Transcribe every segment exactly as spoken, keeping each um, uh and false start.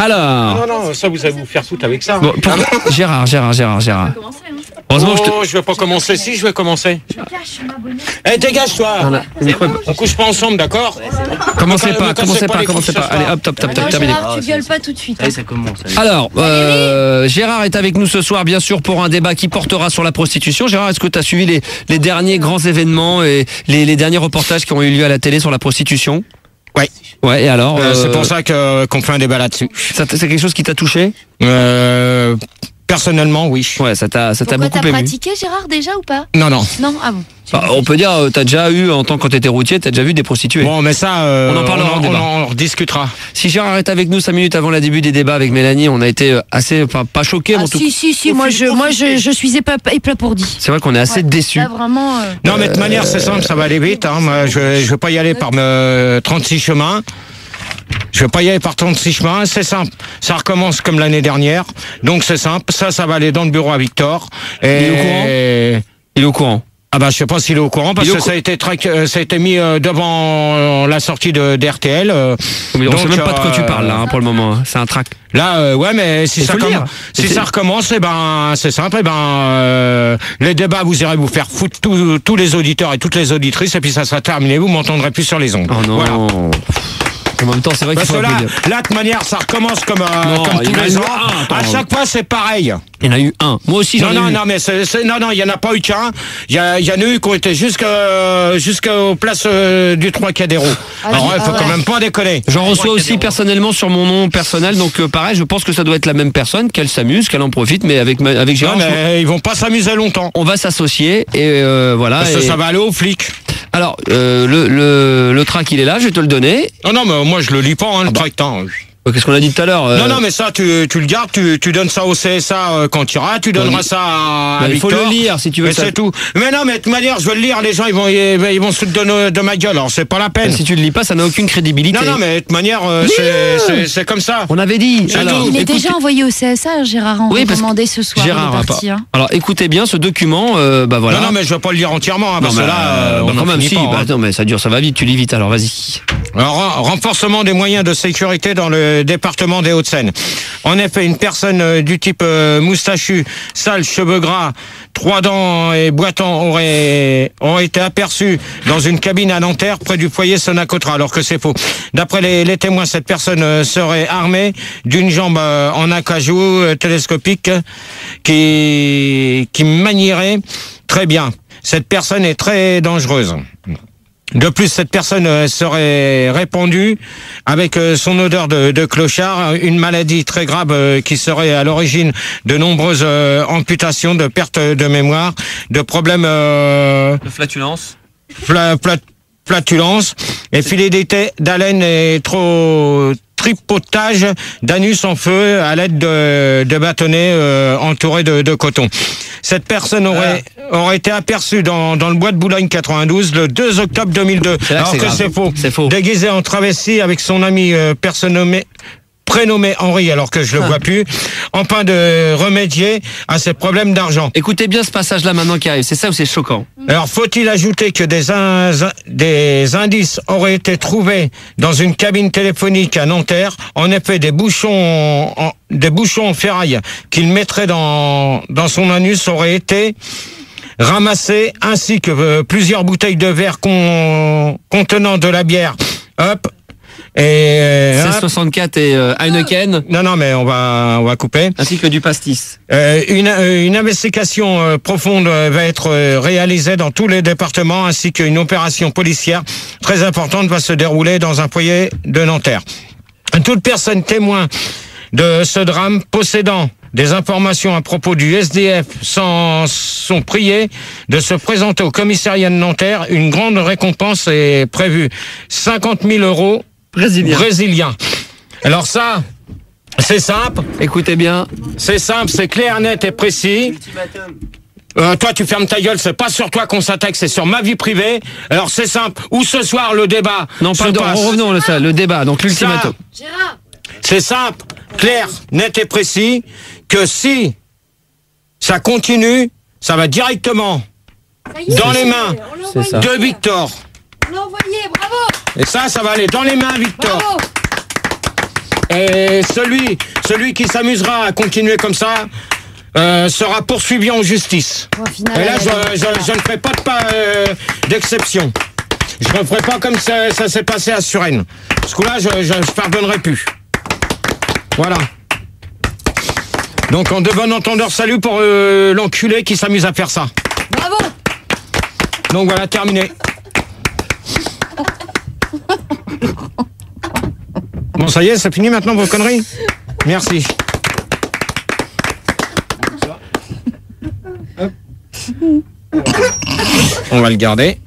Alors. Non, non, ça vous allez vous faire foutre avec ça. Bon, pour... Gérard, Gérard, Gérard, Gérard. Heureusement, oh, je, te... je vais pas commencer. Si, je vais commencer. Eh, hey, dégage-toi. On, a... on couche pas ensemble, d'accord? Commencez pas, commencez pas, commencez pas. Allez, hop, top, top, top, terminé. Gérard, tu gueules pas tout de suite. Allez, ça commence. Allez. Alors, euh, Gérard est avec nous ce soir, bien sûr, pour un débat qui portera sur la prostitution. Gérard, est-ce que tu as suivi les, les derniers grands événements et les, les derniers reportages qui ont eu lieu à la télé sur la prostitution? Ouais. Ouais, et alors euh, euh... C'est pour ça que, qu'on fait un débat là-dessus. C'est quelque chose qui t'a touché? Euh... Personnellement, oui. Ouais, ça t'a, ça t'a beaucoup ému. T'as pratiqué, Gérard, déjà ou pas? Non, non. Non, ah bon. Bah, on peut dire, t'as déjà eu, en tant que t'étais routier, t'as déjà vu des prostituées. Bon, mais ça, euh, on en parlera on, en débat. On en rediscutera. Si Gérard est avec nous cinq minutes avant le début des débats avec Mélanie, on a été assez, pas, pas choqués, ah, en tout si, si, si, moi, je, moi, je, je suis éplapourdi. C'est vrai qu'on est assez ouais, déçus. Là, vraiment. Euh... Non, mais de toute manière, c'est simple, ça va aller vite. Hein. Moi, je, je vais pas y aller par me trente-six chemins. Je vais pas y aller par trente-six chemins, c'est simple. Ça recommence comme l'année dernière, donc c'est simple. Ça, ça va aller dans le bureau à Victor. Et... Il est au courant. Il est au courant. Ah bah je sais pas s'il est au courant parce que ça a été très, ça a été mis devant la sortie de d'R T L. Mais on donc, sait même pas de quoi tu parles là hein, pour le moment. C'est un trac. Là, euh, ouais, mais si ça commence, si ça recommence, eh ben c'est simple, eh ben euh, les débats vous irez vous faire foutre tous tous les auditeurs et toutes les auditrices et puis ça sera terminé. Vous m'entendrez plus sur les ondes. Oh non. Voilà. En même temps, c'est vrai qu'il faut là, là, de manière, ça recommence comme, euh, non, comme tous les ans. Un, à chaque fois, c'est pareil. Il y en a eu un. Moi aussi, j'en ai non, non, eu. Non, mais c'est, c'est, non, non, il y en a pas eu qu'un. Il y, a, il y en a eu qui ont été jusqu'à, jusqu'aux places euh, du trois Cadéro. Ah, alors, il faut ah, quand ouais. même pas déconner. J'en reçois aussi personnellement sur mon nom personnel, donc euh, pareil, je pense que ça doit être la même personne, qu'elle s'amuse, qu'elle en profite, mais avec, avec Gérard. Non, mais ils vont pas s'amuser longtemps. On va s'associer et euh, voilà. Parce et... que ça va aller aux flics. Alors, euh, le, le, le trac, il est là, je vais te le donner. Non, non, mais moi, je le lis pas, hein, le ah bah. trac. Qu'est-ce qu'on a dit tout à l'heure euh... Non, non, mais ça, tu, tu le gardes, tu, tu donnes ça au C S A euh, quand tu iras, tu donneras ça à, à Il faut Victor. le lire, si tu veux. Mais ça... c'est tout. Mais non, mais de toute manière, je veux le lire, les gens, ils vont, ils, ils vont se foutre de, de ma gueule, alors c'est pas la peine. Si tu le lis pas, ça n'a aucune crédibilité. Non, non, mais de toute manière, euh, c'est, c'est, c'est comme ça. On avait dit. Alors, il est écoutez... déjà envoyé au C S A, Gérard, en oui, recommandé ce soir. Gérard, parti, hein. Alors, écoutez bien ce document, euh, bah voilà. Non, non, mais je vais pas le lire entièrement, hein, non, parce que là, euh, bah, on quand même, si, pas, bah, hein. non, mais ça dure, ça va vite, tu lis vite, alors vas-y. Alors, renforcement des moyens de sécurité dans le département des Hauts-de-Seine. En effet, une personne euh, du type euh, moustachu, sale, cheveux gras, trois dents et boitant aurait, aurait été aperçue dans une cabine à Nanterre près du foyer Sonacotra, alors que c'est faux. D'après les, les témoins, cette personne euh, serait armée d'une jambe euh, en acajou euh, télescopique qui, qui manierait très bien. Cette personne est très dangereuse. De plus, cette personne serait répandue avec son odeur de, de clochard, une maladie très grave qui serait à l'origine de nombreuses amputations, de perte de mémoire, de problèmes euh, de flatulence, fla, flat, flatulence, et fidélité d'haleine et trop tripotage d'anus en feu à l'aide de, de bâtonnets euh, entourés de, de coton. Cette personne aurait, ah. aurait été aperçue dans, dans le bois de Boulogne quatre-vingt-douze le deux octobre deux mille deux. Alors que, que c'est faux. C'est faux. Déguisé en travesti avec son ami euh, personne nommé prénommé Henri, alors que je le vois plus, en train de remédier à ses problèmes d'argent. Écoutez bien ce passage-là maintenant qui arrive, c'est ça ou c'est choquant? Alors, faut-il ajouter que des, in- des indices auraient été trouvés dans une cabine téléphonique à Nanterre, en effet des bouchons en, des bouchons en ferraille qu'il mettrait dans, dans son anus auraient été ramassés, ainsi que euh, plusieurs bouteilles de verre con- contenant de la bière. Hop. Et seize soixante-quatre et euh, Heineken. Non, non, mais on va, on va couper. Ainsi que du pastis. Euh, une, une investigation euh, profonde euh, va être euh, réalisée dans tous les départements, ainsi qu'une opération policière très importante va se dérouler dans un foyer de Nanterre. Toute personne témoin de ce drame possédant des informations à propos du S D F sont, sont priés de se présenter au commissariat de Nanterre. Une grande récompense est prévue. cinquante mille euros Brésilien. Brésilien. Alors ça, c'est simple. Écoutez bien. C'est simple, c'est clair, net et précis. Euh, toi, tu fermes ta gueule, c'est pas sur toi qu'on s'attaque, c'est sur ma vie privée. Alors c'est simple. Où ce soir le débat Non, pardon, revenons le, ça, le débat, donc l'ultimatum. C'est simple, clair, net et précis, que si ça continue, ça va directement dans les mains de Victor. On l'a envoyé, bravo. Et ça, ça va aller dans les mains, Victor. Bravo. Et celui, celui qui s'amusera à continuer comme ça euh, sera poursuivi en justice. Bon, final, et là, je, je, je ne ferai pas de pas euh, d'exception. Je ne ferai pas comme ça, ça s'est passé à Suresnes. Ce coup-là, je ne pardonnerai plus. Voilà. Donc, en de bon entendeur, salut pour euh, l'enculé qui s'amuse à faire ça. Bravo. Donc voilà, terminé. Bon, ça y est, c'est fini maintenant vos conneries? Merci. Hop. On va le garder.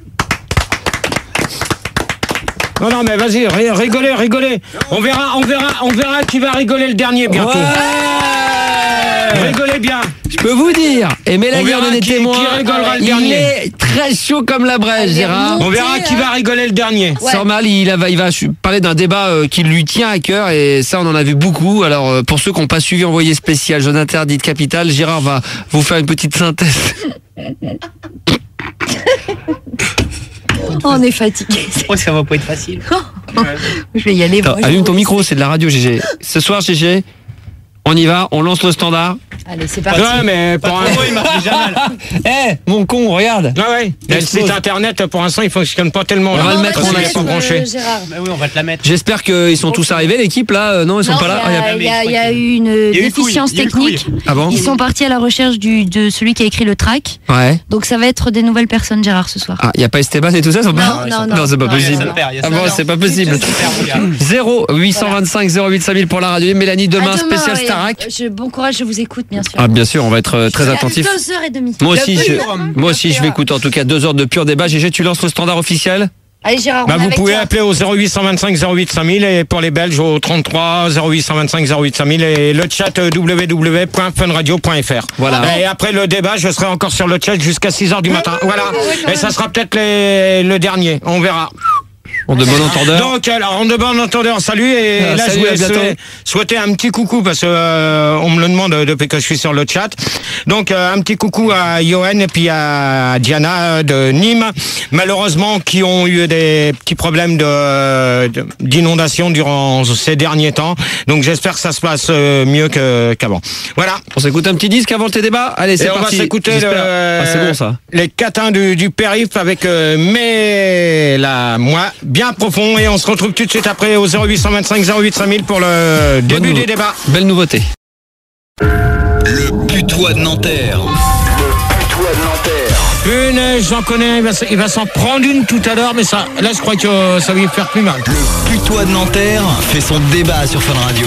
Non, non, mais vas-y, rigolez, rigolez. On verra, on verra, on verra qui va rigoler le dernier bientôt. Ouais. Rigolez bien. Je peux vous dire, et Mélanie en est témoin, qui rigolera le il dernier. est très chaud comme la braise, Gérard. On verra qui va rigoler le dernier. Ouais. Sans mal, il va, il va parler d'un débat euh, qui lui tient à cœur, et ça on en a vu beaucoup. Alors euh, pour ceux qui n'ont pas suivi Envoyé spécial, Zone interdite capitale, Gérard va vous faire une petite synthèse. On est fatigué. Je crois que ça va pas être facile. Je vais y aller. Attends, moi, allume je- ton micro, c'est de la radio, G G. Ce soir, G G, on y va, on lance le standard. Allez, c'est parti. Ouais, mais pour un... il marche déjà mal. Eh, mon con, regarde. Ah ouais. Et le site internet, pour l'instant, il fonctionne pas tellement. On là. va le Non, mettre vas-y, en Parce qu'ils action. sont branchés. euh, Gérard. Bah oui, on va te la mettre. J'espère qu'ils sont tous arrivés, l'équipe là. Euh, Non, ils sont Non, pas là. il y a- Ah, il y, a- il y a il y a eu une eu déficience couille, il y a eu technique. couille. Ah bon? Ils sont partis à la recherche du, de celui qui a écrit le track. Ouais. Donc ça va être des nouvelles personnes, Gérard, ce soir. Ah, il n'y a pas Esteban et tout ça, ils sont pas... Non, non, non. c'est pas Non, possible. il y a son père, il y a Ah son bon, père. c'est pas possible. Super, mon gars. zéro huit cent vingt-cinq zéro huit cinq mille pour la radio. Et Mélanie, demain, À spécial ouais. Starac. Je- Bon courage, je vous écoute, bien sûr. Ah, bien sûr, on va être euh, très attentif. deux heures trente. Moi aussi, je, Bien sûr. moi aussi, je vais écouter en tout cas deux heures de pur débat. G G, tu lances le standard officiel? Allez, Gérard, Bah, on est vous avec pouvez toi. appeler au zéro huit cent vingt-cinq zéro huit cinq mille et pour les Belges au trente-trois zéro huit cent vingt-cinq zéro huit cinq mille et le chat euh, w w w point fun radio point f r. Voilà. Et après le débat, je serai encore sur le chat jusqu'à six heures du matin. Voilà. Et ça sera peut-être les- le dernier. On verra. On de bon entendeur. Donc, alors, en de bon entendeur, salut. Et Ah, là, salut, je voulais à bientôt. souhaiter, souhaiter un petit coucou parce que euh, on me le demande depuis que je suis sur le chat. Donc, euh, un petit coucou à Johan et puis à Diana de Nîmes, malheureusement, qui ont eu des petits problèmes de de- d'inondation durant ces derniers temps. Donc, j'espère que ça se passe euh, mieux que qu'avant. Voilà. On s'écoute un petit disque avant tes débats? Allez, c'est Et on va parti. s'écouter le, J'espère. Ah, c'est bon ça. les catins du, du périph' avec euh, mais la moi bien profond et on se retrouve tout de suite après au zéro huit cent vingt-cinq zéro huit cinq mille pour le début Bonne des nou- débats. Belle nouveauté. Le putois de Nanterre. Le putois de Nanterre. Une, j'en connais, il va, s- il va s'en prendre une tout à l'heure, mais ça, là je crois que euh, ça va lui faire plus mal. Le putois de Nanterre fait son débat sur Fun Radio.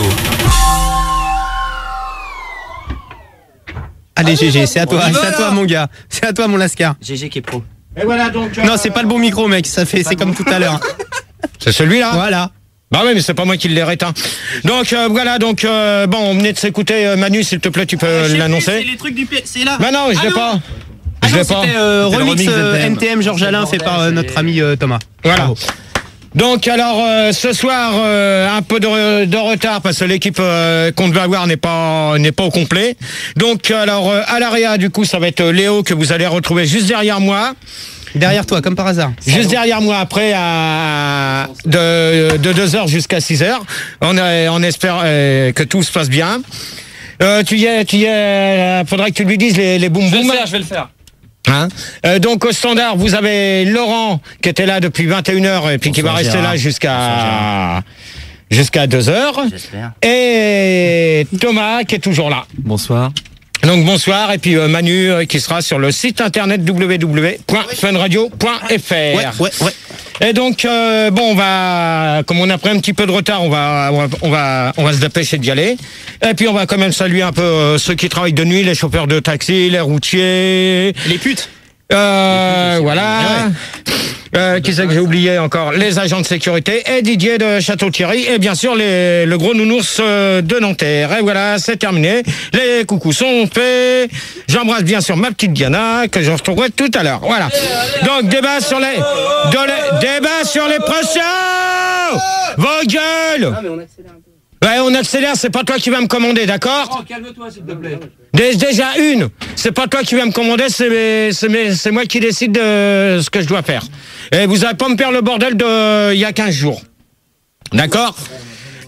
Allez, G G, c'est à toi, c'est à toi, mon gars. C'est à toi, mon Lascar. G G qui est pro. Et voilà donc. euh, Non, c'est pas le bon micro, mec. Ça fait, c'est comme tout à l'heure. C'est celui-là. Voilà. Bah oui, mais c'est pas moi qui l'ai éteint. Donc euh, voilà, donc euh, bon, on venait de s'écouter. euh, Manu, s'il te plaît, tu peux euh, l'annoncer. les trucs du P. C'est là. Bah non, je Ah l'ai non. pas. Ah Je non, l'ai pas. c'était euh, C'était le remix remix euh, de N T M Georges Alain fait par euh, notre ami euh, Thomas. Voilà. Bravo. Donc alors euh, ce soir euh, un peu de, de retard parce que l'équipe euh, qu'on devait avoir n'est pas n'est pas au complet. Donc alors euh, à l'Aria du coup ça va être Léo que vous allez retrouver juste derrière moi, Derrière toi, comme par hasard. juste derrière moi après à de de deux heures jusqu'à six heures. On euh, on espère euh, que tout se passe bien. Euh, tu y es, tu y es. euh, faudrait que tu lui dises les les boum boum. je vais le faire. Hein Euh, donc au standard, vous avez Laurent qui était là depuis vingt et une heures et puis qui va Bonsoir, rester Gérard. là jusqu'à jusqu'à deux heures. J'espère. Et Thomas qui est toujours là. Bonsoir. Donc bonsoir et puis euh, Manu euh, qui sera sur le site internet w w w point fun radio point f r. Ouais, ouais, ouais. Et donc euh, bon, on va, comme on a pris un petit peu de retard, on va, on va, on va, on va se dépêcher d'y aller. Et puis on va quand même saluer un peu euh, ceux qui travaillent de nuit, les chauffeurs de taxi, les routiers. Les putes. Euh, voilà. Euh, qui c'est que j'ai oublié encore? Les agents de sécurité et Didier de Château-Thierry et bien sûr les, le gros nounours euh, de Nanterre. Et voilà, c'est terminé. Les coucous sont faits. J'embrasse bien sûr ma petite Diana que je retrouverai tout à l'heure. Voilà. Donc débat sur les, de les débat sur les pressions. Vos gueules. Ouais, on accélère, c'est pas toi qui vas me commander, d'accord? Calme-toi, s'il te plaît. Dé- Déjà une, c'est pas toi qui vas me commander, c'est mes- c'est mes- c'est moi qui décide de ce que je dois faire. Et vous allez pas me faire le bordel de il y a quinze jours. D'accord?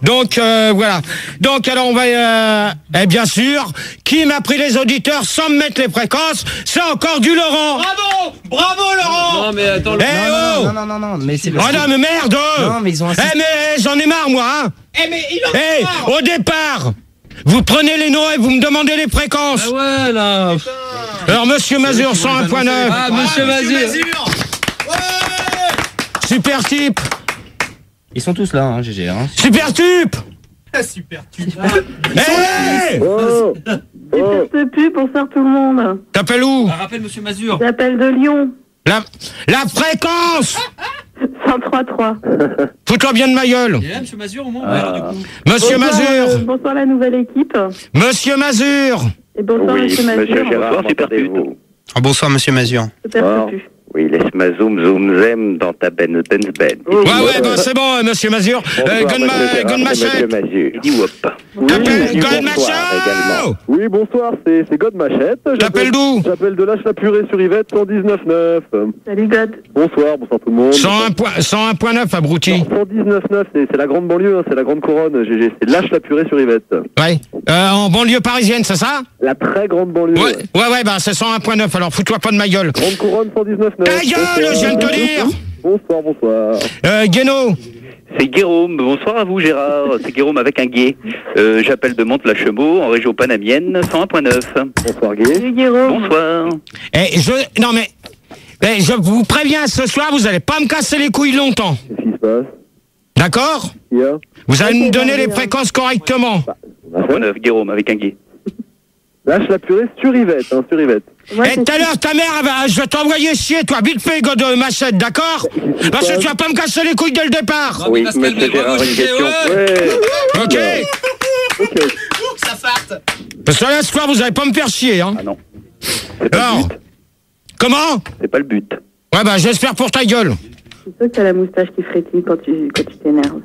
Donc, euh, voilà. Donc, alors, on va... Euh, et bien sûr, qui m'a pris les auditeurs sans me mettre les fréquences? C'est encore du Laurent. Bravo! Bravo, Laurent! Non, mais attends, Eh le... oh! Non, non, non, non, mais c'est le. Oh non, mais merde! Non, mais ils ont un Eh, mais j'en ai marre, moi, hein! Eh, mais il en Eh, parle. au départ, vous prenez les noms et vous me demandez les fréquences. Ah ouais, là. Alors, Monsieur Mazur, cent un point neuf. Ah, monsieur Mazur. Super type. Ils sont tous là, hein, G G. Hein. Super type. Super, tu Eh! Oh, oh. C'est plus, bonsoir tout le monde. T'appelles où? Ah, rappelle monsieur Mazur. J'appelle de Lyon, La, la fréquence. cent trois trois. Fous-toi bien de ma gueule. Il est là, monsieur Mazur, au moins? Ouais, alors, du coup. Monsieur Bonsoir, euh, Mazur. bonsoir la nouvelle équipe. Monsieur Mazur. Et bonsoir Monsieur Mazur. Gérard, super pute. Oh, bonsoir, monsieur Mazur. Super Ah. Fufu. Oui, laisse-moi zoom zoom zem dans ta ben ben ben. Ouais, ouais, bah, c'est bon, euh, monsieur Mazur. Euh, Gun ma- Gun Machette. Dis whoop. T'appelles Oui, Gun bonsoir également. Machette. Oui, bonsoir, c'est c'est God Machette. T'appelles d'où? J'appelle de Lâche-la-Purée sur Yvette, cent dix-neuf neuf. Salut God. Bonsoir, bonsoir tout le monde. cent un point- cent un point neuf, abruti. cent dix-neuf neuf, c'est c'est la grande banlieue, hein, c'est la grande couronne, G G. C'est Lâche-la-Purée sur Yvette. Ouais. Euh, en banlieue parisienne, c'est ça? La très grande banlieue. Ouais, ouais, ouais, bah c'est cent un point neuf, alors fous-toi pas de ma gueule. Grande couronne, cent dix-neuf neuf. Ta gueule, je viens de te dire. Bonsoir, bonsoir. Euh, Guéno. C'est Guérôme. Bonsoir à vous, Gérard. C'est Guérôme avec un gué. Euh, J'appelle de Mantes-la-Chemot, en région panamienne, cent un point neuf. Bonsoir, Guy. Salut Guéraud. Bonsoir. Eh, je... Non, mais... Eh, je vous préviens, ce soir, vous allez pas me casser les couilles longtemps. Qu'est-ce qui se passe? D'accord? Qu'est-ce qu'il y a? Vous allez me Ok, donner bah, les fréquences correctement. On a cent un point fait neuf, Guérôme avec un gué. Lâche-la-Purée sur Yvette, hein, sur Yvette. Ouais, Et tout à l'heure, ta mère, elle va- je vais t'envoyer chier, toi, vite fait, God de Machette, d'accord? Parce que tu vas pas me casser les couilles dès le départ. Oui, il va se calmer, monsieur bravo, Gérard, une G G, question. ouais. Ouais. Ok? Ok. ça farte. Parce que là, ce soir, vous allez pas me faire chier, hein. Ah non. C'est pas le Alors, but. comment? C'est pas le but. Ouais, bah, j'espère pour ta gueule. C'est sûr que t'as la moustache qui frétille quand tu quand tu t'énerves.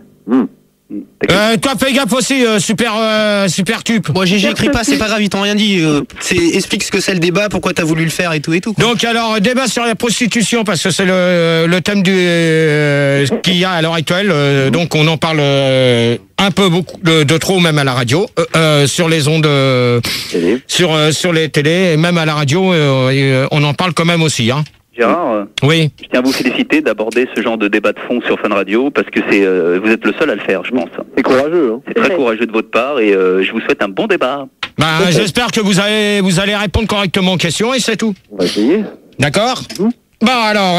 Euh, toi, fais gaffe aussi, euh, super, euh, super tube. Bon, G G, écris pas, c'est pas grave, ils t'ont rien dit. euh, c'est- explique ce que c'est le débat, pourquoi t'as voulu le faire et tout et tout. quoi. Donc alors, débat sur la prostitution, parce que c'est le, le thème du euh, qu'il y a à l'heure actuelle. euh, donc on en parle euh, un peu beaucoup de, de trop, même à la radio, euh, euh, sur les ondes, euh, Télé. sur euh, sur les télés, et même à la radio, euh, et, euh, on en parle quand même aussi. Hein. Gérard, euh, Oui. je tiens à vous féliciter d'aborder ce genre de débat de fond sur Fun Radio parce que c'est euh, vous êtes le seul à le faire, je pense. C'est courageux, hein. C'est très courageux de votre part et euh, je vous souhaite un bon débat. Bah, j'espère que vous allez vous allez répondre correctement aux questions et c'est tout. On va essayer. D'accord. Bon alors,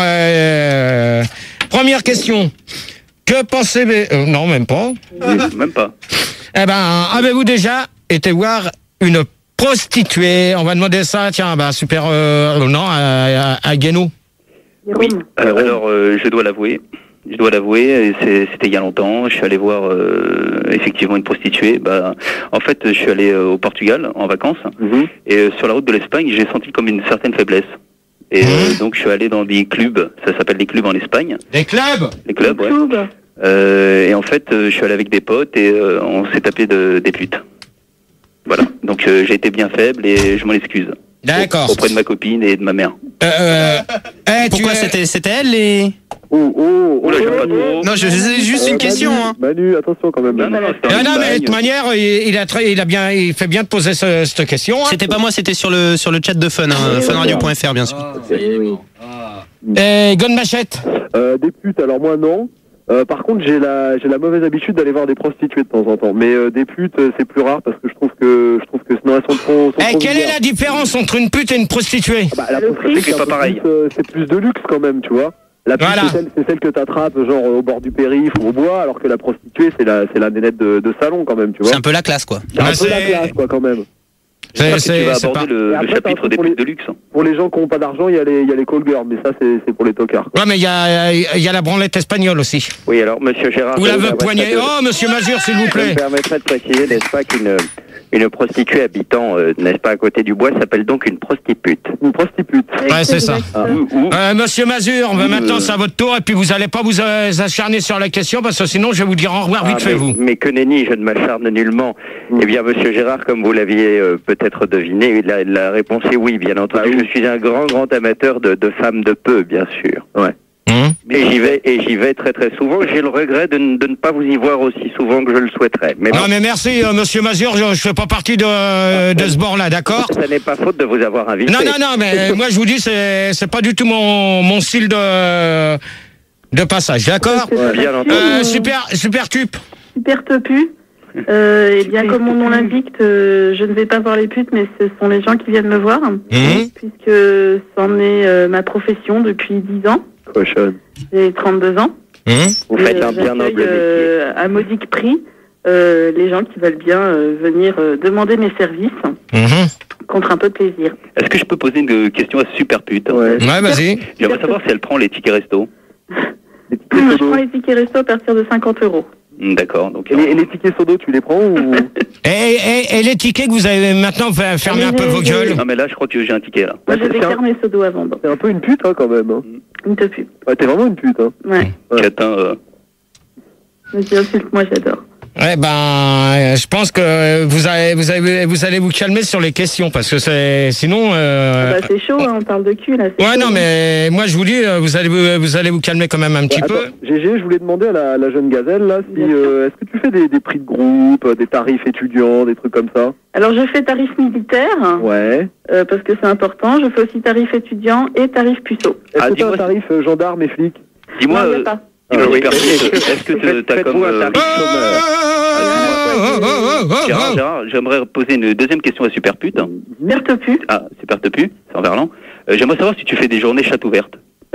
euh, première question. Que pensez euh, non même pas. Oui, même pas. Eh ben, avez-vous déjà été voir une prostituée? On va demander ça, tiens, bah super, euh, non, à, à, à Guéno. Oui. Euh, alors, euh, je dois l'avouer. Je dois l'avouer, et c'est- c'était il y a longtemps. Je suis allé voir euh, effectivement une prostituée. Bah, en fait, je suis allé euh, au Portugal en vacances Mhm. et euh, sur la route de l'Espagne, j'ai senti comme une certaine faiblesse. Et euh, donc, je suis allé dans des clubs. Ça s'appelle des clubs en Espagne. Les clubs. Les clubs, ouais. Club. Euh, et en fait, euh, je suis allé avec des potes et euh, on s'est tapé de, des putes. Voilà. Donc, euh, j'ai été bien faible et je m'en excuse. D'accord. Auprès de ma copine et de ma mère. Euh, eh, tu Pourquoi es- c'était c'était elle les. Oh, oh, Oula, j'aime pas trop. Non, je c'est juste Euh, une question. Manu, hein. Manu, attention quand même. Non, non, non, c'était en Ah non, mais de Espagne. toute manière, il, il a très, il a bien, il fait bien de poser ce- cette question. Hein. C'était pas moi, c'était sur le sur le chat de Fun, hein, funradio point f r bien sûr. Ah, ça y est, il est mort. Ah. Et Gon Machette. Euh, des putes, alors moi non. Euh, par contre, j'ai la j'ai la mauvaise habitude d'aller voir des prostituées de temps en temps. Mais euh, des putes, euh, c'est plus rare parce que je trouve que je trouve que sinon elles sont trop. sont Eh, trop quelle est vulgaires. la différence entre une pute et une prostituée? Bah, la Le prostituée, prix, c'est un pas peu pareil. plus, euh, c'est plus de luxe quand même, tu vois. La pute, Voilà. c'est celle, c'est celle que t'attrapes genre au bord du périph' ou au bois, alors que la prostituée, c'est la c'est la nénette de, de salon quand même, tu vois. C'est un peu la classe quoi. C'est un Bah, peu la c'est- classe quoi quand même. J'espère que C'est- tu vas c'est aborder pas- le, Et le après, t'as un chapitre truc des pour putes les- de luxe. Pour les gens qui n'ont pas d'argent, il y a les il y a les call girls, mais ça c'est c'est pour les tocards. Ouais, mais il y a, il y a la branlette espagnole aussi. Oui, alors, monsieur Gérard. Ou je la me veuve permettrai poignée. de- Oh, monsieur Mazur, s'il vous Je me plaît. permettrai de préciser, n'est-ce pas, qu'une une prostituée habitant, euh, n'est-ce pas, à côté du bois, s'appelle donc une prostitute. Une prostituée. Ouais, c'est ça. Ou, ou- Euh, monsieur Mazur, bah, Euh. maintenant c'est à votre tour et puis vous allez pas vous euh, acharner sur la question parce que sinon je vais vous dire au revoir Ah, vite fait mais, vous. mais que nenni, je ne m'acharne nullement. Eh bien, monsieur Gérard, comme vous l'aviez euh, peut-être deviné, la, la réponse est oui, bien entendu. Bah oui. Je suis un grand, grand amateur de, de femmes de peu, bien sûr. Ouais. Hum. Mais j'y vais, et j'y vais très très souvent. J'ai le regret de, n- de ne pas vous y voir aussi souvent que je le souhaiterais. Mais Non bon, mais merci euh, Monsieur Mazur, je, je fais pas partie de, de ce bord-là, d'accord? ça n'est pas faute de vous avoir invité. Non, non, non, mais moi je vous dis, c'est c'est pas du tout mon, mon style de, de passage, d'accord? Ouais, bien entendu. euh, Super, super tup. Super topu. Euh, et bien comme mon nom l'indique, euh, je ne vais pas voir les putes, mais ce sont les gens qui viennent me voir, Mmh. puisque c'en est euh, ma profession depuis dix ans. Cochonne. J'ai trente-deux ans. Mmh. Vous Et, faites euh, un bien j'accueille, noble métier. euh, à modique prix euh, les gens qui veulent bien euh, venir euh, demander mes services Mmh. contre un peu de plaisir. Est-ce que je peux poser une question à Super Pute? Ouais. Ouais, vas-y. J'aimerais savoir si elle prend les tickets resto. Les tickets Je sodo. prends les tickets resto à partir de cinquante euros. Hmm, D'accord. Donc, Et les, et les tickets sodo, tu les prends ou Et, et, et les tickets que vous avez maintenant, fait- fermez un peu vos gueules. non mais là, je crois que j'ai un ticket là. Moi, Ouais, j'ai des c'est un- carnets sodo à vendre. c'est un peu une pute hein, quand même. Hein. Une te pue. Ouais, t'es vraiment une pute. Hein. Ouais. Ouais. Catin, euh, Monsieur insulte, moi j'adore. Ouais, ben, euh, je pense que vous allez, vous allez, vous allez vous calmer sur les questions parce que c'est, sinon. Euh... Ah bah, c'est chaud, hein, on parle de cul là. c'est Ouais, chaud. non, mais moi je vous dis, euh, vous allez, vous, vous allez vous calmer quand même un petit Ouais, peu. attends, G G, je voulais demander à la, la jeune gazelle là, si euh, est-ce que tu fais des, des prix de groupe, euh, des tarifs étudiants, des trucs comme ça? Alors je fais tarif militaire, Ouais. euh, parce que c'est important. Je fais aussi tarif étudiant et tarif puceau. Est-ce Ah, que t'as dis-moi un tarif euh, gendarme et flic? dis-moi, non, il n'y euh, a pas. dis-moi, Ah oui. Super Pute, est-ce que Faites- t'as faites-vous comme un euh, tarif chômeur. Gérard, Gérard, j'aimerais poser une deuxième question à Super Pute. Super topu. Ah, Super Tepu, c'est en verlan. Euh, j'aimerais savoir si tu fais des journées chatte ouvertes.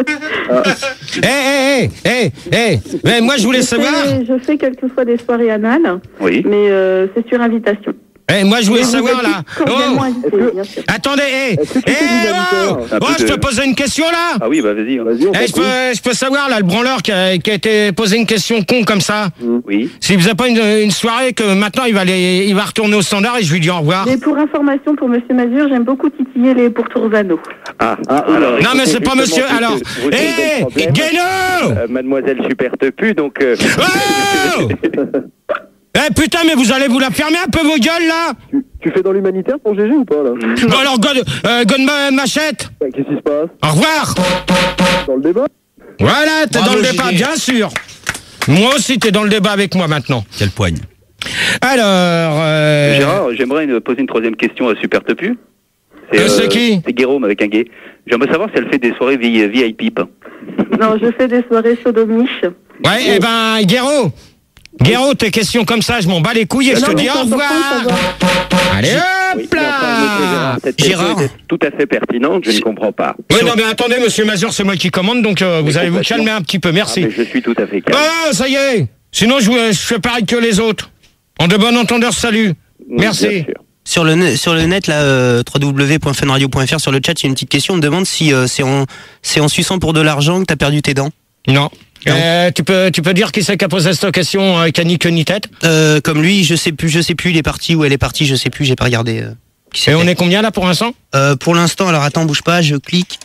Eh, eh, eh, eh, eh, mais moi je voulais Je savoir. fais, je fais quelquefois des soirées anales, Oui. mais euh, c'est sur invitation. Eh, moi je voulais Mais vous savoir êtes là. cordialement Oh, invité, est-ce que- bien sûr. attendez, eh, Est-ce que tu eh, fais du oh, moniteur Un oh, peu je de- peux poser une question là? Ah oui, bah vas-y. hein. Vas-y, on Eh, je t'en fout. peux, je peux savoir là, le branleur qui a, qui a été posé une question con comme ça. Oui. S'il faisait pas une, une soirée que maintenant il va aller, il va retourner au standard et je lui dis au revoir. Mais pour information pour Monsieur Mazur, j'aime beaucoup titiller les pourtours-anneaux. Ah, Ah, alors, oula. Non mais c'est pas justement, monsieur. vous- Alors, vous- vous avez eh, le problème. Guéno! Euh, Mademoiselle Super Tepu, donc euh, Oh! Eh putain, mais vous allez vous la fermer un peu vos gueules là? Tu, tu fais dans l'humanitaire pour G G ou pas là? Bon alors, God, euh, God ma- Machette, Bah, Qu'est-ce qui se passe? au revoir! Dans le débat? Voilà, t'es Bravo, dans le débat, Gégé. bien sûr. Moi aussi, t'es dans le débat avec moi maintenant. Quelle poigne. Alors, euh, Gérard, j'aimerais une- poser une troisième question à Super Tepu. Euh, c'est qui C'est Guéraume avec un gay. J'aimerais savoir si elle fait des soirées V- V I P. Non, je fais des soirées sodomiches. ouais, eh ben, Guéraud, Guéraud, tes questions comme ça, je m'en bats les couilles et je Non, te mais dis c'est au important de revoir. savoir. Allez, oui, hop mais enfin, monsieur Gérard, là. cette question Gérard. était tout à fait pertinente, je ne comprends pas. Oui, non, mais attendez, monsieur Mazur, c'est moi qui commande, donc euh, vous Mais allez vous complètement. calmer un petit peu, Ah, merci. mais je suis tout à fait calme. Ah, ça y est. Sinon, je, je fais pareil que les autres. En de bon entendeur, salut. Oui, Merci. bien sûr. Sur le, net, sur le net, là, euh, w w w point fun radio point f r, sur le chat, il y a une petite question. On me demande si euh, c'est en, c'est en suçant pour de l'argent que t'as perdu tes dents. Non. Euh, tu peux, tu peux dire qui c'est qui a posé cette question, euh, qui a ni queue ni tête. Euh, comme lui, je sais plus, je sais plus, il est parti, où elle est partie, je sais plus, j'ai pas regardé. Euh, qui Et c'était. on est combien là pour l'instant? Euh, pour l'instant, alors attends, bouge pas, je clique.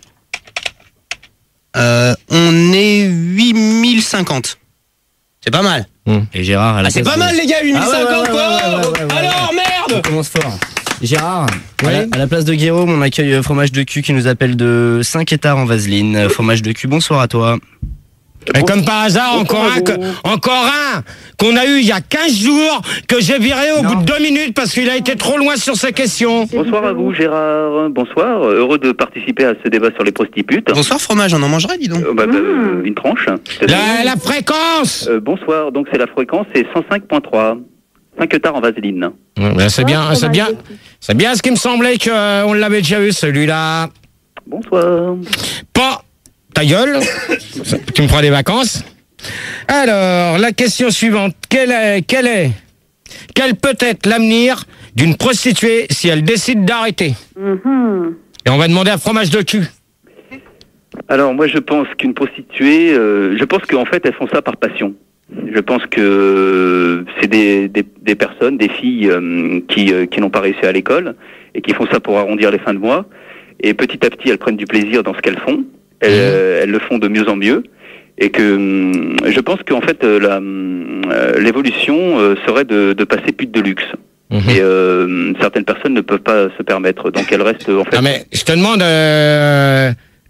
Euh, on est huit mille cinquante. C'est pas mal. Et Gérard, à la Ah, c'est place pas de- mal, les gars, huit mille Ah ouais, cinquante, ouais, quoi. ouais, ouais, ouais, ouais, ouais, Alors, On merde. commence fort. Gérard, Oui. à, la, à la place de Guéraud, on accueille euh, Fromage de cul qui nous appelle de Saint-Quétard en Vaseline. Euh, Fromage de cul, bonsoir à toi. Et comme par hasard, encore un, que- encore un qu'on a eu il y a quinze jours, que j'ai viré au bout de deux minutes parce qu'il a été trop loin sur ses questions. Bonsoir à vous, Gérard. Bonsoir. Heureux de participer à ce débat sur les prostitutes. Bonsoir, fromage, on en mangerait, dis donc. Euh, bah, bah, euh, une tranche. La, la fréquence. Euh, bonsoir. Donc c'est la fréquence, c'est cent cinq point trois. Saint-Quétard en Vaseline. Ouais, ben, c'est bien, Ah, c'est bien, c'est bien ce qui me semblait qu'on l'avait déjà eu celui-là. Bonsoir. Pas ta gueule. Tu me prends des vacances. Alors, la question suivante. Quel est, quel est, quel peut être l'avenir d'une prostituée si elle décide d'arrêter? Mhm. Et on va demander à fromage de cul. Alors moi je pense qu'une prostituée, euh, je pense qu'en fait elles font ça par passion. Je pense que euh, c'est des, des, des personnes, des filles euh, qui, euh, qui n'ont pas réussi à l'école et qui font ça pour arrondir les fins de mois. Et petit à petit elles prennent du plaisir dans ce qu'elles font. Elles, euh, elles le font de mieux en mieux. Et que hum, je pense qu'en fait euh, la, hum, euh, l'évolution euh, serait de, de passer pute de luxe. Mhm. Et euh, certaines personnes ne peuvent pas se permettre. Donc elles restent en fait... Ah mais je te demande, euh,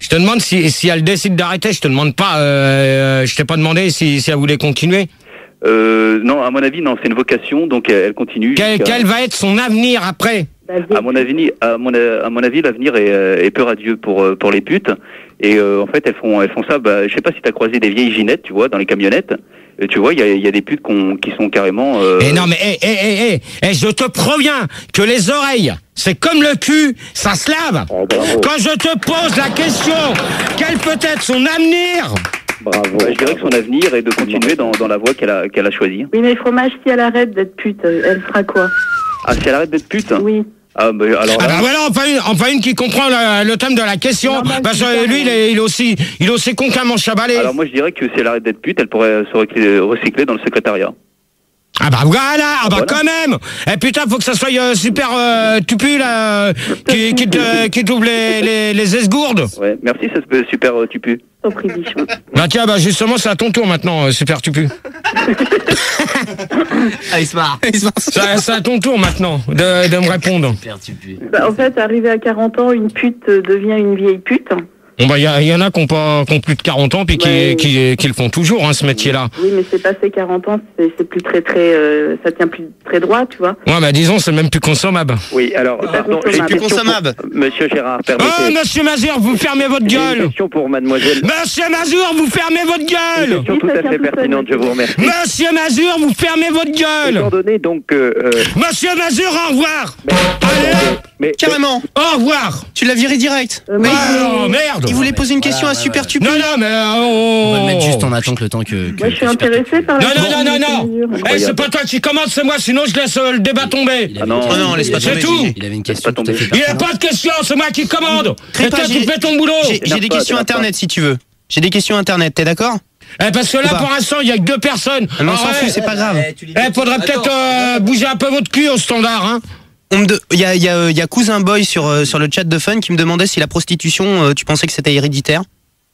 Je te demande si, si elle décide d'arrêter. Je te demande pas. Euh, je t'ai pas demandé si, si elle voulait continuer. Euh, non, à mon avis, non, c'est une vocation, donc elle, elle continue. Quel, jusqu'à- quel va être son avenir après? À mon avis, à mon, à mon avis, l'avenir est, euh, est peu radieux pour euh, pour les putes. Et euh, en fait, elles font elles font ça. Bah, je sais pas si t'as croisé des vieilles ginettes, tu vois, dans les camionnettes. Et tu vois, il y a, il y a des putes qu'on- qui sont carrément. Euh... Eh non mais eh eh eh eh eh, je te préviens que les oreilles, c'est comme le cul, ça se lave. Quand je te pose la question, quel peut être son avenir? Bravo. Bah, je dirais que son avenir est de continuer dans, dans la voie qu'elle a qu'elle a choisie. Oui, mais fromage, si elle arrête d'être pute, euh, elle fera quoi? Ah, si elle arrête d'être pute? Oui. Ah, bah, alors Ah là, bah voilà, enfin une, enfin une qui comprend le, le thème de la question, parce que lui il est, il est aussi, il est aussi con qu'un manche à balai. alors moi je dirais que si elle arrête d'être pute, elle pourrait se recycler, recycler dans le secrétariat. Ah bah voilà, ah bah Voilà. quand même. Eh putain, faut que ça soit euh, super euh, tupu là, euh, qui, qui, te, qui t'ouvre les, les, les esgourdes. Ouais, merci, ça se fait super euh, tupu. Au prix bichon. Bah tiens, bah justement c'est à ton tour maintenant, euh, super tupu. Ah, il se marre. Ça- C'est à ton tour maintenant de, de me répondre. Bah, en fait, arrivé à quarante ans, une pute euh, devient une vieille pute. Bon bah il y, y en a qui ont, pas, qui ont plus de quarante ans puis qui, Ouais. qui, qui le font toujours hein, ce métier-là. Oui, mais c'est passé quarante ans, c'est c'est plus très très, euh, ça tient plus très droit, tu vois. Ouais bah disons c'est même plus consommable. Oui, alors, pardon, j'ai une consommable. question consommable. pour- Monsieur Gérard, Oh permettez. monsieur Mazur, vous fermez votre J'ai une gueule. question pour mademoiselle. Monsieur Mazur, vous fermez votre Une gueule. question Oui, tout ça à tient fait tout seul, pertinente, je monsieur. vous remercie. Monsieur Mazur, vous fermez votre Étant gueule. donné donc que... euh, Monsieur Mazur, au revoir. mais, Allez, mais- Carrément. au revoir. Tu l'as viré direct. Euh, moi, Oh j'ai- merde. Il voulait poser une question à Super Tupu. Non non mais euh, oh, On va le mettre oh. juste en attente le temps que. que moi, je suis que Super intéressée par la Non, non, non, non, question non. de mesure. Eh, c'est pas toi qui commence, c'est moi, sinon je laisse euh, le débat tomber. Il avait Ah non. une question- Oh non, laisse pas il avait- tomber, Gigi. Il avait une question pas tout à fait Il n'y a pertinente. pas de question, c'est moi qui commande. Crée Et pas, toi, tu j'ai- fais ton boulot. J'ai j'ai des pas, questions t'énerve pas. internet si tu veux. J'ai des questions internet, t'es d'accord? Eh, parce que là, Ou pas pour l'instant, il y a que deux personnes. Mais on s'en Ah, fout, ouais. c'est pas grave. Eh, faudrait peut-être euh, bouger un peu votre cul au standard, hein. On me de- Il y a, il y, a, euh, il y a Cousin Boy sur, euh, sur le chat de Fun qui me demandait si la prostitution, euh, tu pensais que c'était héréditaire?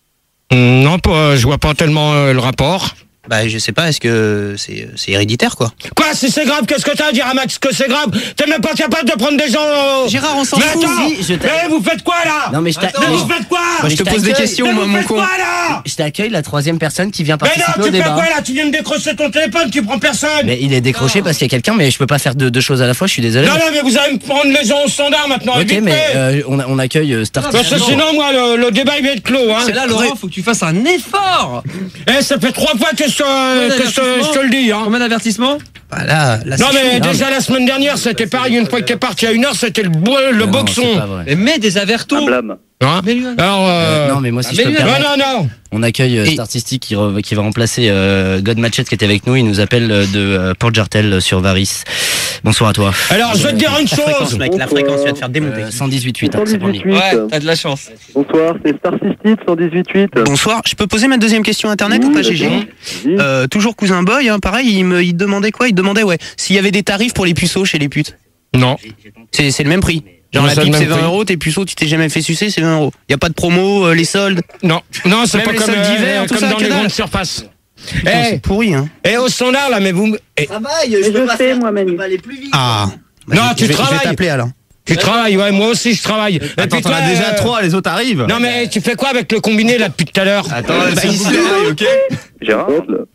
Mm, Non, pas, je vois pas tellement euh, le rapport. Bah, je sais pas, est-ce que c'est c'est héréditaire, quoi? Quoi, si c'est grave, qu'est-ce que t'as à dire à Max que c'est grave? T'es même pas capable de prendre des gens. euh, Gérard, on s'en Mais fout. attends, Si, je t'a- mais vous faites quoi là? Non mais je t'a- Mais non, vous faites quoi? Moi, je te je pose des t'accueille. questions, Mais moi, vous mon faites con. quoi là? je t'accueille la troisième personne qui vient Mais participer non, au tu fais débat. quoi là? Tu viens de décrocher ton téléphone, tu prends personne. Mais il est décroché parce qu'il y a quelqu'un, mais je peux pas faire deux, deux choses à la fois. Je suis désolé. Non, non, mais vous allez me prendre les gens au standard maintenant. Ok, vite mais fait. euh, on, on accueille euh, Star Parce que sinon, moi, le, le débat il va être clos. Hein. C'est là, Laurent, faut que tu fasses un effort. Eh, ça fait trois fois que je, te- que je, te- je te le dis. Hein. Combien d'avertissements? Bah là, là, Non, c'est mais chaud. déjà la semaine dernière, c'était pareil. Une fois que t'es parti à une heure, c'était le, bo- le Non, boxon. c'est pas vrai. Mais mets des Un avertos. blâme. Hein Alors, euh... Euh, non, mais moi, si ah, je peux mais me lui, permettre, non, non, non. on accueille euh, Et- Statistic qui, re- qui va remplacer euh, God Machette qui était avec nous. Il nous appelle euh, de euh, Port Jartel euh, sur Varis. Bonsoir à toi. Alors, je vais te dire une La fréquence, chose. mec, la fréquence, tu vas te faire démonter. Euh, cent dix-huit huit, hein, c'est pour lui. cent dix-huit huit. Ouais, t'as de la chance. Bonsoir, c'est Star System cent dix-huit huit. Bonsoir, je peux poser ma deuxième question internet ou pas, G G? Vas-y. Euh, toujours Cousin Boy, hein, pareil, il me il demandait quoi? Il demandait, ouais, s'il y avait des tarifs pour les puceaux chez les putes. Non. C'est c'est le même prix. Genre Non, la c'est le pipe même c'est vingt prix. euros, tes puceaux, tu t'es jamais fait sucer, c'est vingt euros. Y a pas de promo, euh, les soldes. Non, non, c'est Même pas les comme, soldes d'hiver, euh, tout comme ça, dans que les dalle. grandes surfaces. Putain, Eh, c'est pourri, hein. et au standard là, mais vous, me- eh, Travaille, Mais je sais, moi, Manu. Ah. Non, je- tu je vais- Je travailles. vais t'appeler alors. tu travailles, ouais, moi aussi je travaille. Et Attends, puis t'en toi, as déjà euh, trois, les autres arrivent. Non mais tu fais quoi avec le combiné là depuis tout à l'heure? Attends, Bah, c'est il une se- bouteille, ok. Gérard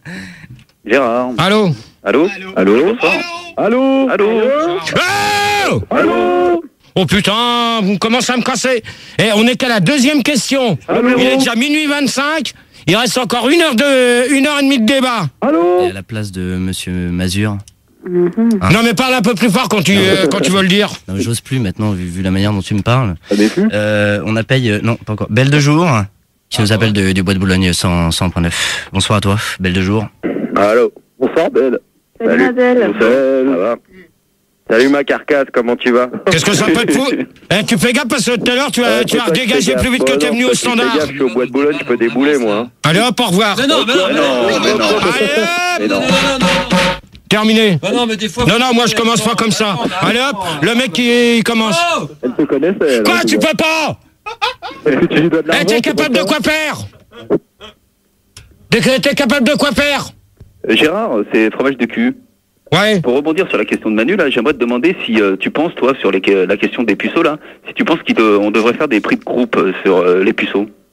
Gérard Allô? Allô Allô Allô Allô Oh Allô Oh putain, vous commencez à me casser. Et on est qu'à la deuxième question. Allô Il est déjà minuit vingt-cinq. Il reste encore une heure de, une heure et demie de débat. Allô Et à la place de Monsieur Mazur. Non mais parle un peu plus fort quand tu, euh, quand tu veux le dire. Non, j'ose plus maintenant vu, vu la manière dont tu me parles. Ça défule Euh, on appelle, euh, non, pas encore. Belle de jour, qui nous appelle de- du bois de Boulogne cent point neuf. Bonsoir à toi, Belle de jour. Allô. Bonsoir, Belle. Salut, Adèle. Ça va? Salut ma carcasse, comment tu vas? Qu'est-ce que ça peut te foutre? Eh, tu fais gaffe parce que tout à l'heure tu vas, tu vas dégager plus vite que t'es venu au standard. Je suis au bois de Boulogne, je peux débouler moi. Hein. Allez hop, au revoir. Mais non, mais non, mais non, mais non, Allez hop, mais non, non, non, non. terminé. Bah non, mais des fois. Non, non, moi je commence pas comme ça. Allez hop, le mec qui il commence. Oh Elle te connaissait, elle. Quoi, hein, tu vois. peux pas? Est-ce que tu lui donnes de Eh, l'argent, t'es c'est capable pas de ça quoi faire? T'es t'es capable de quoi faire? Euh, Gérard, c'est fromage de cul. Ouais. Pour rebondir sur la question de Manu, là, j'aimerais te demander si euh, tu penses, toi, sur les, la question des puceaux, là, si tu penses qu'on de, on devrait faire des prix de groupe euh, sur euh, les puceaux.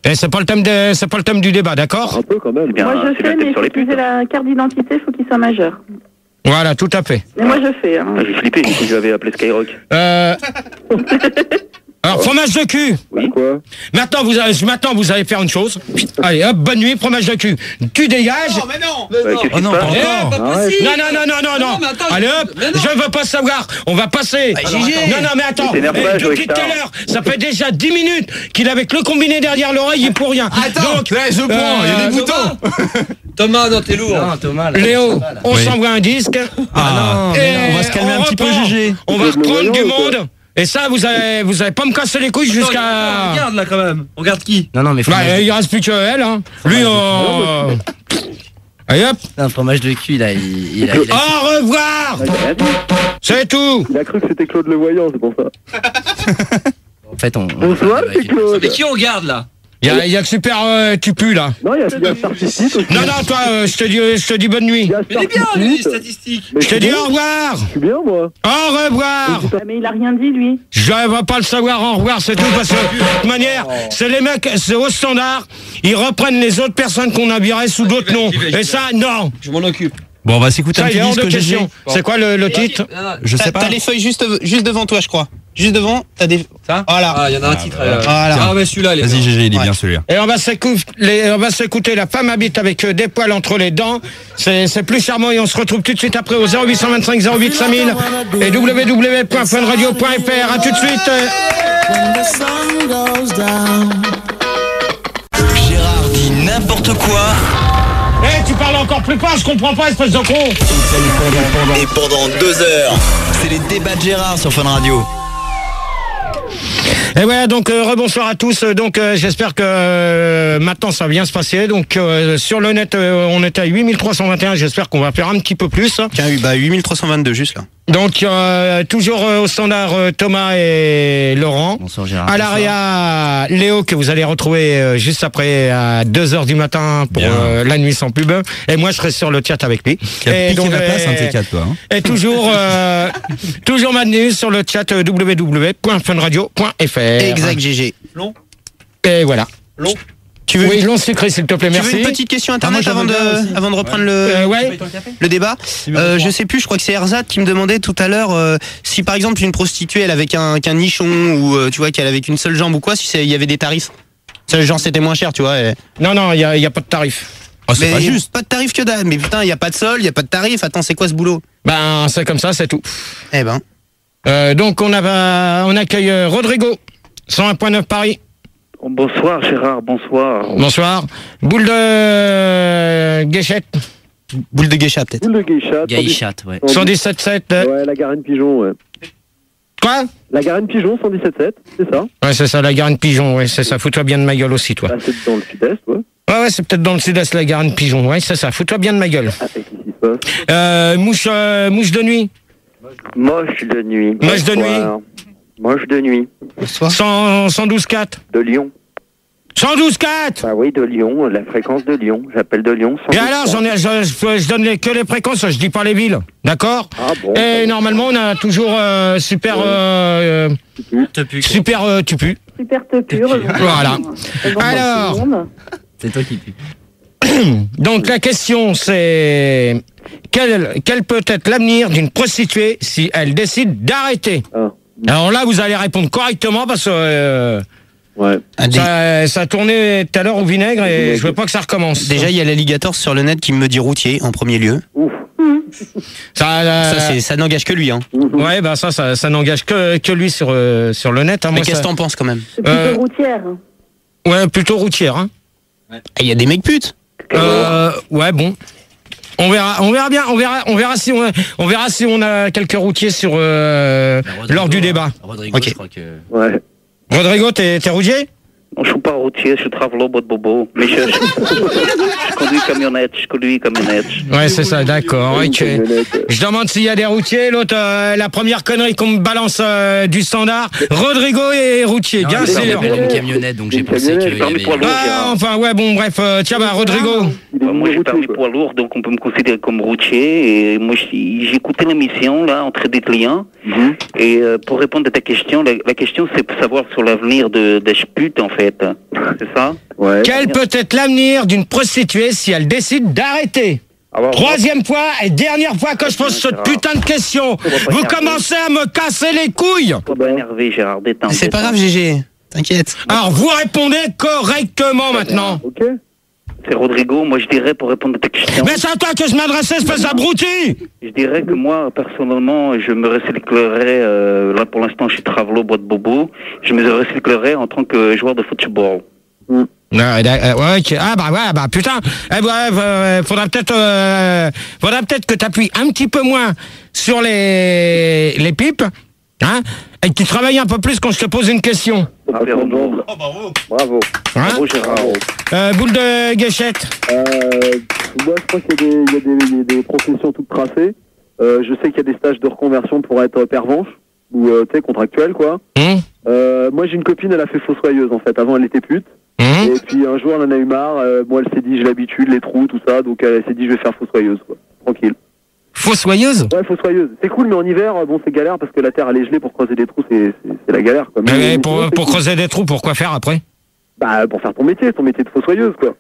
Et c'est pas le thème de, c'est pas le thème du débat, d'accord? Un peu quand même. Bien, Moi je c'est bien fais, le thème mais sur les faut qu'ils putes. aient la carte d'identité, il faut qu'ils soient majeurs. Voilà, tout à fait. Mais moi je fais. Hein. Ah, j'ai flippé si j'avais appelé Skyrock. Euh... Alors, fromage de cul. Oui. Quoi? Maintenant, vous allez, maintenant, vous allez faire une chose. Allez, hop, bonne nuit, fromage de cul. Tu dégages. Non, mais non. Ouais, qu'est-ce Oh qui non, se pas passe? Eh, encore. Pas possible. Non, non, non, non, non, non. Non, mais attends, Allez je- hop, mais non. je veux pas savoir. On va passer. Bah, Gigi. Non, non, mais attends. Mais t'énerve pas, Eh, Joey depuis tout Star. à l'heure, ça fait déjà dix minutes qu'il est avec le combiné derrière l'oreille, il est pour rien. Attends, Donc, ouais, je prends, il y a euh, des boutons. Thomas, non, t'es lourd. Non, Thomas, là, Léo, ça va, là. on Oui. s'envoie un disque. Ah, Et on va se calmer un petit peu, reprend. Gégé. On va Vous êtes le reprendre du voyant, ou quoi? monde. Et ça, vous allez, vous allez pas me casser les couilles jusqu'à. Regarde là quand même. On regarde qui? Non, non, mais fromage, Bah, de... il reste plus que elle, hein. Lui, on. Allez hop. non, fromage de cul, là, il, il a... il a- Au revoir. C'est tout. Il a cru que c'était Claude le Voyant, c'est pour ça. En fait, on... Bonsoir, on- c'est Claude. Mais qui on regarde là? Il y a, y a que super euh, tu pues là. Non, il y a, il y a Starticite aussi. Non, non, toi, euh, je te dis, je te dis bonne nuit. Il y a Il est bien lui, les Starticite. statistiques. Mais Je te suis dis bien, au revoir. Je suis bien, moi. Au revoir. Ah, mais il a rien dit lui. Je vais pas le savoir au revoir, c'est tout, parce que de toute manière, c'est les mecs, c'est au standard, ils reprennent les autres personnes qu'on a virées sous d'autres noms. Et ça, non. Je m'en occupe. Bon, on va s'écouter un Ça, il petit est hors de disque, Gégé. question. C'est quoi le, le titre? Je sais T'as pas. t'as les feuilles juste, juste devant toi, je crois. Juste devant, t'as des. Ça? Voilà. Ah, il y en a un titre. voilà. euh, Voilà. Ah, mais celui-là, il est Vas-y, bien. Gégé, il est Ouais. bien celui-là. Et on va s'écouter, les- on va s'écouter La femme habite avec euh, des poils entre les dents. C'est c'est plus charmant et on se retrouve tout de suite après au zéro huit cent vingt-cinq zéro huit cinq mille et w w w point fun radio point f r. À tout de suite. Gérard dit n'importe quoi. Eh, tu parles encore plus pas, je comprends pas, espèce de con. Et pendant deux heures, c'est les débats de Gérard sur Fun Radio. Et voilà, donc euh, rebonsoir à tous. Donc euh, j'espère que euh, maintenant ça va bien se passer. Donc euh, sur le net, euh, on était à huit mille trois cent vingt et un. J'espère qu'on va faire un petit peu plus. Tiens, bah, huit mille trois cent vingt-deux juste là. Donc euh, toujours euh, au standard euh, Thomas et Laurent. Bonsoir, Gérard. À l'arrière, Léo que vous allez retrouver euh, juste après à deux heures du matin pour Bien. euh, la nuit sans pub. Et moi je serai sur le chat avec lui. Qui a Et piqué donc, la place, euh, un de tes quatre, toi. hein. Et toujours, euh, toujours maintenu sur le chat euh, w w w point fun radio point f r. Exact, G G. Et voilà. Long. Tu veux, Oui, long sucré s'il te plaît, tu veux merci. une petite question Ah, moi, internet j'en avant, veux de, bien aussi. avant de reprendre le, Euh, ouais. le débat euh, Je sais plus, je crois que c'est Erzat qui me demandait tout à l'heure euh, si par exemple une prostituée elle avait qu'un qu'un nichon ou euh, tu vois qu'elle avait qu'une seule jambe ou quoi, si c'est- il y avait des tarifs. Ça, genre c'était moins cher, tu vois. et- Non, non, il n'y a, y a pas de tarif. Oh, c'est Mais pas juste. Pas de tarif que dalle. Mais putain, il y a pas de sol, il y a pas de tarif. Attends, c'est quoi ce boulot? Ben, c'est comme ça, c'est tout. Eh ben. Euh, donc, on, a, on accueille euh, Rodrigo, cent un point neuf Paris. Bonsoir Gérard, bonsoir. Bonsoir. Boule de Guéchette. Boule de geisha peut-être. Boule de geisha. Gaïchat, ouais. cent dix-sept sept. Ouais, la Garenne Pigeon, ouais. Quoi? La Garenne Pigeon, cent dix-sept sept, c'est ça. Ouais, c'est ça, la Garenne Pigeon, ouais, c'est ça. Fous-toi bien de ma gueule aussi, toi. Bah, c'est dans le sud-est, ouais. Ouais, ouais, c'est peut-être dans le sud-est, la Garenne Pigeon. Ouais, c'est ça. Fous-toi bien de ma gueule. Ah, et qu'est-ce qui se passe? Euh, mouche, euh, mouche de nuit. Moche de nuit. Moche de Bonsoir. Moche de nuit. cent, cent douze quatre. De Lyon. cent douze quatre. Ah oui, de Lyon, la fréquence de Lyon. J'appelle de Lyon. Et alors, j'en ai, je, je- je donne les- que les fréquences, je dis pas les villes. D'accord? Ah bon. Et normalement, on a toujours euh, super, euh, euh, super euh, tu pues. Super te pur. Voilà. Alors, C'est toi qui pue. donc la question c'est quel, quel peut être l'avenir d'une prostituée si elle décide d'arrêter? Ah. Alors là, vous allez répondre correctement parce que euh, Ouais. Ah, dé- ça, ça a tourné tout à l'heure au vinaigre et je veux pas que ça recommence. Déjà, il y a l'alligator sur le net qui me dit routier en premier lieu. Ouf. ça, euh, Ça, c'est, ça n'engage que lui. Hein. ouais, bah ça, ça, ça n'engage que, que lui sur, euh, sur le net. Hein. Mais Moi, qu'est-ce ça- que t'en penses quand même? C'est plutôt Euh, routière. Ouais, plutôt routière. Hein. Il y a des mecs putes. Euh, ouais, bon. On verra, on verra bien, on verra, on verra si on, on verra si on a quelques routiers sur euh, lors du débat. Rodrigo, Ok. je crois que... Ouais. Rodrigo, t'es t'es routier? Non, je suis pas routier, je travaille au bout de bobo. Mais je, je, je conduis camionnette, je conduis camionnette. Ouais, c'est ça, d'accord. Ok. Camionnette. Je demande s'il y a des routiers. L'autre, euh, la première connerie qu'on me balance euh, du standard. Rodrigo est routier, Non, bien mais ça, on sûr. appelle une camionnette, donc j'ai Une pensé camionnette, qu'il y permis avait... poids lourd. Ah, enfin, ouais, bon, bref. euh, tiens, bah, Rodrigo. Il est Bah, moi, j'ai routier, permis quoi. poids lourd, donc on peut me considérer comme routier. Et moi, j'ai j'ai écouté l'émission, là, entre des clients. Mhm. Et euh, pour répondre à ta question, la, la question, c'est pour savoir sur l'avenir de, des putes, en fait. arrête. C'est ça? Ouais. Quel peut être l'avenir d'une prostituée si elle décide d'arrêter? Troisième fois et dernière fois que je pose cette putain de question. Vous commencez à me casser les couilles. Faut pas énerver, Gérard, détends. C'est pas grave, G G. T'inquiète. Alors, vous répondez correctement maintenant. Ok. C'est Rodrigo, moi je dirais pour répondre à ta question. Mais c'est à toi que je m'adressais, espèce d'abruti. Je dirais que moi, personnellement, je me recyclerais, euh, là pour l'instant je suis Travelo, boîte bobo, je me recyclerais en tant que joueur de football. Mm. Ah, ouais, okay. ah bah ouais, bah putain, eh bah, euh, faudra peut-être euh, faudra peut-être que t'appuies un petit peu moins sur les, les pipes, hein, et que tu travailles un peu plus quand je te pose une question. Ah, bravo. Oh, bravo. Bravo. Hein Bravo, Gérard. Euh, boule de gâchette. Euh, moi, je crois qu'il y a des, il y a des, il y a des professions toutes tracées. Euh, je sais qu'il y a des stages de reconversion pour être pervenche, ou euh, tu sais, contractuel, quoi. Mmh. Euh, moi, j'ai une copine, elle a fait fossoyeuse, en fait. Avant, elle était pute. Mmh. Et puis, un jour, elle en a eu marre. Euh, moi, elle s'est dit, j'ai l'habitude, les trous, tout ça. Donc, elle s'est dit, je vais faire fossoyeuse, quoi. Tranquille. Fossoyeuse? Ouais, fossoyeuse. C'est cool, mais en hiver, bon, c'est galère parce que la terre, elle est gelée pour creuser des trous, c'est, c'est, c'est la galère, quoi. Mais, mais, mais mais pour, sinon, pour cool. creuser des trous, pourquoi faire après? Bah, pour faire ton métier, ton métier de fossoyeuse, quoi.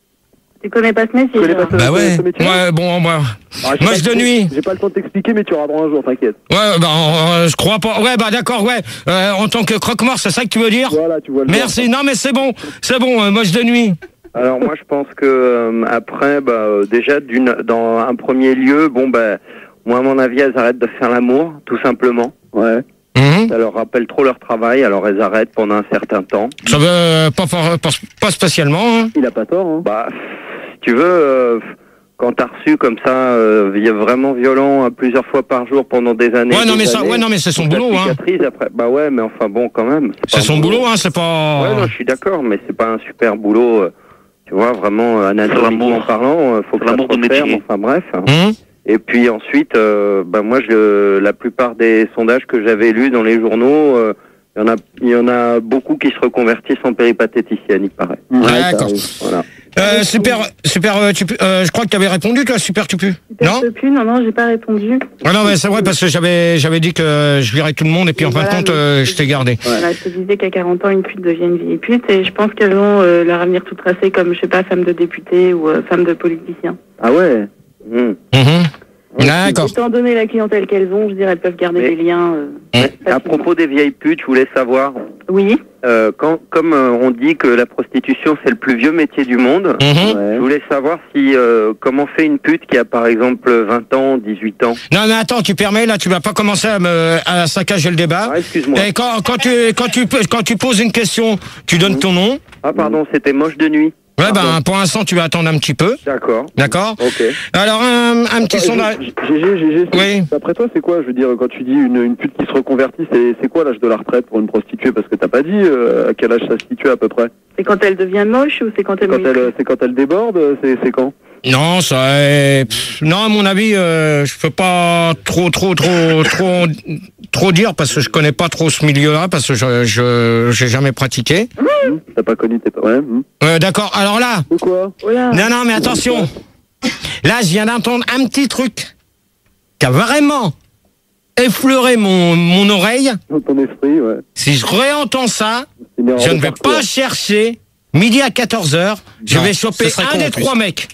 Tu connais pas ce métier? Tu connais pas ce, Bah ouais. ce métier? Ouais, bon, moi. Ah, j'ai Moche pas de le temps- nuit. J'ai pas le temps de t'expliquer, mais tu auras droit un jour, t'inquiète. Ouais, bah, euh, je crois pas. Ouais, bah, d'accord, ouais. Euh, en tant que croque-mort, c'est ça que tu veux dire? Voilà, tu vois le Merci. genre. Non, mais c'est bon. C'est bon, euh, moche de nuit. Alors moi je pense que euh, après, bah, euh, déjà d'une, dans un premier lieu, bon bah, moi à mon avis elles arrêtent de faire l'amour, tout simplement. Ouais. Mmh. Ça leur rappelle trop leur travail, alors elles arrêtent pendant un certain temps. Ça veut euh, pas, for- pas, pas spécialement. Hein. Il a pas tort, hein. Bah, si tu veux, euh, quand t'as reçu comme ça, euh, vi- vraiment violent, euh, plusieurs fois par jour pendant des années. Ouais, non, des mais ça, années, ouais, non, mais c'est son ta boulot, hein. cicatrice après, bah ouais, mais enfin bon, quand même. C'est pas son un boulot, hein, c'est pas. Ouais, non, je suis d'accord, mais c'est pas un super boulot. euh, tu vois, vraiment, euh, anatomiquement parlant, euh, faut que ça l'amour se du referme, métier. enfin bref. Mmh. Et puis ensuite, euh, bah moi, je, la plupart des sondages que j'avais lus dans les journaux, euh, il y en a, il y en a beaucoup qui se reconvertissent en péripatéticienne, il paraît. D'accord. Voilà. Euh, super, super, euh, tu, euh, je crois que tu avais répondu, toi, super, tu peux. Non? Plus, non, non, j'ai pas répondu. Ah non, mais c'est vrai, parce que j'avais, j'avais dit que je virais tout le monde, et puis en fin de Voilà, compte, euh, je t'ai gardé. Voilà, je te disais qu'à quarante ans, une pute devient une vieille pute, et je pense qu'elles ont euh, leur avenir tout tracé comme, je sais pas, femme de député ou euh, femme de politicien. Ah ouais. Mmh. Mmh. D'accord. Étant donné la clientèle qu'elles ont, je dirais, elles peuvent garder Mais- des liens. euh, Mais à propos des vieilles putes, je voulais savoir, Oui. euh, quand, comme euh, on dit que la prostitution c'est le plus vieux métier du monde, Mmh. je voulais savoir si euh, comment fait une pute qui a par exemple vingt ans, dix-huit ans. Non, mais attends, tu permets, là, tu vas pas commencer à me, à saccager le débat. Ah, excuse-moi. Et quand, quand tu, quand tu, quand tu poses une question, tu donnes ton nom. Ah pardon, c'était moche de nuit. Ouais, ben, pour l'instant, tu vas attendre un petit peu. D'accord. D'accord? Ok. Alors, un, un petit Attends, sondage. G G, G G, c'est- Oui. d'après toi, c'est quoi? Je veux dire, quand tu dis une, une pute qui se reconvertit, c'est, c'est quoi l'âge de la retraite pour une prostituée? Parce que t'as pas dit euh, à quel âge ça se situe à peu près. C'est quand elle devient moche ou c'est quand elle... Quand elle, c'est quand elle déborde, c'est, c'est quand? Non, ça est... pff, non, à mon avis, euh, je peux pas trop, trop, trop, trop, trop dire parce que je connais pas trop ce milieu-là parce que je, je, j'ai jamais pratiqué. Mmh, t'as pas connu tes... Ouais. Mmh. Euh, d'accord. Alors là. De quoi? Oh là. Non, non, mais attention. Là, je viens d'entendre un petit truc qui a vraiment effleuré mon, mon oreille. Dans ton esprit, ouais. Si je réentends ça, C'est une erreur je de ne vais parcours. pas chercher. Midi à quatorze heures, je Non, vais ce choper serait un con, des en plus. trois mecs.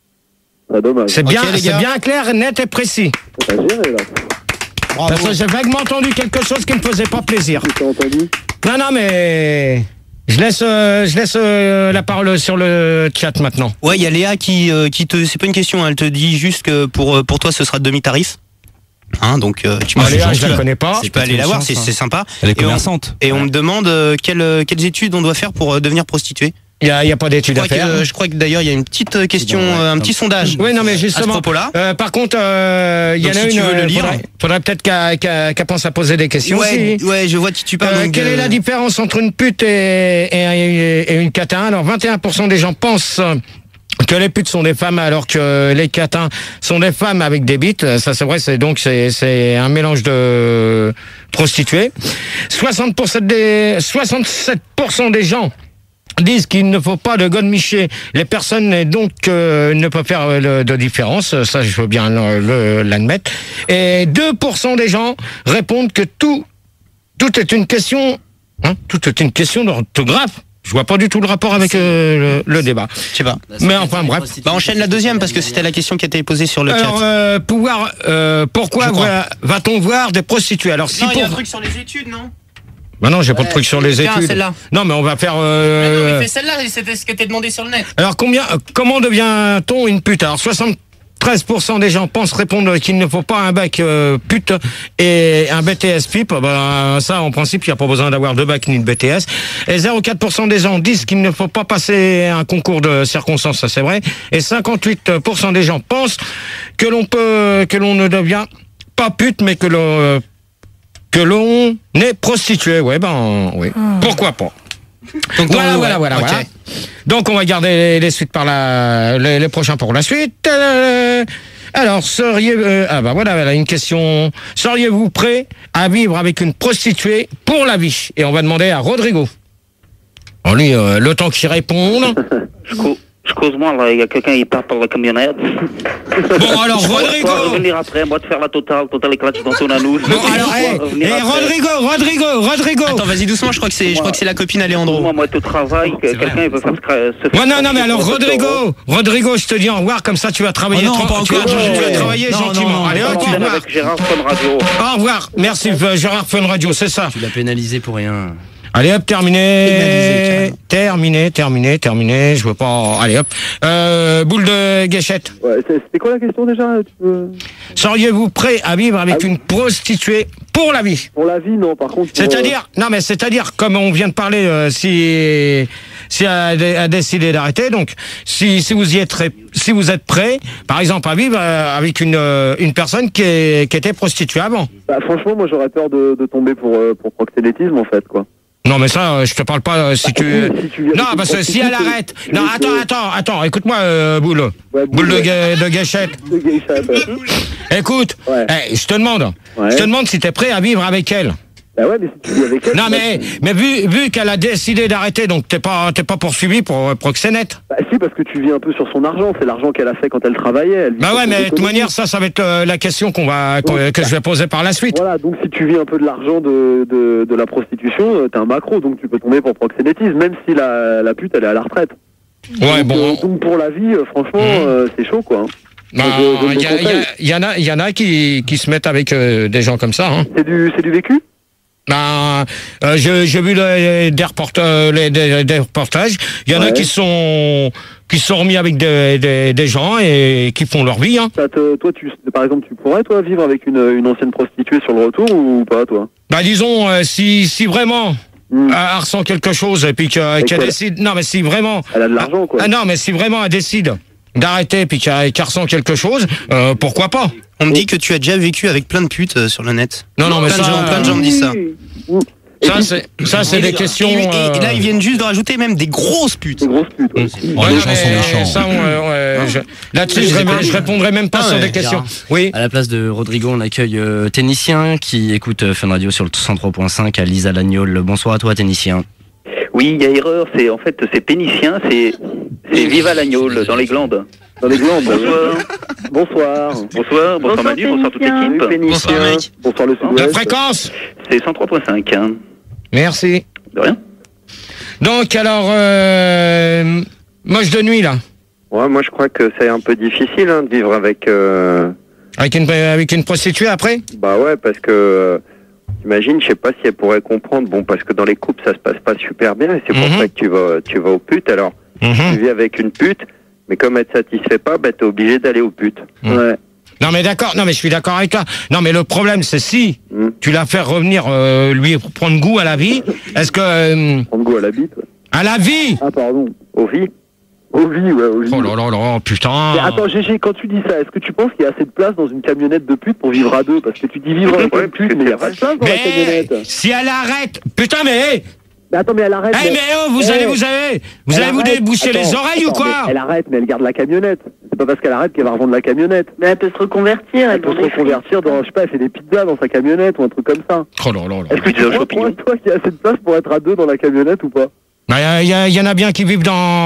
Ah, dommage. C'est Ok, bien, les c'est gars. bien clair, net et précis. T'as géré, là. Bravo. Parce que j'ai vaguement entendu quelque chose qui me faisait pas plaisir. Tu t'as entendu? Non, non, mais je laisse, euh, je laisse euh, la parole sur le chat maintenant. Ouais, il y a Léa qui, euh, qui te. C'est pas une question, hein, elle te dit juste que pour, euh, pour toi, ce sera demi-tarif. Hein, donc euh, tu Ah, peux- Léa, tu je la peux- connais pas. Tu peux aller la voir, c'est c'est sympa. Elle est Et on- commerçante. Et on me demande euh, quelles, euh, quelles études on doit faire pour euh, devenir prostituée. Il y a, il y a pas Je d'études à crois, que, faire. euh, je crois que d'ailleurs il y a une petite euh, question, euh, un petit sondage. Oui, non, mais à ce justement. propos-là. Euh, par contre, euh, il y en Donc, a si une. tu veux le euh, lire. faudrait, faudrait peut-être qu'elle qu'elle- qu'elle pense à poser des questions Ouais, aussi. ouais, je vois qui tu parles. Euh, donc, quelle euh, est la différence entre une pute et, et, et- et une catin? Alors, vingt et un pour cent des gens pensent que les putes sont des femmes alors que les catins sont des femmes avec des bites. Ça, c'est vrai, c'est donc c'est c'est un mélange de prostituées. soixante pour cent des soixante-sept pour cent des gens disent qu'il ne faut pas de godemiché les personnes et donc euh, ne peuvent faire euh, de différence. Ça, je veux bien le- le- l'admettre. Et deux pour cent des gens répondent que tout tout est une question, hein, tout est une question d'orthographe. Je vois pas du tout le rapport avec euh, le, le débat. Je sais pas. Mais enfin bref. Bah enchaîne la deuxième parce que c'était la question qui a été posée sur le Alors, chat. euh, pouvoir, euh, pourquoi va- va-t-on voir des prostituées? Alors si Non, il y a pour... un truc sur les études, non? Bah non, j'ai pas de Ouais, truc sur les tiens, études. celle-là. Non, mais on va faire. Euh... Non, mais fais celle-là, c'était ce que t'es demandé sur le net. Alors combien, euh, comment devient-on une pute? Alors soixante-treize pour cent des gens pensent répondre qu'il ne faut pas un bac euh, pute et un B T S pipe. Ben ça, en principe, il n'y a pas besoin d'avoir de bac ni de B T S. Et zéro virgule quatre pour cent des gens disent qu'il ne faut pas passer un concours de circonstances, ça c'est vrai. Et cinquante-huit pour cent des gens pensent que l'on peut, que l'on ne devient pas pute, mais que l'on que l'on est prostitué. Ouais, ben oui. Pourquoi pas? Donc, voilà, ouais, voilà, voilà, ok. voilà. Donc on va garder les, les suites par la, les, les prochains pour la suite. Euh, alors, seriez, euh, ah bah voilà, voilà une question. Seriez-vous prêt à vivre avec une prostituée pour la vie? Et on va demander à Rodrigo. Oh, lui, euh, le temps qu'il réponde. Excuse-moi, là, il y a quelqu'un qui part par la camionnette. Bon, alors, Rodrigo. On va revenir après, moi, de faire la totale, totale éclaté dans ton anus. Bon, alors, hé, hey, Rodrigo, Rodrigo, Rodrigo. Attends, vas-y doucement, je crois que c'est, je crois que c'est la copine Alejandro. Moi, moi, tu travailles, quelqu'un, il veut faire se faire. Ouais, non, non, mais alors, Rodrigo, Rodrigo, je te dis au revoir, comme ça, tu vas travailler, Oh non, pas tu vas, encore. tu vas Ouais. travailler Non, gentiment. non, non, Allez, pas hop, au encore. revoir. Avec Gérard Fun Radio. Au revoir. Merci, euh, Gérard Fun Radio, c'est ça. Tu l'as pénalisé pour rien. Allez hop, terminé, terminé, terminé, terminé, je veux pas... Allez hop, euh, boule de gâchette. Ouais, c'est- c'était quoi la question déjà? Tu peux- Seriez-vous prêt à vivre avec une prostituée pour la vie? Pour la vie, non, par contre. pour, C'est-à-dire, non mais c'est-à-dire, comme on vient de parler, euh, si si elle a, a décidé d'arrêter, donc si si vous y êtes prêt- si vous êtes prêt, par exemple, à vivre euh, avec une euh, une personne qui est, qui était prostituée avant. euh, bah, franchement, moi j'aurais peur de, de tomber pour, euh, pour proxénétisme en fait, quoi. Non mais ça, euh, je te parle pas euh, si tu. si tu viens Non avec parce une que si elle prostituée, arrête. tu- Non tu- attends attends attends. Écoute-moi euh, boule. Ouais, Boule boule, de, ouais. ga- de gâchette. De gâchette, ouais. Écoute, Ouais. eh, je te demande. Ouais. Je te demande si t'es prêt à vivre avec elle. Bah ouais, mais si tu vis avec elle. Non bah, mais mais vu vu qu'elle a décidé d'arrêter, donc t'es pas t'es pas poursuivi pour euh, proxénète. Bah si, parce que tu vis un peu sur son argent, c'est l'argent qu'elle a fait quand elle travaillait. Elle vit Bah sur ouais, son mais de toute économie. manière, ça, ça va être euh, la question qu'on va qu'on- que je vais poser par la suite. Voilà, donc si tu vis un peu de l'argent de, de, de la prostitution, euh, t'es un macro, donc tu peux tomber pour proxénétisme, même si la, la pute elle est à la retraite. Ouais, donc, bon. euh, donc pour la vie, euh, franchement, euh, c'est chaud quoi. hein. Bah, Donc, je- je Il le y, a- il y a- conseille. il y en a, il y en a qui, qui se mettent avec euh, des gens comme ça. Hein. C'est du, c'est du vécu. Ben, euh, j'ai j'ai vu les, des, report- euh, les- des, des reportages. Il y en a Ouais. qui sont qui sont remis avec des, des, des gens et qui font leur vie. Hein. Ça te, toi, tu, par exemple, tu pourrais toi vivre avec une, une ancienne prostituée sur le retour ou pas, toi? Bah disons, euh, si si vraiment Hmm. elle elle ressent quelque chose et puis que- qu'elle qu'elle- décide. Non, mais si vraiment. Elle a de l'argent, quoi. Ah non, mais si vraiment elle décide d'arrêter puis qu'elle qu'elle ressent quelque chose, euh, pourquoi pas? On me dit que tu as déjà vécu avec plein de putes euh, sur le net. Non, non, mais plein ça, de gens, plein de gens me disent ça. Ça c'est ça c'est des questions. Et, et- et euh, là, ils viennent juste de rajouter même des grosses putes. Des grosses putes. Ouais. Oh, Ouais, les non, gens sont mais méchants. ça, ouais, ouais, je- Là-dessus, je, ré- je répondrai même pas Ah sur ouais, des questions. Gérard. Oui. À la place de Rodrigo, on accueille euh, Technicien qui écoute euh, Fun Radio sur le cent trois point cinq à Lisa Lagnol. Bonsoir à toi, Technicien. Oui, il y a erreur, c'est en fait c'est pénicien, c'est c'est Viva l'agneau dans les glandes. Dans les glandes. Bonsoir. Bonsoir. Bonsoir, bonsoir Manu, bonsoir toute Pénicien. l'équipe. Pénicien. Bonsoir, mec. Bonsoir le La sud-ouest. fréquence. C'est cent trois point cinq. Hein. Merci. De rien. Donc alors, euh, moche de nuit là, Ouais, moi je crois que c'est un peu difficile hein, de vivre avec. euh, avec une avec une prostituée après. Bah ouais, parce que. euh, T'imagines, je sais pas si elle pourrait comprendre. Bon, parce que dans les couples ça se passe pas super bien et c'est pour Mhm. ça que tu vas, tu vas aux putes. Alors, Mhm. tu vis avec une pute, mais comme elle te satisfait pas, bah t'es obligé d'aller aux putes. Ouais. Non mais d'accord, non mais je suis d'accord avec toi. Non mais le problème c'est si Mm. tu la fais revenir, euh, lui prendre goût à la vie. Est-ce que euh, Prendre goût à la bite. Ouais. à la vie? Ah pardon. Aux vies. Au vie, ouais, au vie. Oh là là là, putain. Mais attends, G G, quand tu dis ça, est-ce que tu penses qu'il y a assez de place dans une camionnette de pute pour vivre à deux? Parce que tu dis vivre avec Ouais, une parce que pute, mais il n'y a c'est pas de place dans la Mais camionnette. si elle arrête, putain mais. Mais attends, mais elle arrête. Eh mais oh, vous Eh, allez vous allez vous elle allez vous arrête. déboucher les Attends, oreilles ou attends, quoi? mais Elle arrête, mais elle garde la camionnette. C'est pas parce qu'elle arrête qu'elle va revendre la camionnette. Mais elle peut se reconvertir. Elle peut se reconvertir dans, je sais pas, elle fait des pizzas dans sa camionnette ou un truc comme ça. Oh là là là. Est-ce que tu Pizza crois, champignon. toi, toi, qu'il y a assez de place pour être à deux dans la camionnette ou pas? Il bah, y, a- y en a bien qui vivent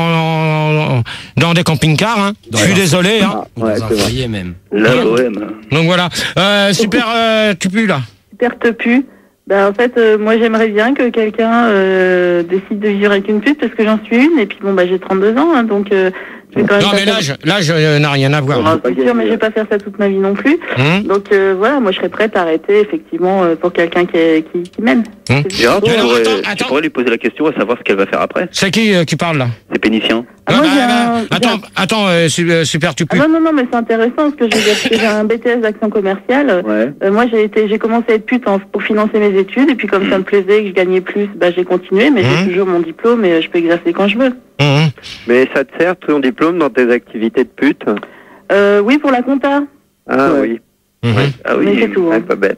dans, dans des camping-cars. Hein. Je suis désolé. Hein. Ah, ouais, Dans un c'est vrai. foyer même. La bohème. Donc voilà. Euh, super, euh, tu pues là. Super te pue. Bah, en fait, euh, moi, j'aimerais bien que quelqu'un euh, décide de vivre avec une pute, parce que j'en suis une, et puis bon, bah, j'ai trente-deux ans, hein, donc euh, je vais quand même... Non, pas mais faire- l'âge, l'âge euh, n'a rien à voir. Ah, c'est sûr, mais je vais pas faire ça toute ma vie non plus. Hum. Donc euh, voilà, moi, je serais prête à arrêter, effectivement, euh, pour quelqu'un qui, est- qui, qui m'aime. Hum. Gérard, tu, Alors, pourrais, attends, tu pourrais lui poser la question à savoir ce qu'elle va faire après. C'est qui euh, qui parle là? C'est Pénicien. Ah, moi, Ouais, j'ai bah, un- bah, Attends, attends, euh, su- euh, super, tu Ah peux. non, non, non, mais c'est intéressant ce que je veux dire, parce que j'ai un B T S d'action commerciale. Ouais. Euh, moi, j'ai été, j'ai commencé à être pute en- pour financer mes études, et puis comme ça me plaisait, que je gagnais plus, bah, j'ai continué, mais j'ai Mhm. toujours mon diplôme et euh, je peux exercer quand je veux. Mais ça te sert ton diplôme dans tes activités de pute? Euh, oui, pour la compta. Ah oui. Ah Mais c'est tout. Ouais, Hein. pas bête.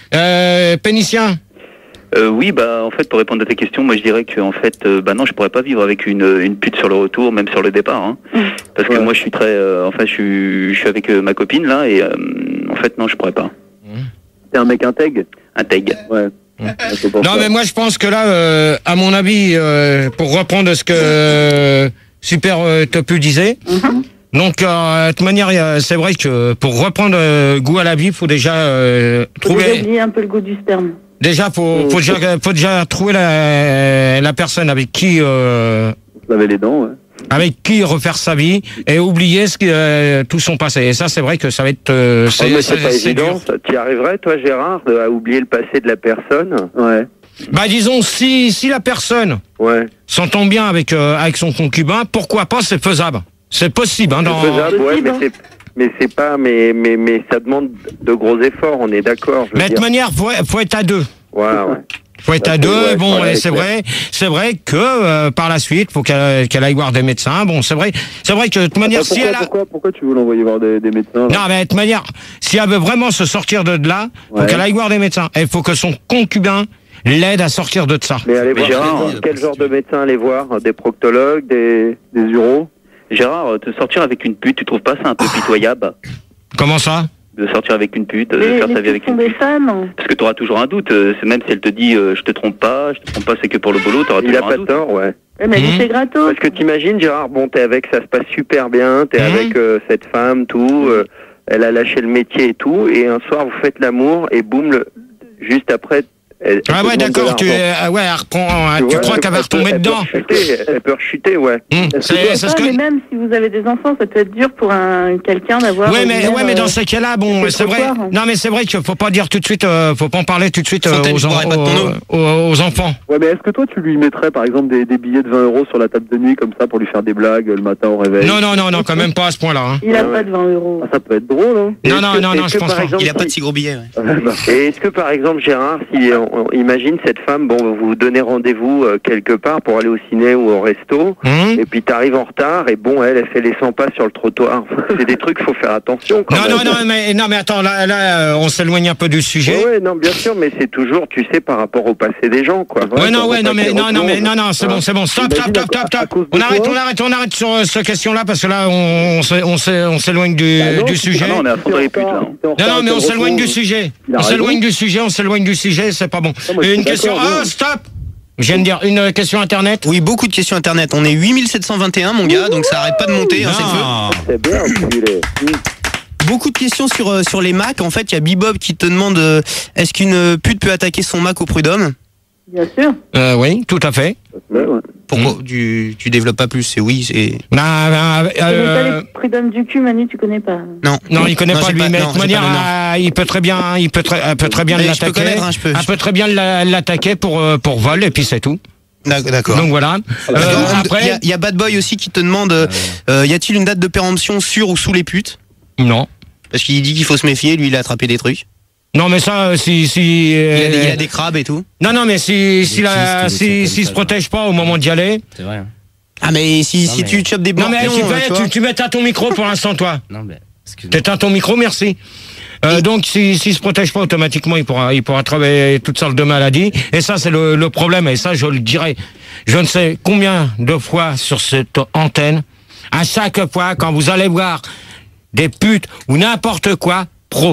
Euh, Pénicien. Euh, oui, bah en fait, pour répondre à ta question, moi je dirais que en fait, euh, bah non, je pourrais pas vivre avec une, une pute sur le retour, même sur le départ, hein. Parce que moi je suis très, euh, enfin je suis, je suis avec euh, ma copine là et euh, en fait non, je pourrais pas. T'es un mec intègre? Intègre. Ouais. Non, mais moi je pense que là, euh, à mon avis, euh, pour reprendre ce que euh, Super euh, Topu disait, donc euh, de toute manière, il y a- c'est vrai que pour reprendre euh, goût à la vie, il faut déjà euh, Faut déjà trouver. oublier un peu le goût du sperme. Déjà, faut, faut déjà, faut déjà trouver la, la personne avec qui, euh, laver les dents, ouais. avec qui refaire sa vie et oublier ce qui, euh, tout son passé. Et ça, c'est vrai que ça va être, euh, Ah, mais c'est pas c'est évident. dur. ça. Tu y arriverais, toi, Gérard, de- à oublier le passé de la personne? Ouais. Bah, disons, si, si la personne Ouais. s'entend bien avec, euh, avec son concubin, pourquoi pas, c'est faisable. C'est possible, hein, dans... C'est faisable, ouais, mais c'est, mais c'est pas, mais, mais, mais ça demande de gros efforts, on est d'accord. je veux Mais de toute dire. manière, faut, faut être à deux. Voilà, ouais. Faut être Bah, à c'est- deux, ouais, bon, voilà, et c'est c'est clair. vrai, c'est vrai que euh, par la suite, faut qu'elle qu'elle aille voir des médecins. Bon, c'est vrai, c'est vrai que de toute manière, Attends, si pourquoi, elle a, pourquoi, pourquoi tu veux l'envoyer voir des, des médecins là non, mais de toute manière, si elle veut vraiment se sortir de là, faut Ouais. qu'elle aille voir des médecins. Et il faut que son concubin l'aide à sortir de ça. Mais allez Mais voir Gérard, quel, quel genre de médecin aller voir? Des proctologues, des, des uros? Gérard, te sortir avec une pute, tu trouves pas ça un peu pitoyable? Comment ça? De sortir avec une pute, de Les, faire les sa vie avec putes sont une des femmes. Parce que tu auras toujours un doute. euh, C'est même si elle te dit euh, je te trompe pas, je te trompe pas, c'est que pour le boulot, tu auras Il a toujours pas un de doute. tort, ouais. Eh, mais Mhm. c'est gratos. Parce que t'imagines, Gérard, bon, t'es avec, ça se passe super bien, t'es Mhm. avec euh, cette femme, tout, euh, elle a lâché le métier et tout, et un soir, vous faites l'amour, et boum, le, juste après, elle, elle Ah te ouais, demande de d'accord, tu, l'argent. euh, ouais, elle reprend, tu vois, crois qu'elle va elle peut- retomber elle peut dedans? rechuter, Elle peut rechuter, ouais. Hum, c'est c'est ce Ah, que... mais même si vous avez des enfants, ça peut être dur pour un quelqu'un d'avoir. Ouais, mais, une ouais, mais mère, dans euh, ces cas-là, bon, c'est c'est vrai. trottoir, hein. Non, mais c'est vrai qu'il faut pas dire tout de suite, euh, faut pas en parler tout de suite euh, Fontaine, aux, je boirai en- pas de ton eau. aux, aux- aux enfants. Ouais, mais est-ce que toi tu lui mettrais par exemple des, des billets de vingt euros sur la table de nuit comme ça pour lui faire des blagues le matin au réveil? Non, non, non, non, quand même pas à ce point-là. Hein. Il a Ouais. pas de vingt euros. Ah, ça peut être drôle, hein. Non, Est-ce non, que- non, non, est-ce je que, pense par pas. exemple, Il a pas si- de si gros billets. Ouais. Ouais, bah, Et est-ce que par exemple, Gérard, si on, on- imagine cette femme, bon, vous vous donnez rendez-vous euh, quelque part pour aller au ciné ou au resto, Hum et puis t'arrives en retard, et bon, elle, elle fait les cent pas sur le trottoir. C'est des trucs, faut faire attention. Quand Non, même. non, non, mais, non, mais attends, là, là euh, on s'éloigne un peu du sujet. Ouais, ouais, non, bien sûr, mais c'est toujours, tu sais, par rapport au passé des gens, quoi. Ouais, non, ouais, Faut non, pas mais, qu'ils non, non, mais, replongent. non, non, c'est bon, c'est bon. Stop, stop, Imagine stop, à- stop, à stop. cause de On arrête, toi. on arrête, on arrête sur euh, cette question-là parce que là, on, on s'é- on s'é- on s'éloigne du, Bah non, du c'est- sujet. Ah non, on est à fond dans les putes, là. hein. T'es en Non, retard, non, mais t'as on le s'éloigne retour. du sujet. Il a On raison. s'éloigne du sujet, on s'éloigne du sujet, c'est pas bon. Non, moi, je Et suis une question. d'accord, Oh, oui. stop! Je viens de dire une euh, question internet. Oui, beaucoup de questions internet. On est huit mille sept cent vingt et un, mon gars, donc ça arrête pas de monter. Hein, c'est le feu. Non. C'est bien, enculé. Beaucoup de questions sur, euh, sur les Macs. En fait, il y a Bebop qui te demande euh, est-ce qu'une euh, pute peut attaquer son Mac au prud'homme? Bien sûr. Euh, oui, tout à fait. Ouais, ouais. Pourquoi tu, tu développes pas plus? C'est oui, c'est. Bah, bah, Tu connais euh, pas les prud'hommes du cul, Manu, tu connais pas. Non. non, il connaît pas j'ai lui, mais de non, toute j'ai manière, pas le nom. euh, il peut très bien, il peut très, elle peut très bien Mais je peux l'attaquer. connaître, hein, je peux- Elle peut très bien la- l'attaquer pour euh, pour vol et puis c'est tout. D'ac- D'accord. Donc voilà. Euh, Parce que, on- après, Il y a- il y, a Bad Boy aussi qui te demande euh, euh, y a-t-il une date de péremption sur ou sous les putes? non. Parce qu'il dit qu'il faut se méfier, lui il a attrapé des trucs. Non, mais ça, euh, si, si. Il euh, a, des, il a des crabes et tout. Non, non, mais si, si, la, existe, des si, trucs s'il comme se ça, protège pas au moment d'y aller. C'est vrai. hein. Ah mais si, Non, si mais- tu chopes des Non, mais borpions, tu, euh, fais- tu vois. tu, tu mets à ton micro pour l'instant, toi. Non, mais. excuse-moi. T'éteins ton micro, merci. Euh, donc, s'il si, se protège pas automatiquement, il pourra, il pourra travailler toutes sortes de maladies. Et ça, c'est le, le problème. Et ça, je le dirai. Je ne sais combien de fois sur cette antenne. À chaque fois, quand vous allez voir des putes ou n'importe quoi,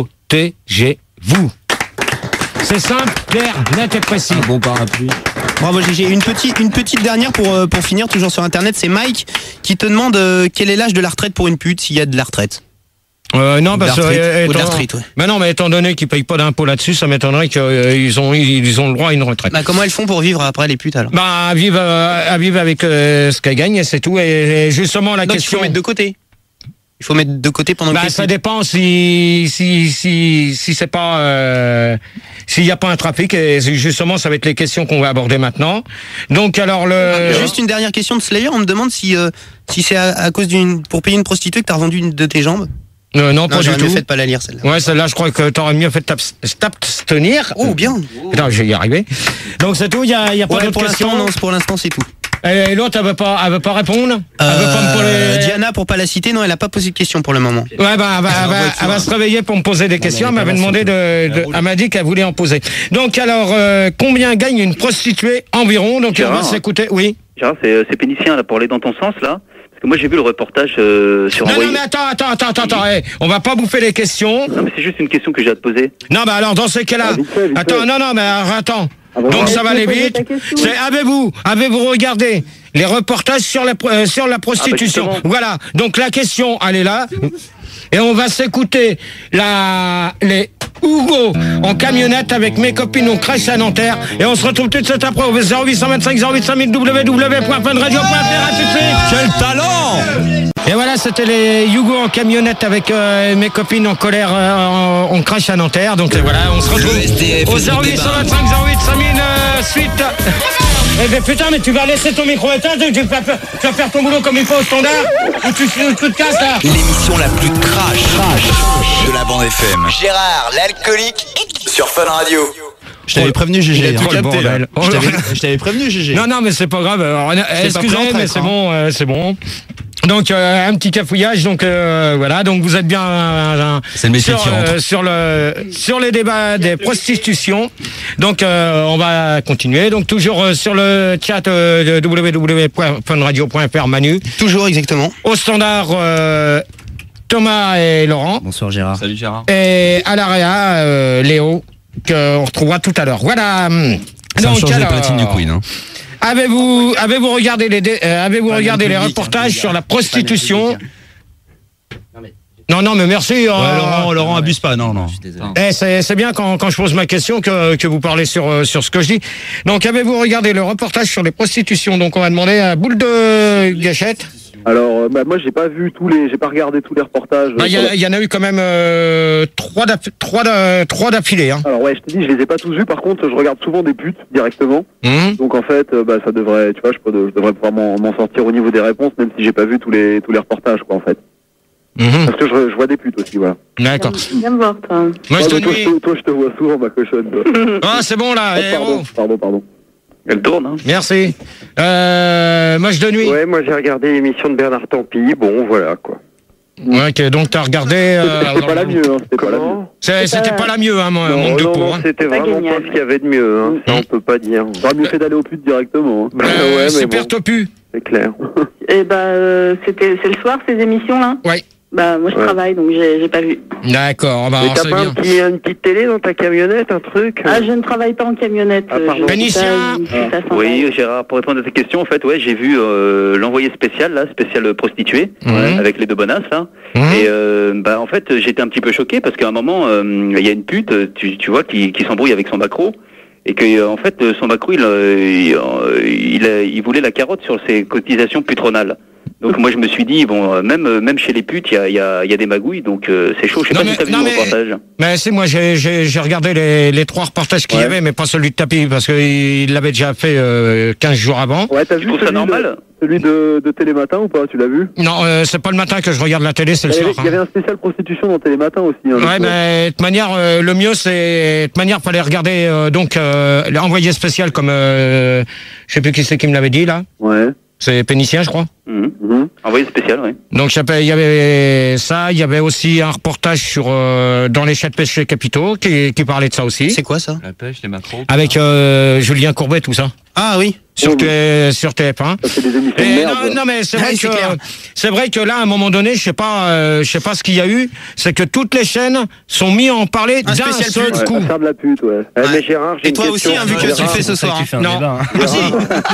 protégez-vous. C'est simple, clair, net et précis. Un bon parapluie. Bravo G G. Une petite, une petite dernière pour, euh, pour finir, toujours sur internet, c'est Mike qui te demande euh, quel est l'âge de la retraite pour une pute, s'il y a de la retraite. Euh, non, parce que D'arthrite. euh, Ou étant- d'arthrite, ouais. mais non, mais étant donné qu'ils payent pas d'impôt là-dessus, ça m'étonnerait qu'ils ont ils ont le droit à une retraite. Bah, comment elles font pour vivre après les putes alors? Bah, à vivre, euh, à vivre avec euh, ce qu'elles gagnent, et c'est tout. Et, et justement, la Donc, question. il faut mettre de côté. Il faut mettre de côté pendant Bah, que ça dépend si si si si c'est pas euh, s'il n'y a pas un trafic. Et justement, ça va être les questions qu'on va aborder maintenant. Donc, alors le. Juste une dernière question de Slayer, on me demande si euh, si c'est à, à cause d'une pour payer une prostituée que t'as revendu une de tes jambes. Euh, non, pas du j'aurais tout. mieux fait de pas la lire celle-là. Ouais, celle-là, je crois que t'aurais mieux fait de t'abs- t'abstenir. Oh, bien. Putain, je vais y arriver. Donc c'est tout. Il y a, il y a pas Ouais, d'autres pour l'instant, questions. non, pour l'instant c'est tout. Et l'autre, elle veut pas, elle veut pas répondre. Elle veut pas me Euh, poser. Diana, pour pas la citer, non, elle a pas posé de question pour le moment. Ouais, bah, elle va, elle va, elle va se réveiller pour me poser des questions. Elle m'avait demandé de, de- elle m'a dit qu'elle voulait en poser. Donc, alors, euh, combien gagne une prostituée environ? Donc, on va Gérard. s'écouter. Oui. Gérard, c'est c'est pénicien là pour aller dans ton sens là. Parce que moi j'ai vu le reportage euh, sur Non, Envoyé. non, mais attends, attends, attends, attends, attends. hey, on va pas bouffer les questions. Non, mais c'est juste une question que j'ai à te poser. Non, bah alors, dans ces cas-là. Attends, non, non, mais alors, attends. Donc, ça va aller vite. C'est, avez-vous, avez-vous regardé les reportages sur la, pro- euh, sur la prostitution? Ah, bah, Voilà. Donc, la question, elle est là. Et on va s'écouter la, les Hugo en camionnette avec mes copines au crèche à Nanterre. Et on se retrouve tout de suite après au zéro huit cent vingt-cinq zéro huit cinq mille w w w point fun radio point f r. À tout de suite. Quel talent! Et voilà, c'était les Hugo en camionnette avec euh, mes copines en colère euh, en, en crash à Nanterre. Donc euh, voilà, on se retrouve Le S D F au est zéro huit cent vingt-cinq zéro huit cinq mille euh, suite. Eh ben putain, mais tu vas laisser ton micro éteint, tu vas, faire, tu vas faire ton boulot comme il faut au standard, ou tu, tu, tu te casses là. L'émission la plus crash, de la bande F M. Gérard, l'alcoolique, sur Fun Radio. Je t'avais prévenu, G G. Il a hein. tout capté, là. Je t'avais- Je t'avais prévenu, G G. Non, non, mais c'est pas grave. Alors, pas excusez, prêt en mais traître, c'est hein. bon, euh, c'est bon. Donc euh, un petit cafouillage, donc euh, voilà, donc vous êtes bien euh, C'est le métier sur, qui rentre. euh, sur le sur les débats des prostitutions. Donc euh, on va continuer. Donc toujours euh, sur le chat euh, de w w w point fun radio point f r, Manu. Toujours exactement. Au standard euh, Thomas et Laurent. Bonsoir Gérard. Salut Gérard. Et à l'area euh, Léo qu'on retrouvera tout à l'heure. Voilà. Ça Donc, change les alors, platines du Queen. Hein. Avez-vous avez-vous regardé les dé- euh, avez-vous regardé les reportages sur la prostitution? Non non mais merci. euh, Ouais, Laurent, Laurent, abuse pas. Non, non. eh, c'est c'est bien quand, quand je pose ma question que, que vous parlez sur, euh, sur ce que je dis. Donc avez-vous regardé le reportage sur les prostitutions? Donc on va demander à Boule de Gâchette. Alors, euh, bah, moi, j'ai pas vu tous les, j'ai pas regardé tous les reportages. Bah, Il y, a- il y en a eu quand même euh, trois d'aff- trois d'a- trois d'affilée. Hein. Alors ouais, je te dis, je les ai pas tous vus. Par contre, je regarde souvent des putes directement. Mmh. Donc en fait, euh, bah, ça devrait, tu vois, je, peux- je devrais pouvoir m'en m'en sortir au niveau des réponses, même si j'ai pas vu tous les tous les reportages, quoi, en fait. Mmh. Parce que je, je vois des putes aussi, voilà. D'accord. Viens me voir, toi. Moi je Ouais, te mais toi, nuis. je te- toi, je te vois souvent, ma cochonne. Toi. Ah c'est bon là. Oh, eh, pardon, oh. pardon, pardon. Elle tourne, hein. Merci. Euh, moi je de nuit. Ouais, moi j'ai regardé l'émission de Bernard Tapie, bon voilà quoi. Ouais, ok, donc t'as regardé. euh, C'était pas la mieux, hein. C'était pas la mieux. c'est- C'était pas la mieux, hein, mon Non, manque de non, peau. non, Hein. c'était Pas vraiment génial. pas ce qu'il y avait de mieux, hein. Ça on peut pas dire. T'aurais mieux fait d'aller au pute directement. Hein. Bah Euh, ouais, mais super bon, topu. c'est clair. Et bah, euh, c'était, c'est le soir, ces émissions-là? Ouais. Bah, moi, je Ouais. travaille, donc j'ai, j'ai pas vu. D'accord, bah, Mais t'as c'est pas un bien. petit, une petite télé dans ta camionnette, un truc Ah, je ne travaille pas en camionnette. Ah, pardon. je- Pénicien. je suis à Saint-Maur. Oui, Gérard, pour répondre à ta question, en fait, ouais, j'ai vu euh, l'envoyé spécial, là, spécial prostituée, Mhm. avec les deux bonasses, là. Mhm. Et euh, bah, en fait, j'étais un petit peu choqué parce qu'à un moment, euh, il y a une pute, tu, tu vois, qui, qui s'embrouille avec son macro. Et que, euh, en fait, son macro, il, euh, il, euh, il, a- il voulait la carotte sur ses cotisations putronales. Donc moi, je me suis dit, bon, euh, même, euh, même chez les putes, il y a, il y, a, il y a des magouilles, donc euh, c'est chaud. Je sais Non, pas mais- si t'as vu non, le mais- reportage. Mais c'est moi, j'ai- j'ai j'ai regardé les, les trois reportages qu'il y Ouais. avait, mais pas celui de Tapie, parce qu'il l'avait déjà fait euh, quinze jours avant. Ouais, t'as vu trouves ça celui, normal de, celui de, de Télématin ou pas? Tu l'as vu? Non, euh, c'est pas le matin que je regarde la télé, c'est le Il y, avait, soir. il y avait hein. un spécial prostitution dans Télématin aussi. Hein, Ouais, mais de toute manière, euh, le mieux, c'est de toute manière, fallait regarder euh, donc euh, l'envoyé spécial comme euh, je sais plus qui c'est qui me l'avait dit là. Ouais. C'est Pénicien, je crois. Mhm. Mhm. Envoyé spécial, oui. Donc il y avait ça, il y avait aussi un reportage sur euh, dans les chats de pêche chez Capitaux qui, qui parlait de ça aussi. C'est quoi ça? La pêche, les macros. Avec euh, Julien Courbet, tout ça. Ah oui. Sur, Oh, T- sur T F un. Ça, c'est des émissions de Et merde. non, non, mais c'est vrai Ouais, c'est que clair. c'est vrai que là à un moment donné, je sais pas, euh, je sais pas ce qu'il y a eu, c'est que toutes les chaînes sont mis à en parler Un d'un spécial seul pute. Ouais, coup. à faire de la pute, ouais. Eh, Ouais. mais Gérard, j'ai Et une toi aussi, question. hein, vu que tu le fais ce soir. Non. Aussi.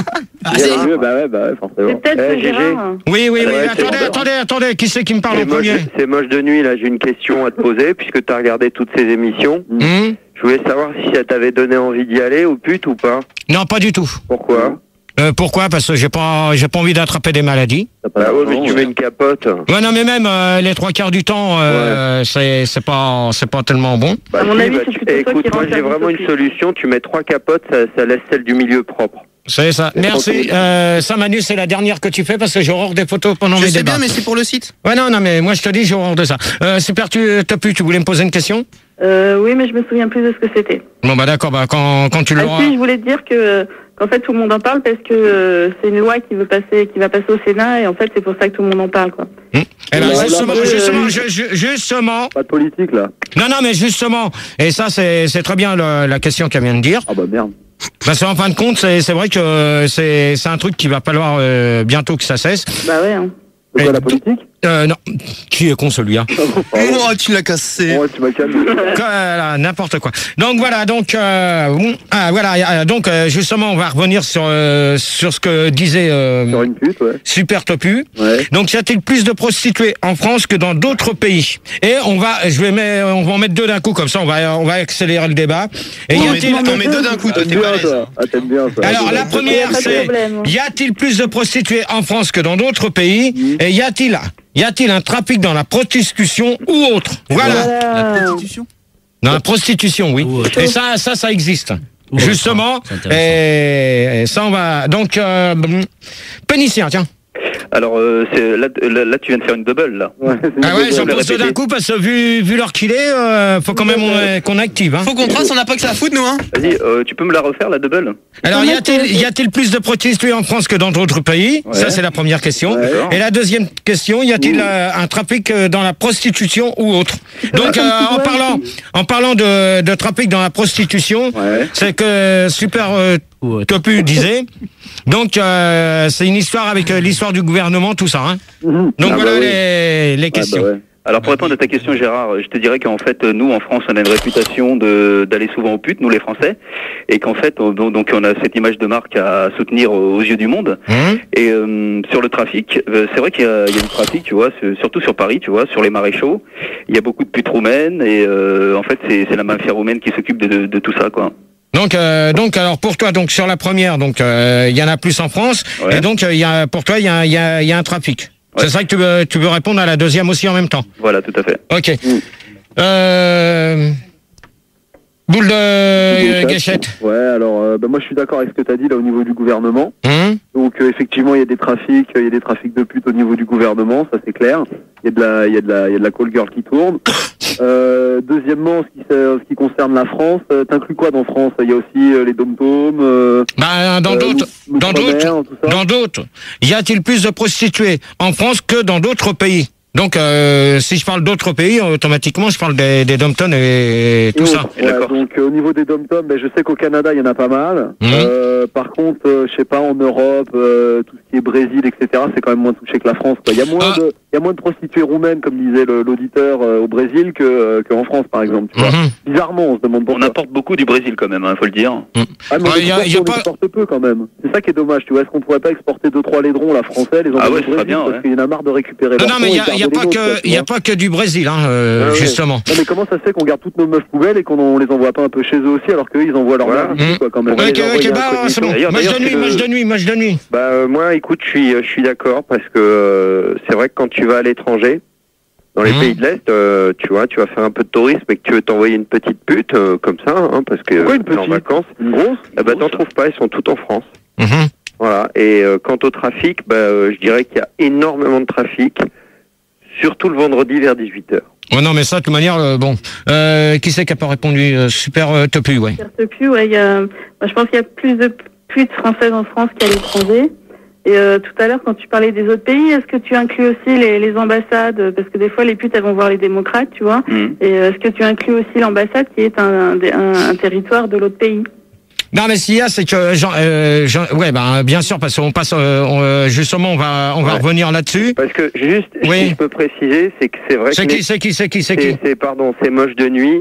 Ah, Gérard, bah ouais, bah ouais, forcément. C'est peut-être Eh, que G G. Gérard. Oui, oui, oui. Ouais, attendez, c'est- attendez, attendez. Qui c'est qui me parle C'est en moche, premier? c'est moche de nuit, là, j'ai une question à te poser, puisque tu as regardé toutes ces émissions. Hum Je voulais savoir si ça t'avait donné envie d'y aller au pute ou pas. Non, pas du tout. Pourquoi? Euh, pourquoi? Parce que j'ai pas, j'ai pas envie d'attraper des maladies. Bah ouais, mais tu mets une capote. Ouais, non, mais même euh, les trois quarts du temps, euh, c'est, c'est pas, c'est pas tellement bon. Bah, À mon si, avis, bah, c'est tu- plutôt toi écoute, qui moi rentre j'ai la vraiment une bouche au solution, tu mets trois capotes, ça, ça laisse celle du milieu propre. C'est ça. C'est Merci. tranquille. Euh, ça, Manu, c'est la dernière que tu fais parce que j'ai horreur des photos pendant Je mes sais débats. bien, mais c'est pour le site. Ouais, non, non, mais moi je te dis, j'ai horreur de ça. Euh, super, tu, t'as pu, tu voulais me poser une question? Euh, oui, mais je me souviens plus de ce que c'était. Bon, bah d'accord, bah quand, quand tu Ah l'auras. si, je voulais te dire que qu'en fait tout le monde en parle parce que euh, c'est une loi qui veut passer, qui va passer au Sénat et en fait c'est pour ça que tout le monde en parle quoi. Eh ben, Ouais, justement, là, justement, euh, ju- ju- justement. Pas de politique, là. Non, non, mais justement. Et ça, c'est, c'est très bien le- la question qu'elle vient de dire. Ah bah merde. Parce qu'en fin de compte, c'est, c'est vrai que c'est, c'est un truc qui va falloir euh, bientôt que ça cesse. Bah ouais. Hein. C'est quoi Et la politique? Euh, non. Qui est con celui-là? Oh, tu l'as cassé. Ouais, tu m'as calmé. Voilà, n'importe quoi. Donc voilà, donc euh, bon, ah, voilà, euh, donc euh, justement, on va revenir sur euh, sur ce que disait euh, Sur une pute, ouais. Super Topu. Ouais. Donc, y a-t-il plus de prostituées en France que dans d'autres pays? Et on va, je vais mettre, on va en mettre deux d'un coup comme ça, on va, on va accélérer le débat. Et y On met a-t-il on met deux d'un coup, toi, T'aimes t'es bien, balèze. ça. Ah, t'aimes bien, ça. Alors la Y a première, pas de c'est problème. y a-t-il plus de prostituées en France que dans d'autres pays? Mhm. Et y a-t-il y a-t-il un trafic dans la prostitution ou autre? Voilà. Voilà. Prostitution. Dans la prostitution, oui. Et ça, ça, ça existe. Justement. C'est intéressant. Et, et ça, on va. Donc, euh, Pénicien, tiens. Alors, euh, c'est, là, là, là, tu viens de faire une double, là. Ouais, c'est une Ah ouais, bonne j'en idée. pose deux d'un coup parce que vu, vu l'heure qu'il est, euh, faut quand même euh, qu'on active. Hein. Faut qu'on trace, on n'a pas que ça à foutre, nous, hein. Vas-y, euh, tu peux me la refaire, la double? Alors, y a-t-il y a-t-il plus de prostituées en France que dans d'autres pays? Ouais. Ça, c'est la première question. Ouais. Et la deuxième question, y a-t-il euh, un trafic euh, dans la prostitution ou autre? Donc, euh, en parlant, en parlant de, de trafic dans la prostitution, Ouais. c'est que Super euh, Topu disait. Donc, euh, c'est une histoire avec euh, l'histoire du gouvernement, tout ça. Hein. Mhm. Donc, Ah bah voilà oui. les, les Ah, questions. bah ouais. Alors pour répondre à ta question Gérard, je te dirais qu'en fait nous en France on a une réputation de d'aller souvent aux putes, nous les Français, et qu'en fait on, donc on a cette image de marque à soutenir aux, aux yeux du monde. Mmh. Et euh, sur le trafic, euh, c'est vrai qu'il y a, il y a du trafic, tu vois, c'est- surtout sur Paris, tu vois, sur les maréchaux, il y a beaucoup de putes roumaines et euh, en fait c'est c'est la mafia roumaine qui s'occupe de, de, de tout ça quoi. Donc, euh, donc, alors pour toi, donc sur la première, donc euh, il y en a plus en France, Ouais. et donc euh, il y a pour toi il y a, il y a, il y a un trafic. Ouais. C'est ça que tu veux, tu veux répondre à la deuxième aussi en même temps. Voilà, tout à fait. Ok. Euh, boule de euh, gâchette. Ouais, alors euh, bah, moi je suis d'accord avec ce que tu as dit là au niveau du gouvernement. Hum Donc euh, effectivement il y a des trafics, il y a des trafics de putes au niveau du gouvernement, ça c'est clair. Il y a de la, il y a de la, il y a de la call girl qui tourne. Euh, deuxièmement, ce qui, ce qui concerne la France, euh, t'inclus quoi dans France? Il y a aussi euh, les dom-toms. Euh, Bah, dans euh, d'autres, Mou- dans Moutre-Mère, d'autres, tout ça. dans d'autres, y a-t-il plus de prostituées en France que dans d'autres pays? Donc, euh, si je parle d'autres pays, automatiquement, je parle des, des dom-toms et tout Et ça. autres, ouais, donc euh, au niveau des dom-toms, ben, je sais qu'au Canada il y en a pas mal. Mhm. Euh, par contre, euh, je sais pas, en Europe, euh, tout ce qui est Brésil, et cetera, c'est quand même moins touché que la France. quoi. Il y a moins Ah. de, il y a moins de prostituées roumaines, comme disait le- l'auditeur euh, au Brésil, que euh, qu'en France par exemple. Tu vois. Mhm. Bizarrement, on se demande On pourquoi. importe beaucoup du Brésil quand même, il faut le dire. Ah, mais Ouais, on y a- exporte, y a on pas- exporte peu quand même. C'est ça qui est dommage. Tu vois, est-ce qu'on pourrait pas exporter deux trois laidrons, la français, les envoyer Ah ouais, au ce serait Brésil, bien, parce ouais. qu'il y en a marre de récupérer. Non, leurs non, mais fonds il et y a, de y a garder pas les nôtres, que, tu y a vois. pas que du Brésil, hein, euh, Ah ouais. justement. Non, mais comment ça se fait qu'on garde toutes nos meufs poubelles et qu'on on les envoie pas un peu chez eux aussi, alors qu'eux ils envoient leur Voilà. merde ici, Mhm. quoi, quand même. Ok, On les envoie ok, à bah, incognito. c'est bon. D'ailleurs- Match de d'ailleurs, nuit, tu match le- de nuit, match de nuit. Bah euh, moi, écoute, je suis, je suis d'accord parce que euh, c'est vrai que quand tu vas à l'étranger, dans les Mhm. pays de l'Est, euh, tu vois, tu vas faire un peu de tourisme et que tu veux t'envoyer une petite pute euh, comme ça, hein, parce que Pourquoi une t'es en petite vacances, Une grosse eh ben t'en trouves pas, ils sont toutes en France. Mhm. Voilà. Et euh, quant au trafic, bah, euh, je dirais qu'il y a énormément de trafic, surtout le vendredi vers dix-huit heures. Ouais, non, mais ça, de toute manière, euh, bon. Euh, qui c'est qui a pas répondu? Euh, Super euh, Topu, ouais. Certes plus, ouais, il y a, moi, je pense qu'il y a plus de putes françaises en France qu'à l'étranger. Et euh, tout à l'heure, quand tu parlais des autres pays, est-ce que tu inclus aussi les, les ambassades? Parce que des fois, les putes, elles vont voir les démocrates, tu vois. Mhm. Et euh, est-ce que tu inclus aussi l'ambassade qui est un, un, un, un territoire de l'autre pays? Non, mais ce qu'il y a, c'est que, Jean, euh, Jean- ouais, ben, bien sûr, parce qu'on passe, euh, on, euh, justement, on va, on va Ouais. revenir là-dessus. Parce que juste, Oui. si je peux préciser, c'est que c'est vrai C'est que qui, c'est qui, c'est qui, c'est qui? c'est, c'est- pardon, c'est moche de nuit.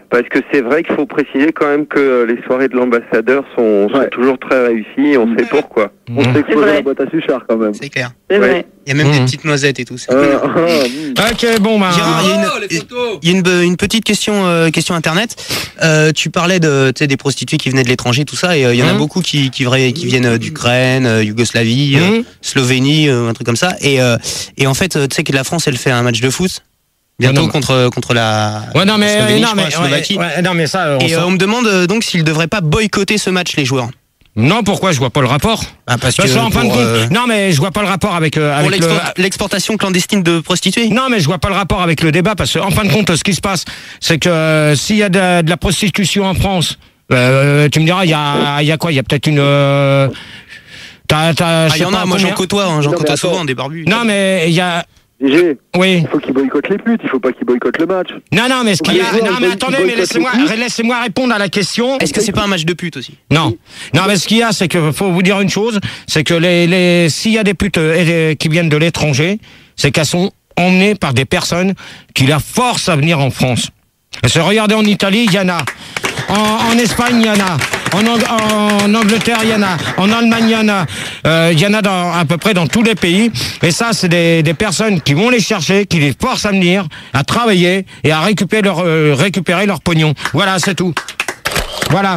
Parce que c'est vrai qu'il faut préciser quand même que les soirées de l'ambassadeur sont, sont toujours très réussies, on sait pourquoi. On s'est exposé la boîte à suchard quand même. C'est clair. C'est vrai. Il y a même des Mmh. petites noisettes et tout. c'est Euh, cool. ah, Ok, bon, bah. Gérard, il y a une, il y a une, une petite question, euh, question internet. Euh, tu parlais de, tu sais, des prostituées qui venaient de l'étranger, tout ça, et euh, il y en a Mmh. beaucoup qui, qui, vra- qui viennent euh, d'Ukraine, euh, Yougoslavie, euh, Mmh. Slovénie, euh, un truc comme ça. Et, euh, et en fait, euh, tu sais que la France, elle fait un match de foot bientôt Ouais, non, contre contre la. Ouais, non, mais, Slovénie, non, je mais, crois, la Slovaquie. ouais, ouais, non, mais ça, euh, on Et euh, s'en- on me demande euh, donc s'ils devraient pas boycotter ce match, les joueurs. Non, pourquoi? Je vois pas le rapport. Ah, parce Parce que qu'en fin de pour, compte, euh, non, mais je vois pas le rapport avec, euh, pour avec le. l'export- l'exportation clandestine de prostituées. Non, mais je vois pas le rapport avec le débat parce qu'en fin de compte, ce qui se passe, c'est que euh, s'il y a de, de la prostitution en France, euh, tu me diras, il y a, il y a quoi? Il y a peut-être une. Euh, t'as, t'as, Ah, je il sais y en pas a, moi j'en combien- côtoie, hein, j'en Non, mais côtoie attends. souvent des barbus. Non, mais il y a. G G, Oui. il faut qu'ils boycottent les putes, il faut pas qu'ils boycottent le match. Non, non, mais ce qu'il y a. Les joueurs, Non, ils mais boy- attendez, ils mais boycottent laissez-moi, les putes. laissez-moi répondre à la question. Est-ce que c'est pas un match de pute aussi? Non, non, mais ce qu'il y a, c'est que faut vous dire une chose, c'est que les, les, s'il y a des putes euh, et- qui viennent de l'étranger, c'est qu'elles sont emmenées par des personnes qui la forcent à venir en France. Parce que regardez en Italie, il y en a. En, en Espagne, il y en a. En, Ang- en Angleterre, il y en a. En Allemagne, il y en a. Euh, Il y en a dans, à peu près dans tous les pays. Et ça, c'est des, des personnes qui vont les chercher, qui les forcent à venir, à travailler et à récupérer leur, euh, récupérer leur pognon. Voilà, c'est tout. Voilà.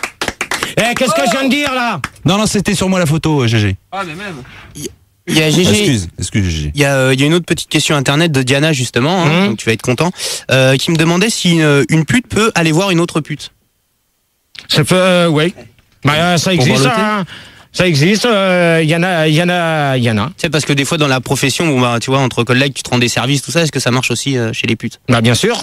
Eh, qu'est-ce que je viens de dire là? Non, non, c'était sur moi la photo, G G. Ah, mais même. Il y a G G. Excuse, excuse, G G. Il y, a, euh, il y a une autre petite question internet de Diana justement, hein, Mmh. donc tu vas être content, euh, qui me demandait si une, une pute peut aller voir une autre pute. Ça peut, euh, oui. Bah, euh, ça Pour existe, balloter hein. Ça existe, euh, il y en a, il y en a, il y en a. Tu sais, parce que des fois dans la profession, bon, bah, tu vois, entre collègues, tu te rends des services, tout ça, est-ce que ça marche aussi euh, chez les putes? Bah, bien sûr.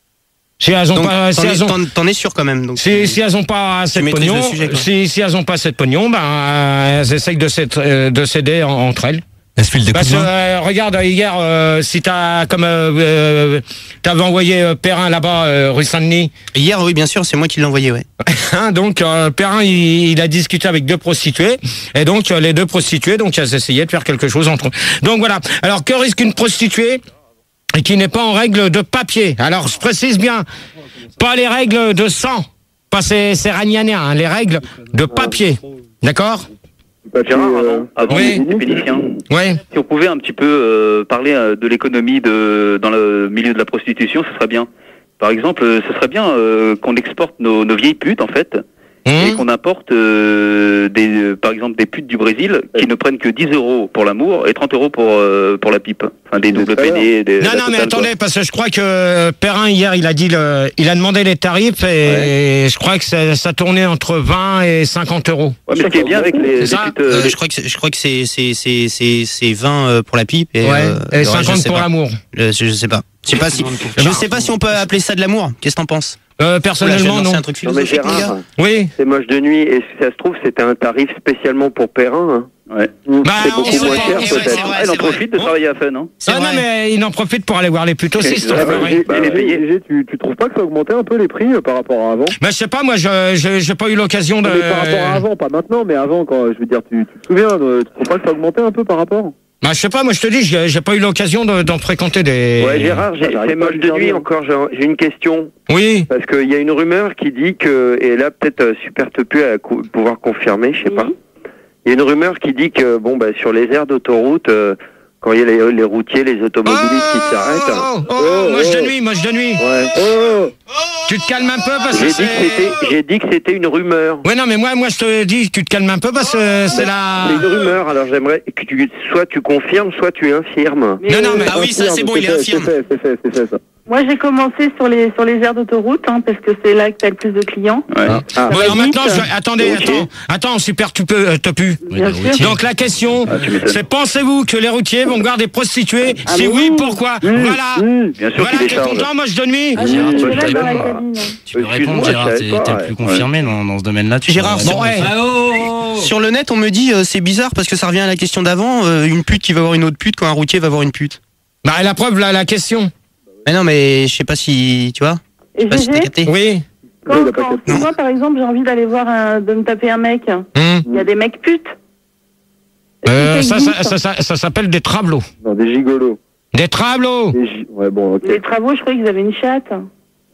Si elles ont Donc, pas, si t'en es- elles ont, t'en- t'en es sûr quand même. Donc, si, si elles ont pas assez de maîtrises pognon, le sujet, quoi. si, si elles ont pas assez de pognon, ben, euh, elles essayent de s'être- euh, de s'aider en- entre elles. Elle se file des Parce coups que, de main. euh, regarde, hier, euh, si t'as, comme, euh, euh, t'avais envoyé euh, Perrin là-bas, euh, rue Saint-Denis. Hier, oui, bien sûr, c'est moi qui l'ai envoyé, ouais. Hein, donc, euh, Perrin, il, il a discuté avec deux prostituées. Et donc, euh, les deux prostituées, donc, elles essayaient de faire quelque chose entre eux. Donc, voilà. Alors, que risque une prostituée qui n'est pas en règle de papier? Alors, je précise bien, pas les règles de sang. Pas ces, ces ragnaniens, hein, les règles de papier. D'accord? Gérard, avant, avant Oui. les péniciens, Oui. si on pouvait un petit peu euh, parler euh, de l'économie de dans le milieu de la prostitution, ce serait bien. Par exemple, euh, ce serait bien euh, qu'on exporte nos, nos vieilles putes, en fait, et qu'on importe, euh, des, euh, par exemple, des putes du Brésil qui ne prennent que dix euros pour l'amour et trente euros pour, euh, pour la pipe. Enfin, des doubles peinés. Des, Non, la non, mais totale, attendez, quoi. parce que je crois que Perrin, hier, il a dit le, il a demandé les tarifs et, je crois que ça, ça tournait entre vingt et cinquante euros. Ouais, mais ce qui est bien avec les, les C'est ça putes... euh, Euh, les- je crois que c'est, je crois que c'est, c'est, c'est, c'est, c'est vingt euh, pour la pipe et, Ouais, euh, et le reste, je cinquante sais pour pas. l'amour. Je, je sais pas. Je sais pas si, je sais pas si on peut appeler ça de l'amour. Qu'est-ce que t'en penses? Euh, personnellement, non. C'est un truc Non mais philosophique, les Gérard, gars. Oui. c'est moche de nuit, et si ça se trouve, c'était un tarif spécialement pour Perrin. Hein. Ouais. Bah, C'est on beaucoup sait moins pas, cher on sait pas. peut-être. c'est vrai, Elle en c'est vrai. profite de travailler à fun, hein. C'est Ah non, vrai. mais il en profite pour aller voir les putes aussi, c'est Ah, vrai. bah, oui. Bah, il est payé. G G, tu, tu trouves pas que ça a augmenté un peu les prix euh, par rapport à avant? Bah, je sais pas, moi, je, je, j'ai pas eu l'occasion de. Mais par rapport à avant, pas maintenant, mais avant, quand je veux dire, tu, tu te souviens, euh, tu trouves pas que ça a augmenté un peu par rapport? Bah, je sais pas, moi, je te dis, j'ai, j'ai pas eu l'occasion de- d'en fréquenter des. Ouais, Gérard, j'ai- j'arrive c'est pas à moche le de dire, nuit non. encore, j'ai j'ai une question. Oui. Parce qu'il y a une rumeur qui dit que, et là peut-être euh, Super Tepu à cou- pouvoir confirmer, je sais pas. Il y a une rumeur qui dit que bon bah sur les aires d'autoroute, euh, quand il y a les, les routiers, les automobilistes qui s'arrêtent. Oh, oh, oh, moche de nuit, moche de nuit. Ouais. Oh, Tu te calmes un peu parce que J'ai dit que c'est. c'était, j'ai dit que c'était une rumeur. Ouais, non, mais moi, moi, je te dis, tu te calmes un peu parce que c'est la. C'est une rumeur, alors j'aimerais que tu, soit tu confirmes, soit tu infirmes. Mais, Non, non, mais. euh, Ah oui, ça c'est bon, il est fait, infirme. C'est fait, c'est fait, c'est fait ça. Moi, j'ai commencé sur les sur les aires d'autoroute, hein, parce que c'est là que t'as le plus de clients. Ouais. Ah. Ça Bon, va alors vite. maintenant, je... attendez, Ok. attends, attends, super, tu peux, euh, te pu. Bien sûr. Donc la question, Ah, tu m'étonnes. c'est pensez-vous que les routiers vont voir des prostituées? Ah, Si mais oui, oui. pourquoi? Mmh, Voilà. mmh. Bien sûr Voilà, qu'il t'es décharge. content, moche de nuit? Ah, oui, Gérard, je moi, suis je là dans savais la pas. cabine. Tu peux Excuse-moi, répondre, Gérard, je t'es savais t'es pas, le plus ouais. confirmé dans, dans ce domaine-là. tu Gérard, pourrais bon, répondre. ouais. Ah, oh, oh, oh. Sur le net, on me dit euh, c'est bizarre parce que ça revient à la question d'avant. euh, une pute qui va voir une autre pute quand un routier va voir une pute. Bah, la preuve, là, la question. Mais non, mais je sais pas si tu vois. Je sais Et pas si t'as G G, capté. Oui. quand, il a pas quand capté. si moi, par exemple, j'ai envie d'aller voir un, de me taper un mec, Hum. il y a des mecs putes. Est-ce que Euh, ça, existe ça, ça, ça, ça s'appelle des travelots. Non, des gigolos. Des travelots. Des gi- Ouais, bon, ok. Les travaux, je croyais qu'ils avaient une chatte.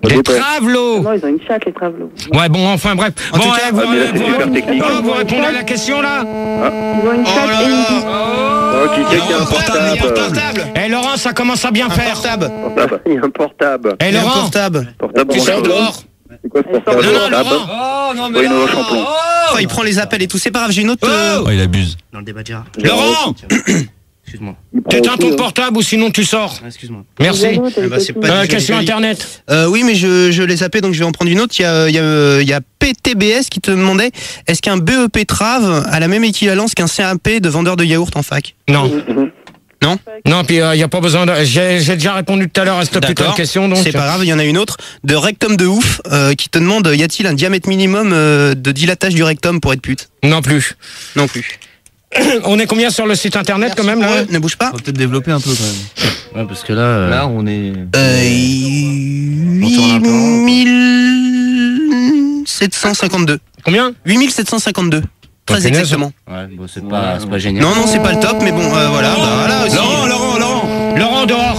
Des travelots. Non, ils ont une chatte, les travelots. Ouais, bon, enfin bref. En bon, tout cas, euh, vous, ah, mais là, c'est vous- super vous- technique. vous- vous répondez à la question là. Ils ont une chatte et une bite. Oh, qui c'est qui a un portable Eh Laurent, ça commence à bien faire. Portable. Portable. Il y a un portable. Eh Et un Laurent, portable. Portable, tu bon, sors ça- dehors. C'est quoi ce Elle portable Non, non, portable Laurent. Oh non, mais Oui, là. Noah Champlon. Oh, il prend les appels et tout. C'est pas grave, j'ai une autre. euh, Oh, il abuse. Dans le débat de Gérard. Laurent, Excuse-moi. Il prend t'éteins aussi, ton hein. portable ou sinon tu sors. Ah, Excuse-moi. Merci. Zéro, t'as Eh des ben, c'est copines. pas Euh, du question joli. internet. Euh, oui, mais je, je l'ai zappé, donc je vais en prendre une autre. Il y a, il y a, euh, il y a P T B S qui te demandait est-ce qu'un B E P Trave a la même équivalence qu'un C A P de vendeur de yaourt en fac? Non. Non. Non, puis il euh, n'y a pas besoin de. J'ai j'ai déjà répondu tout à l'heure à cette putain de question, donc. C'est pas grave, il y en a une autre de Rectum de ouf euh, qui te demande y a-t-il un diamètre minimum euh, de dilatage du rectum pour être pute? Non plus. Non plus. On est combien sur le site internet quand même là? Ouais, ne bouge pas. Faut peut-être développer un peu quand même. Ouais, parce que là. euh, Là, on est. Euh, tourne un peu en rond, huit mille sept cent cinquante-deux. Combien? huit mille sept cent cinquante-deux. Très punaise. exactement. Ouais, bon, c'est pas, c'est pas génial. Non, non, c'est pas le top, mais bon, euh, voilà. Bah, voilà aussi. Laurent, Laurent, Laurent. Laurent dehors.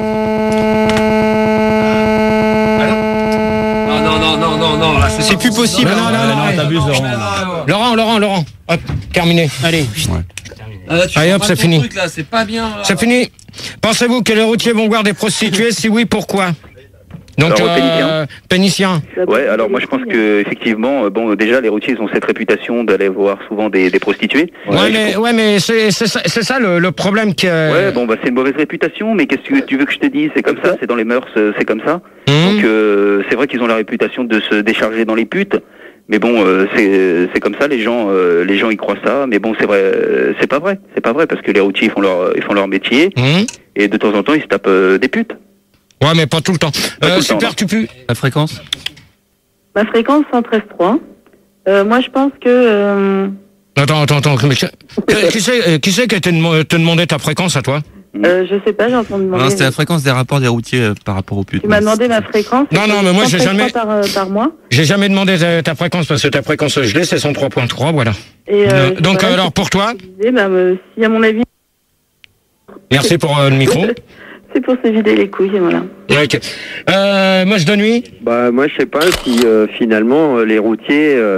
Non, non, non, non, non, non, là, C'est plus possible. Non, non, non, non, Non, t'abuses, Laurent. Laurent, Laurent, Laurent. Hop, terminé. Allez. Ah, là, tu Allez, prends hop, pas c'est ton fini. truc, là, c'est pas bien. là. C'est fini. Pensez-vous que les routiers vont voir des prostituées? Si oui, pourquoi? Donc, Alors, euh, pénitien. Ouais, alors moi je pense que effectivement, euh, bon, déjà les routiers ils ont cette réputation d'aller voir souvent des, des prostituées. Ouais, mais, ouais, mais c'est c'est ça, c'est ça le, le problème que. Ouais, bon, bah c'est une mauvaise réputation, mais qu'est-ce que tu veux que je te dise? C'est comme ça, c'est dans les mœurs, euh, c'est comme ça. Mmh. Donc euh, c'est vrai qu'ils ont la réputation de se décharger dans les putes, mais bon, euh, c'est c'est comme ça, les gens, euh, les gens y croient ça, mais bon, c'est vrai, euh, c'est pas vrai, c'est pas vrai parce que les routiers ils font leur, ils font leur métier Mmh. et de temps en temps ils se tapent euh, des putes. Ouais, mais pas tout le temps. Pas Euh, tout le temps, super, non. tu pues. La fréquence? Ma fréquence cent treize virgule trois. Euh, moi, je pense que... euh, Attends, attends, attends. mais qui, qui c'est qui c'est qui te, dem- te demandé ta fréquence à toi? euh, je sais pas, j'ai entendu demander... Non, c'était la fréquence des rapports des routiers euh, par rapport aux putes. Tu m'as demandé ma fréquence. Non, non, mais moi, j'ai cent treize jamais- fois Par, euh, par mois. J'ai jamais demandé ta, ta fréquence parce que ta fréquence je l'ai, c'est cent trois virgule trois, voilà. Et, euh, Euh, donc voilà, alors pour toi, je disais, bah, euh, si à mon avis, merci pour euh, le micro. c'est pour se vider les couilles, et voilà. Ok. Euh, moche de nuit. Bah moi je sais pas si euh, finalement euh, les routiers. euh,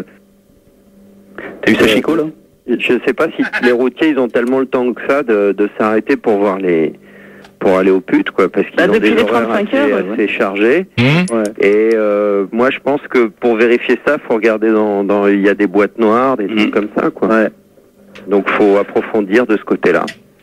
T'as vu ça, Chico, là? Je sais pas si les routiers ils ont tellement le temps que ça de, de s'arrêter pour voir les pour aller aux putes quoi parce qu'ils Bah, ont depuis des les horaires trente-cinq assez, heures, ouais. assez chargés. Mmh. Ouais. Et euh, moi je pense que pour vérifier ça faut regarder dans dans il y a des boîtes noires des trucs comme ça quoi. Ouais. Donc faut approfondir de ce côté-là.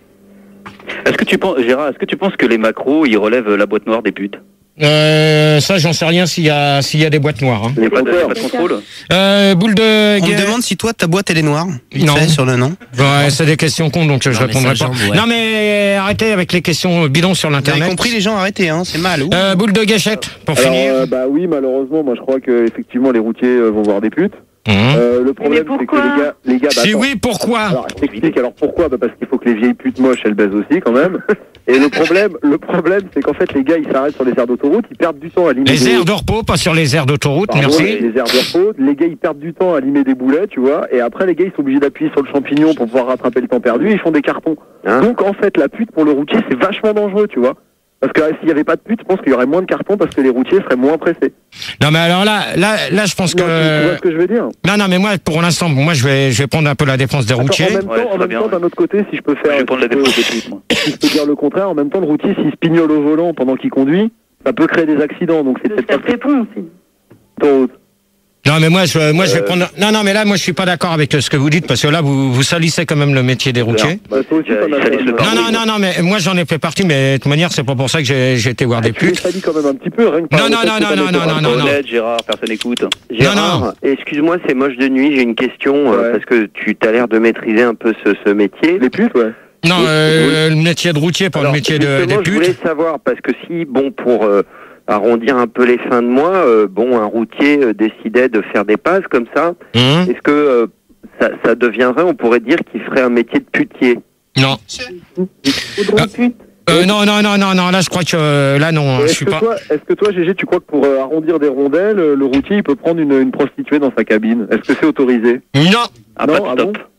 Est-ce que tu penses, Gérard, est-ce que tu penses que les macros ils relèvent la boîte noire des putes? Euh, ça, j'en sais rien s'il y a s'il y a des boîtes noires. Hein. Il n'y a pas de, pas de contrôle? Euh, boule de. On me demande si toi ta boîte elle est noire. Vite Non. fait, sur le nom. Ouais, c'est des questions cons, donc je Non, mais répondrai ça, pas. j'en- ouais. Non, mais arrêtez avec les questions bidons sur Vous avez l'internet. compris les gens, arrêtez, hein, c'est mal. Ouh. Euh, boule de gâchette pour Alors, finir. euh, bah oui, malheureusement, moi je crois que effectivement les routiers euh, vont voir des putes. Mmh. Euh, le problème Mais c'est que pourquoi les gars, les gars, bah, Si attends. oui, pourquoi? Alors, je t'explique. Alors pourquoi? Bah, parce qu'il faut que les vieilles putes moches elles baisent aussi quand même. Et le problème, le problème, c'est qu'en fait les gars ils s'arrêtent sur les aires d'autoroute, ils perdent du temps à limer Les des... aires de repos, pas sur les aires d'autoroute, Pardon, merci. Les aires de repos, les gars ils perdent du temps à limer des boulets, tu vois. Et après les gars ils sont obligés d'appuyer sur le champignon pour pouvoir rattraper le temps perdu. Et ils font des cartons. Hein Donc en fait la pute pour le routier c'est vachement dangereux, tu vois. Parce que euh, s'il n'y avait pas de pute, je pense qu'il y aurait moins de cartons parce que les routiers seraient moins pressés. Non, mais alors là, là, là, je pense Non, tu, tu vois que. ce que je veux dire? Non, non, mais moi, pour l'instant, bon, moi, je vais, je vais prendre un peu la défense des Attends, routiers. en même Ouais, temps, en ça va même bien, temps, ouais. d'un autre côté, si je peux faire, Je vais prendre la si je peux- défense des putes, moi. si je peux dire le contraire, en même temps, le routier s'il se pignole au volant pendant qu'il conduit, ça peut créer des accidents. Donc c'est Ça peut-être se pas répond aussi. trop. Non, mais moi, je, moi, je vais Euh. prendre. Non, non, mais là, moi, je suis pas d'accord avec ce que vous dites parce que là, vous, vous salissez quand même le métier des routiers. Bah, toi aussi, t'en Ils as salissent fait le un- pare- Non, non, non, non, mais moi, j'en ai fait partie, mais de toute manière, c'est pas pour ça que j'ai j'ai été voir Ah, des tu les putes. salis quand même un petit peu, rien que par Non, le non, fait non, que non, t'en non, aies non, fait non, un. non, non. Honnête, Gérard, personne n'écoute. Gérard, excuse-moi, c'est moche de nuit, j'ai une question, euh, Ouais. parce que tu as l'air de maîtriser un peu ce, ce métier. Les putes, ouais. Non, euh, le métier de routier, pas Alors, le métier de, des justement, je putes. voulais savoir, parce que si, bon, pour euh, arrondir un peu les fins de mois, euh, bon, un routier euh, décidait de faire des passes comme ça, Hum, est-ce que euh, ça, ça deviendrait, on pourrait dire qu'il ferait un métier de putier? Non. Poudre de pute. Euh, non, non, non, non, non, là, je crois que euh, là, non, je Est-ce suis que, pas. toi, est-ce que toi, Gégé, tu crois que pour euh, arrondir des rondelles, euh, le routier, il peut prendre une, une prostituée dans sa cabine? Est-ce que c'est autorisé? Non. Ah, Non, pas de ah stop.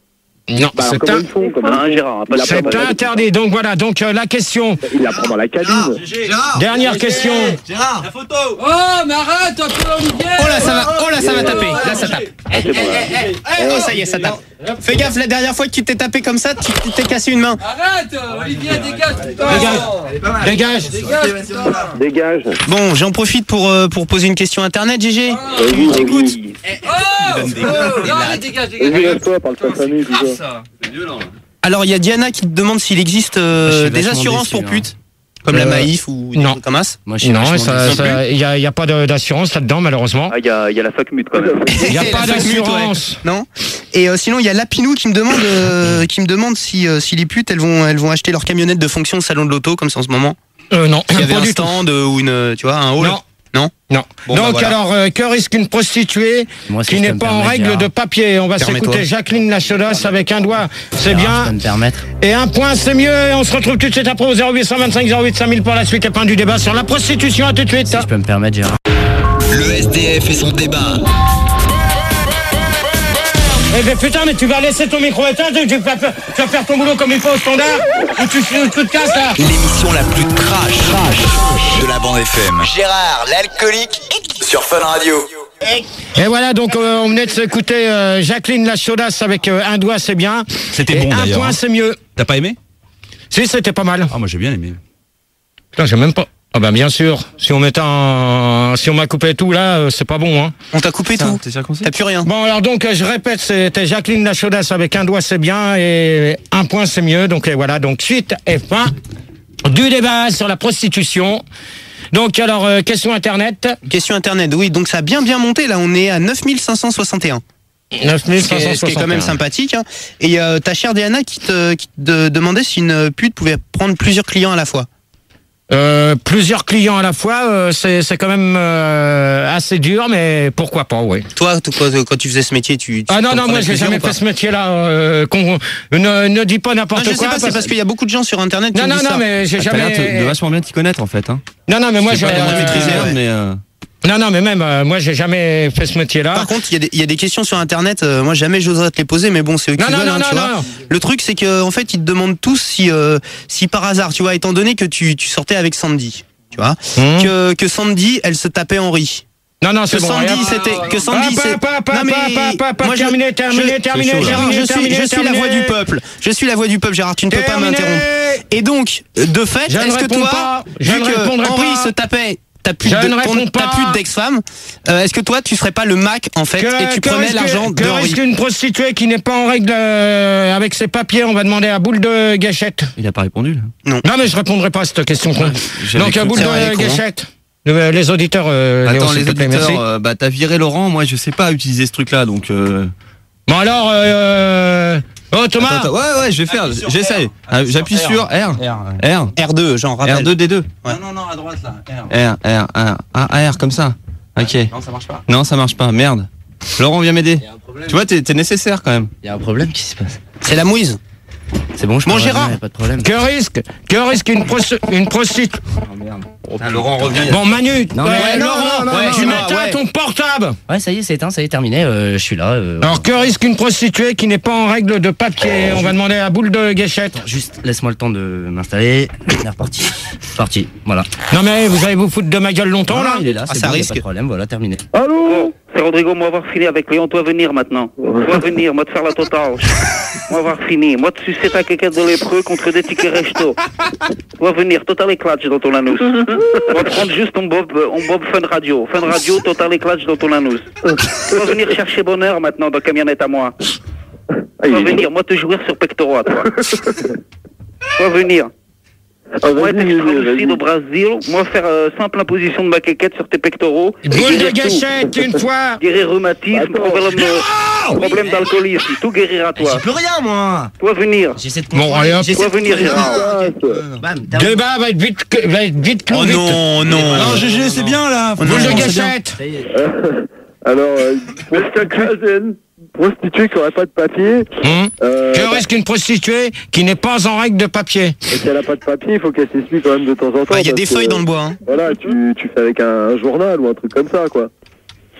Non, Bah, alors, c'est comment un... ils font, comment Hein, ils font Gérard, pas de c'est problème. interdit. Donc voilà, donc euh, la question. Il la prend dans la cabine. Dernière question. Gérard, la photo. Oh, mais arrête un peu, Olivier. Oh là, ça va, oh là, ça va taper. Là, ça tape. Ah, c'est bon, là. Oh, ça y est, ça tape. Fais gaffe, la dernière fois que tu t'es tapé comme ça, tu tu t'es cassé une main. Arrête, Olivier, dégage. putain. Dégage. Dégage. Dégage, putain. Dégage. Bon, j'en profite pour, euh, pour poser une question internet, G G. Vas-y, T'écoutes. vas-y. Oh, oh, non, allez, dégage, Vas-y, dégage. laisse-toi, parle de ta famille, tout ça. Ça, c'est violent. là. Alors, il y a Diana qui te demande s'il existe euh, Je suis des vachement assurances déçu, pour hein. putes, comme la Euh, Maïf ou des non. trucs comme ça. Moi, je suis Non, vachement ça, déçu. ça, il y a, il y a pas de- d'assurance là-dedans, malheureusement. Ah, il y a, il y a la fac mute quand même. Il n'y a La pas fac mute, d'assurance. ouais. Non. Et euh, sinon, il y a Lapinou qui me demande, euh, qui me demande si, euh, si les putes, elles vont, elles vont acheter leur camionnette de fonction au salon de l'auto, comme c'est en ce moment. Euh, non, Il y avait pas un du tout. stand euh, ou une, euh, tu vois, un hall. Non. Non. Non. Bon, bah, Donc voilà. alors, euh, que risque une prostituée Moi, si qui je peux n'est me pas en permettre, règle Gérard. de papier? On va Permets-toi. s'écouter Jacqueline Lachodas avec un doigt, c'est Alors, bien. Je peux me permettre. Et un point, c'est mieux. Et on se retrouve tout de suite après au zéro huit cent vingt-cinq zéro huit cinq mille pour la suite et fin du débat sur la prostitution. À tout de suite. Si je peux me permettre, Gérard. Le S D F et son débat. Eh ben putain, mais tu vas laisser ton micro éteint, tu tu vas faire, tu vas faire ton boulot comme il faut au standard, ou tu, tu te casses là. L'émission la plus trash, trash de la bande F M. Gérard, l'alcoolique, sur Fun Radio. Et voilà, donc euh, on venait de s'écouter euh, Jacqueline Lachodas avec euh, un doigt, c'est bien. C'était Et bon un d'ailleurs. point, hein. c'est mieux. T'as pas aimé? Si, c'était pas mal. Ah, moi j'ai bien aimé. Putain, j'ai même pas. Ah ben bien sûr, si on mettait un... si on m'a coupé tout là, euh, c'est pas bon, hein. On t'a coupé Ça, tout. T'es circoncis? T'as plus rien. Bon alors donc euh, je répète, c'était Jacqueline Lachodas avec un doigt c'est bien et un point c'est mieux. Donc et voilà, donc suite et fin du débat sur la prostitution. Donc alors euh, question internet. Question internet. Oui, donc ça a bien bien monté. Là, on est à neuf mille cinq cent soixante et un. neuf mille Ce qui cinq cent est, ce qui est quand même soixante et un. sympathique. Hein. Et euh, ta chère Diana qui te, qui te demandait si une pute pouvait prendre plusieurs clients à la fois. Euh, plusieurs clients à la fois, euh, c'est c'est quand même euh, assez dur, mais pourquoi pas, oui. Toi, t- quand, quand tu faisais ce métier, tu. tu Ah non, t'en non, prenais moi j'ai plusieurs jamais ou pas fait ce métier-là. Euh, qu'on- ne, ne dis pas Non, n'importe je sais quoi. pas, c'est parce qu'il y a beaucoup de gens sur internet qui Non, me non, disent non, ça. mais j'ai Ah, t'as l'air de- de jamais. vachement bien t'y connaître en fait. Hein. Non, non, mais moi Je j'ai. sais pas comment euh, maîtriser, mais. euh, Non, non, mais même, euh, moi j'ai jamais fait ce métier-là. Par contre, il y, a des- il y a des questions sur internet, euh, moi jamais j'oserais te les poser, mais bon, c'est eux qui Non, non, veulent, non, hein, non, tu vois. non. Le truc, c'est que en fait, ils te demandent tous si, euh, si par hasard, tu vois, étant donné que tu, tu sortais avec Sandy, tu vois, Mmh. que, que Sandy, elle se tapait Henri. Non, non, Que c'est bon. Sandy, regarde. c'était. Que Sandy, Pas, c'est. pas, pas, Non, mais pas, pas, pas, moi, je- terminé, terminé, je- terminé, c'est chaud, là. Gérard, je suis, terminé, je suis la terminé. voix du peuple. Je suis la voix du peuple, Gérard. Tu ne peux pas Terminé. m'interrompre. Et donc, de fait, Je ne est-ce que réponds toi, pas. Je vu ne que répondrai Henri pas. se tapait ta pute Je de- ne ton- réponds ta pas. pute d'ex-femme, euh, est-ce que toi, tu serais pas le Mac en fait et tu que prenais risque- l'argent que de Henri? risque une prostituée qui n'est pas en règle euh, avec ses papiers? On va demander à Boule de Gâchette. Il a pas répondu là. Non. Non, mais je répondrai pas à cette question. con. j'avais Donc, à cru- Boule c'est vrai, de elle est con, hein. Gâchette. Euh, Les auditeurs, euh, Léo, Attends, s'il les te plaît, merci. auditeurs, euh, bah t'as viré Laurent, moi je sais pas utiliser ce truc là donc. Euh... Bon, alors, euh... oh, Thomas. Attends, attends, ouais, ouais, je vais faire, j'essaye. Ah, J'appuie sur R. R. R deux, genre, rappelle. R deux D deux. Ouais. Non, non, non, à droite là. R. R, R, R. Ah, R, comme ça. Ok. Non, ça marche pas. Non, ça marche pas, merde. Laurent, viens m'aider. Tu vois, t'es t'es nécessaire quand même. Il y a un problème qui se passe. C'est la mouise. C'est bon, je Bon, peux Gérard. revenir, y a pas de problème. Que risque, que risque une, prosti- une prostituée. Ah, Laurent revient. Bon, Manu, Non, euh, mais- Laurent, non, non, ouais, non, tu non, m'éteins ouais. ton portable. Ouais, ça y est, c'est éteint, ça y est, terminé. euh, je suis là. euh, Alors, que risque une prostituée qui n'est pas en règle de papier? On va demander à Boule de Gâchette. Juste, laisse-moi le temps de m'installer. On est reparti. Parti, voilà. Non, mais vous allez vous foutre de ma gueule longtemps, là? il est là, Ah, c'est ça bon, y a risque. pas de problème, voilà, terminé. Allô? C'est Rodrigo, moi avoir fini avec Léon, toi venir maintenant. Toi venir, moi te faire la totale. Moi avoir fini, moi te sucer ta quéquette de lépreux contre des tickets resto. Toi venir, total éclate dans ton anus. Moi prendre juste ton bob, on bob Fun Radio. Fun Radio, total éclate dans ton anus. Toi venir chercher bonheur maintenant dans camionnette à moi. Toi venir, moi te jouer sur pectoraux à toi. Toi venir. Ah, Moi être vas-y, extra-lucide vas-y. au Brésil, moi faire euh, simple imposition de ma quéquette sur tes pectoraux. Boule de Gâchette, une fois. Guérir rhumatisme, problème, de- problème d'alcoolisme, tout guérir à toi. J'ai plus rien, moi. Toi venir. J'essaie de Bon, contrôler. allez, hop. J'essaie Toi de venir, contrôler. Gérard. Bam, Le terminé. débat va être vite, va être vite clos, Oh vite. non, non. Non, G G, c'est bien là. Boule de Gâchette. Ça y est. Alors, euh, prostituée, prostituée qui aurait pas de papier. Hum. Euh, Que bah, risque une prostituée qui n'est pas en règle de papier? si elle a pas de papier, il faut qu'elle s'essuie quand même de temps en temps. Bah, il y a parce des que, feuilles dans le bois. Hein. Voilà, tu, tu fais avec un, un journal ou un truc comme ça, quoi.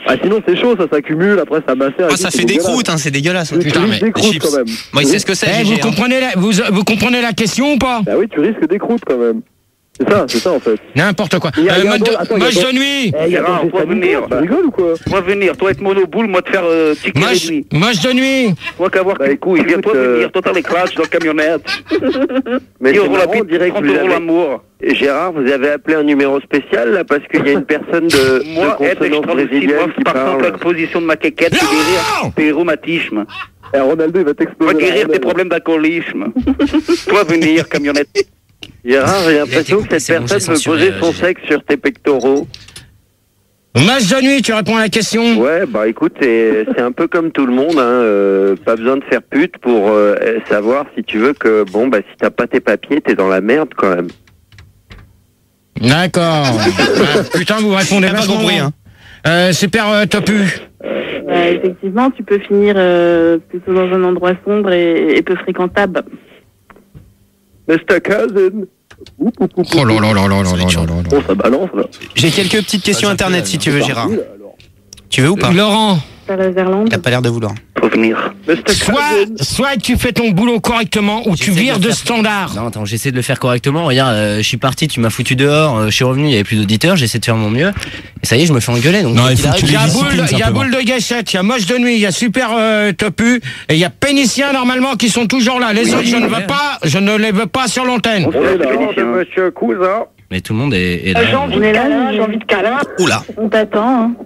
Ah, sinon, c'est chaud, ça s'accumule, après ça macère. Ah, ça fait des croûtes, hein, c'est dégueulasse. Tu risques des croûtes quand même. Moi, il sait ce que c'est. Eh, vous, comprenez la, vous, vous comprenez la question ou pas? Bah oui, tu risques des croûtes quand même. C'est ça, c'est ça en fait. N'importe quoi. Il y a- Euh, il y a mode un de, bon- attends, il y a moche bon- de nuit. Eh, il y a Gérard, danger toi sanitaire, venir. Tu rigoles ou quoi? Toi venir, toi être monoboule, moi te faire euh, ticket Moche, de nuit. moche de nuit. Toi qu'avoir Bah, tes couilles, viens écoute, toi euh, venir, toi t'as les clutches dans la camionnette. Mais dix c'est euros la marrant, bite, on dirait que trente vous euros avez... l'amour. Gérard, vous avez appelé un numéro spécial là parce qu'il y a une personne de, Moi, de être consonance extra de six brésilienne mois, qui par contre, parle. la position de ma quéquette, c'est guérir tes rhumatismes. Eh, Ronaldo, il va t'exploser. Va la guérir tes rondelle. problèmes d'alcoolisme. Toi venir, camionnette. Gérard, j'ai l'impression coupé, que c'est cette bon, personne c'est veut censuré, poser son euh, sexe sur tes pectoraux. Moche de nuit, tu réponds à la question. Ouais, bah écoute, c'est c'est un peu comme tout le monde, hein, euh, pas besoin de faire pute pour euh, savoir si tu veux que, bon, bah si t'as pas tes papiers, t'es dans la merde quand même. D'accord. Ah, putain, vous répondez T'as pas vachement compris, bien. hein. Euh, super euh, topu. Bah, effectivement, tu peux finir euh, plutôt dans un endroit sombre et, et peu fréquentable. mister Cousin. Oup, oup, oup, Oh là là là là là là là là. Oh, ça balance là. J'ai quelques petites questions internet si tu veux, Gérard. Tu veux ou pas? Laurent, Par la Zerlande. T'as pas l'air de vouloir. Faut venir. soit, soit tu fais ton boulot correctement ou tu J'essaie vires de de faire- standard. Non, attends, j'essaie de le faire correctement. Regarde, euh, je suis parti, tu m'as foutu dehors, euh, je suis revenu, il y avait plus d'auditeurs, j'essaie de faire mon mieux. Et ça y est, je me fais engueuler. Donc, Non, quoi il qu'il faut que arrive, tu Il y a les boule, disciplines, il y a simplement. boule de gâchette, il y a moche de nuit, il y a super euh, topu et il y a pénicien normalement qui sont toujours là. Les autres, je ne veux pas, je ne les veux pas sur l'antenne. On est là. de Monsieur Cousin. Mais tout le monde est, est là. J'ai envie de câlin, j'ai envie de câlin. Oula. On t'attend. Hein.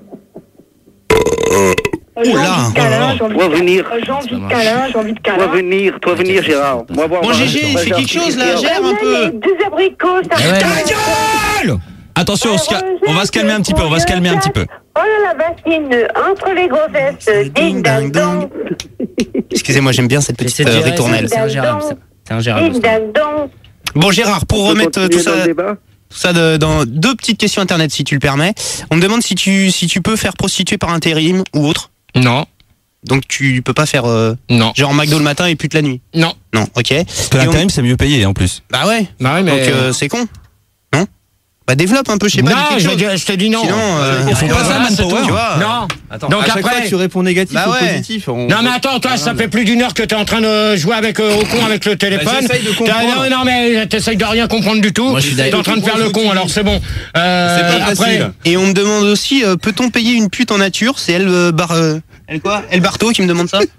Oula. Toi venir. J'ai envie de câlin, j'ai envie de Toi câlin. venir, toi venir, Gérard. Moi voir. Bon, Gégé, fais quelque chose là, gère un peu. Deux abricots, ça Eh ouais, Ta gueule! Attention, on, se ca- on va se calmer un petit peu, on va se calmer un petit peu. Oh là la bassine, entre les grosses ding dang dong, Excusez-moi, j'aime bien cette Mais petite c'est euh, Gérard, ritournelle. c'est un Gérard, c'est- c'est un Gérard. ding dang dong. Bon, Gérard, pour On peut remettre euh, tout continuer dans ça, le débat tout ça de- dans deux petites questions internet, si tu le permets. On me demande si tu, si tu peux faire prostituer par intérim ou autre. Non, Donc tu peux pas faire euh, non, genre McDo le matin et pute la nuit. non. Non, ok. Parce que Et on- l'intérim, c'est mieux payé en plus. Bah ouais. Bah ouais, mais. Donc euh, c'est con. Non. Bah développe un peu, je sais pas. dis non, quelque je, chose. dis- je te dis non. Sinon, euh, Ils font pas ça, c'est Manpower. tout, tu vois. Non. Attends, Donc à chaque après- fois, tu réponds négatif Bah ou ouais. positif. on- Non mais attends, toi, ça fait plus d'une heure que t'es en train de jouer avec euh, au con avec le téléphone. j'essaye de T'as- comprendre. Non, non mais t'essayes de rien comprendre du tout. Moi, je suis T'es d'accord. en train de faire le con, alors c'est bon. Euh, C'est pas après, facile. Et on me demande aussi, euh, peut-on payer une pute en nature? C'est elle, euh, bar, euh, elle quoi? Elle Barto qui me demande ça?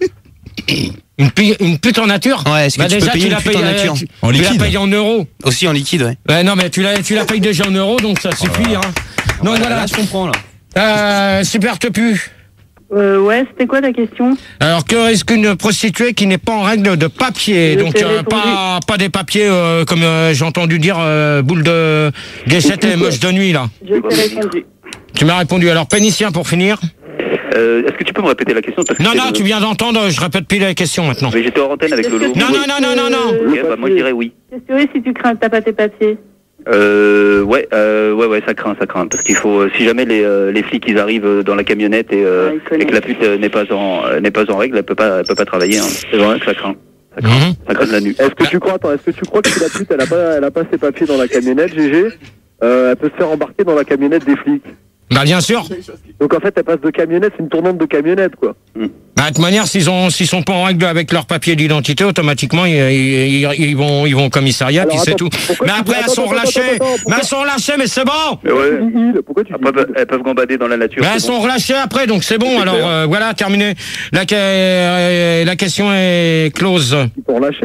Une, pu- une pute en nature. Ouais, est-ce que Bah tu déjà, peux payer tu une la pute payes en euh, nature? tu- En tu la liquide. payes en euros. Aussi en liquide, ouais. Ouais, non mais tu la, tu la payes déjà en euros, donc ça suffit. Hein. Donc Là, voilà. je comprends là. Euh, super topu. Euh, ouais, c'était quoi ta question? Alors que risque une prostituée qui n'est pas en règle de papier, Je donc t'ai euh, répondu. pas pas des papiers euh, comme euh, j'ai entendu dire euh, boule de gâchette et moche de nuit là. Je t'ai répondu. Tu m'as répondu. Alors pénicien pour finir. Euh, Est-ce que tu peux me répéter la question parce que Non c'est non, le- tu viens d'entendre. Je répète plus la question maintenant. Mais j'étais hors antenne avec Lolo. Non non non non non non. Ok, bah moi je dirais oui. Qu'est-ce que tu si tu crains que t'as pas tes papiers? Euh, ouais, euh, ouais, ouais, ça craint, ça craint, parce qu'il faut, euh, si jamais les, euh, les flics ils arrivent euh, dans la camionnette et, euh, Ouais, ils connaissent. et que la pute euh, n'est pas en, euh, n'est pas en règle, elle peut pas, elle peut pas travailler. Hein. C'est vrai que ça craint, ça craint, Mhm. ça craint de la nuit. Est-ce que tu crois, attends, est-ce que tu crois que si la pute elle a pas, elle a pas ses papiers dans la camionnette, G G, euh, elle peut se faire embarquer dans la camionnette des flics? Bah bien sûr. Donc en fait, elle passe de camionnette, c'est une tournante de camionnette, quoi. Bah, de toute manière, s'ils ont, s'ils sont pas en règle avec leur papier d'identité, automatiquement ils, ils, ils- ils vont, ils vont au commissariat, Alors, puis c'est attends, tout. pourquoi Mais tu après dis- elles sont attends, attends, relâchées. attends, attends, Mais pourquoi- elles sont relâchées, mais c'est bon. Mais ouais, Tu dis il, pourquoi tu dis elles peuvent, il elles peuvent gambader dans la nature. Mais elles c'est bon. sont relâchées après, donc c'est bon. C'est Alors clair. euh, voilà, terminé. La, que- euh, la question est close. Ils t'ont relâché?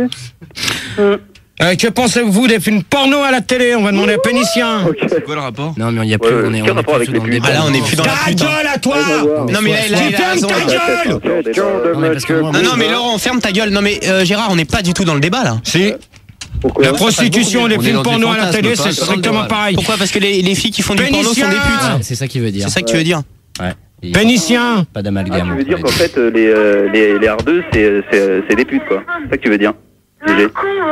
Euh, que pensez-vous des films porno à la télé? On va demander à Pénicien. Ok. C'est quoi le rapport? Non, mais il n'y a Ouais, plus, ouais, on est, quel on est rapport plus avec dans le les débat. Ah là, on est plus dans la Ta pute. hein. gueule à toi. On va voir. Non mais là, là, Tu il a fermes raison. ta gueule. Question de Non, mais parce que Monsieur moi, Non, non, mais Cousin. Laurent, ferme ta gueule. Non, mais euh, Gérard, on n'est pas du tout dans le débat là. Si. Pourquoi? La prostitution, les On est films dans du porno à la fantasme, télé, pas c'est dans le strictement moral. pareil. Pourquoi? Parce que les, les filles qui font du porno sont des Pénicien. putes. C'est ça qu'il veut dire. C'est ça que tu veux dire? Ouais. Il- Pénicien. Pas Ah, d'amalgame. tu veux dire entre qu'en les deux. fait euh, les, euh, les, les hardeux c'est, c'est, c'est des putes quoi. C'est ça que tu veux dire, G G.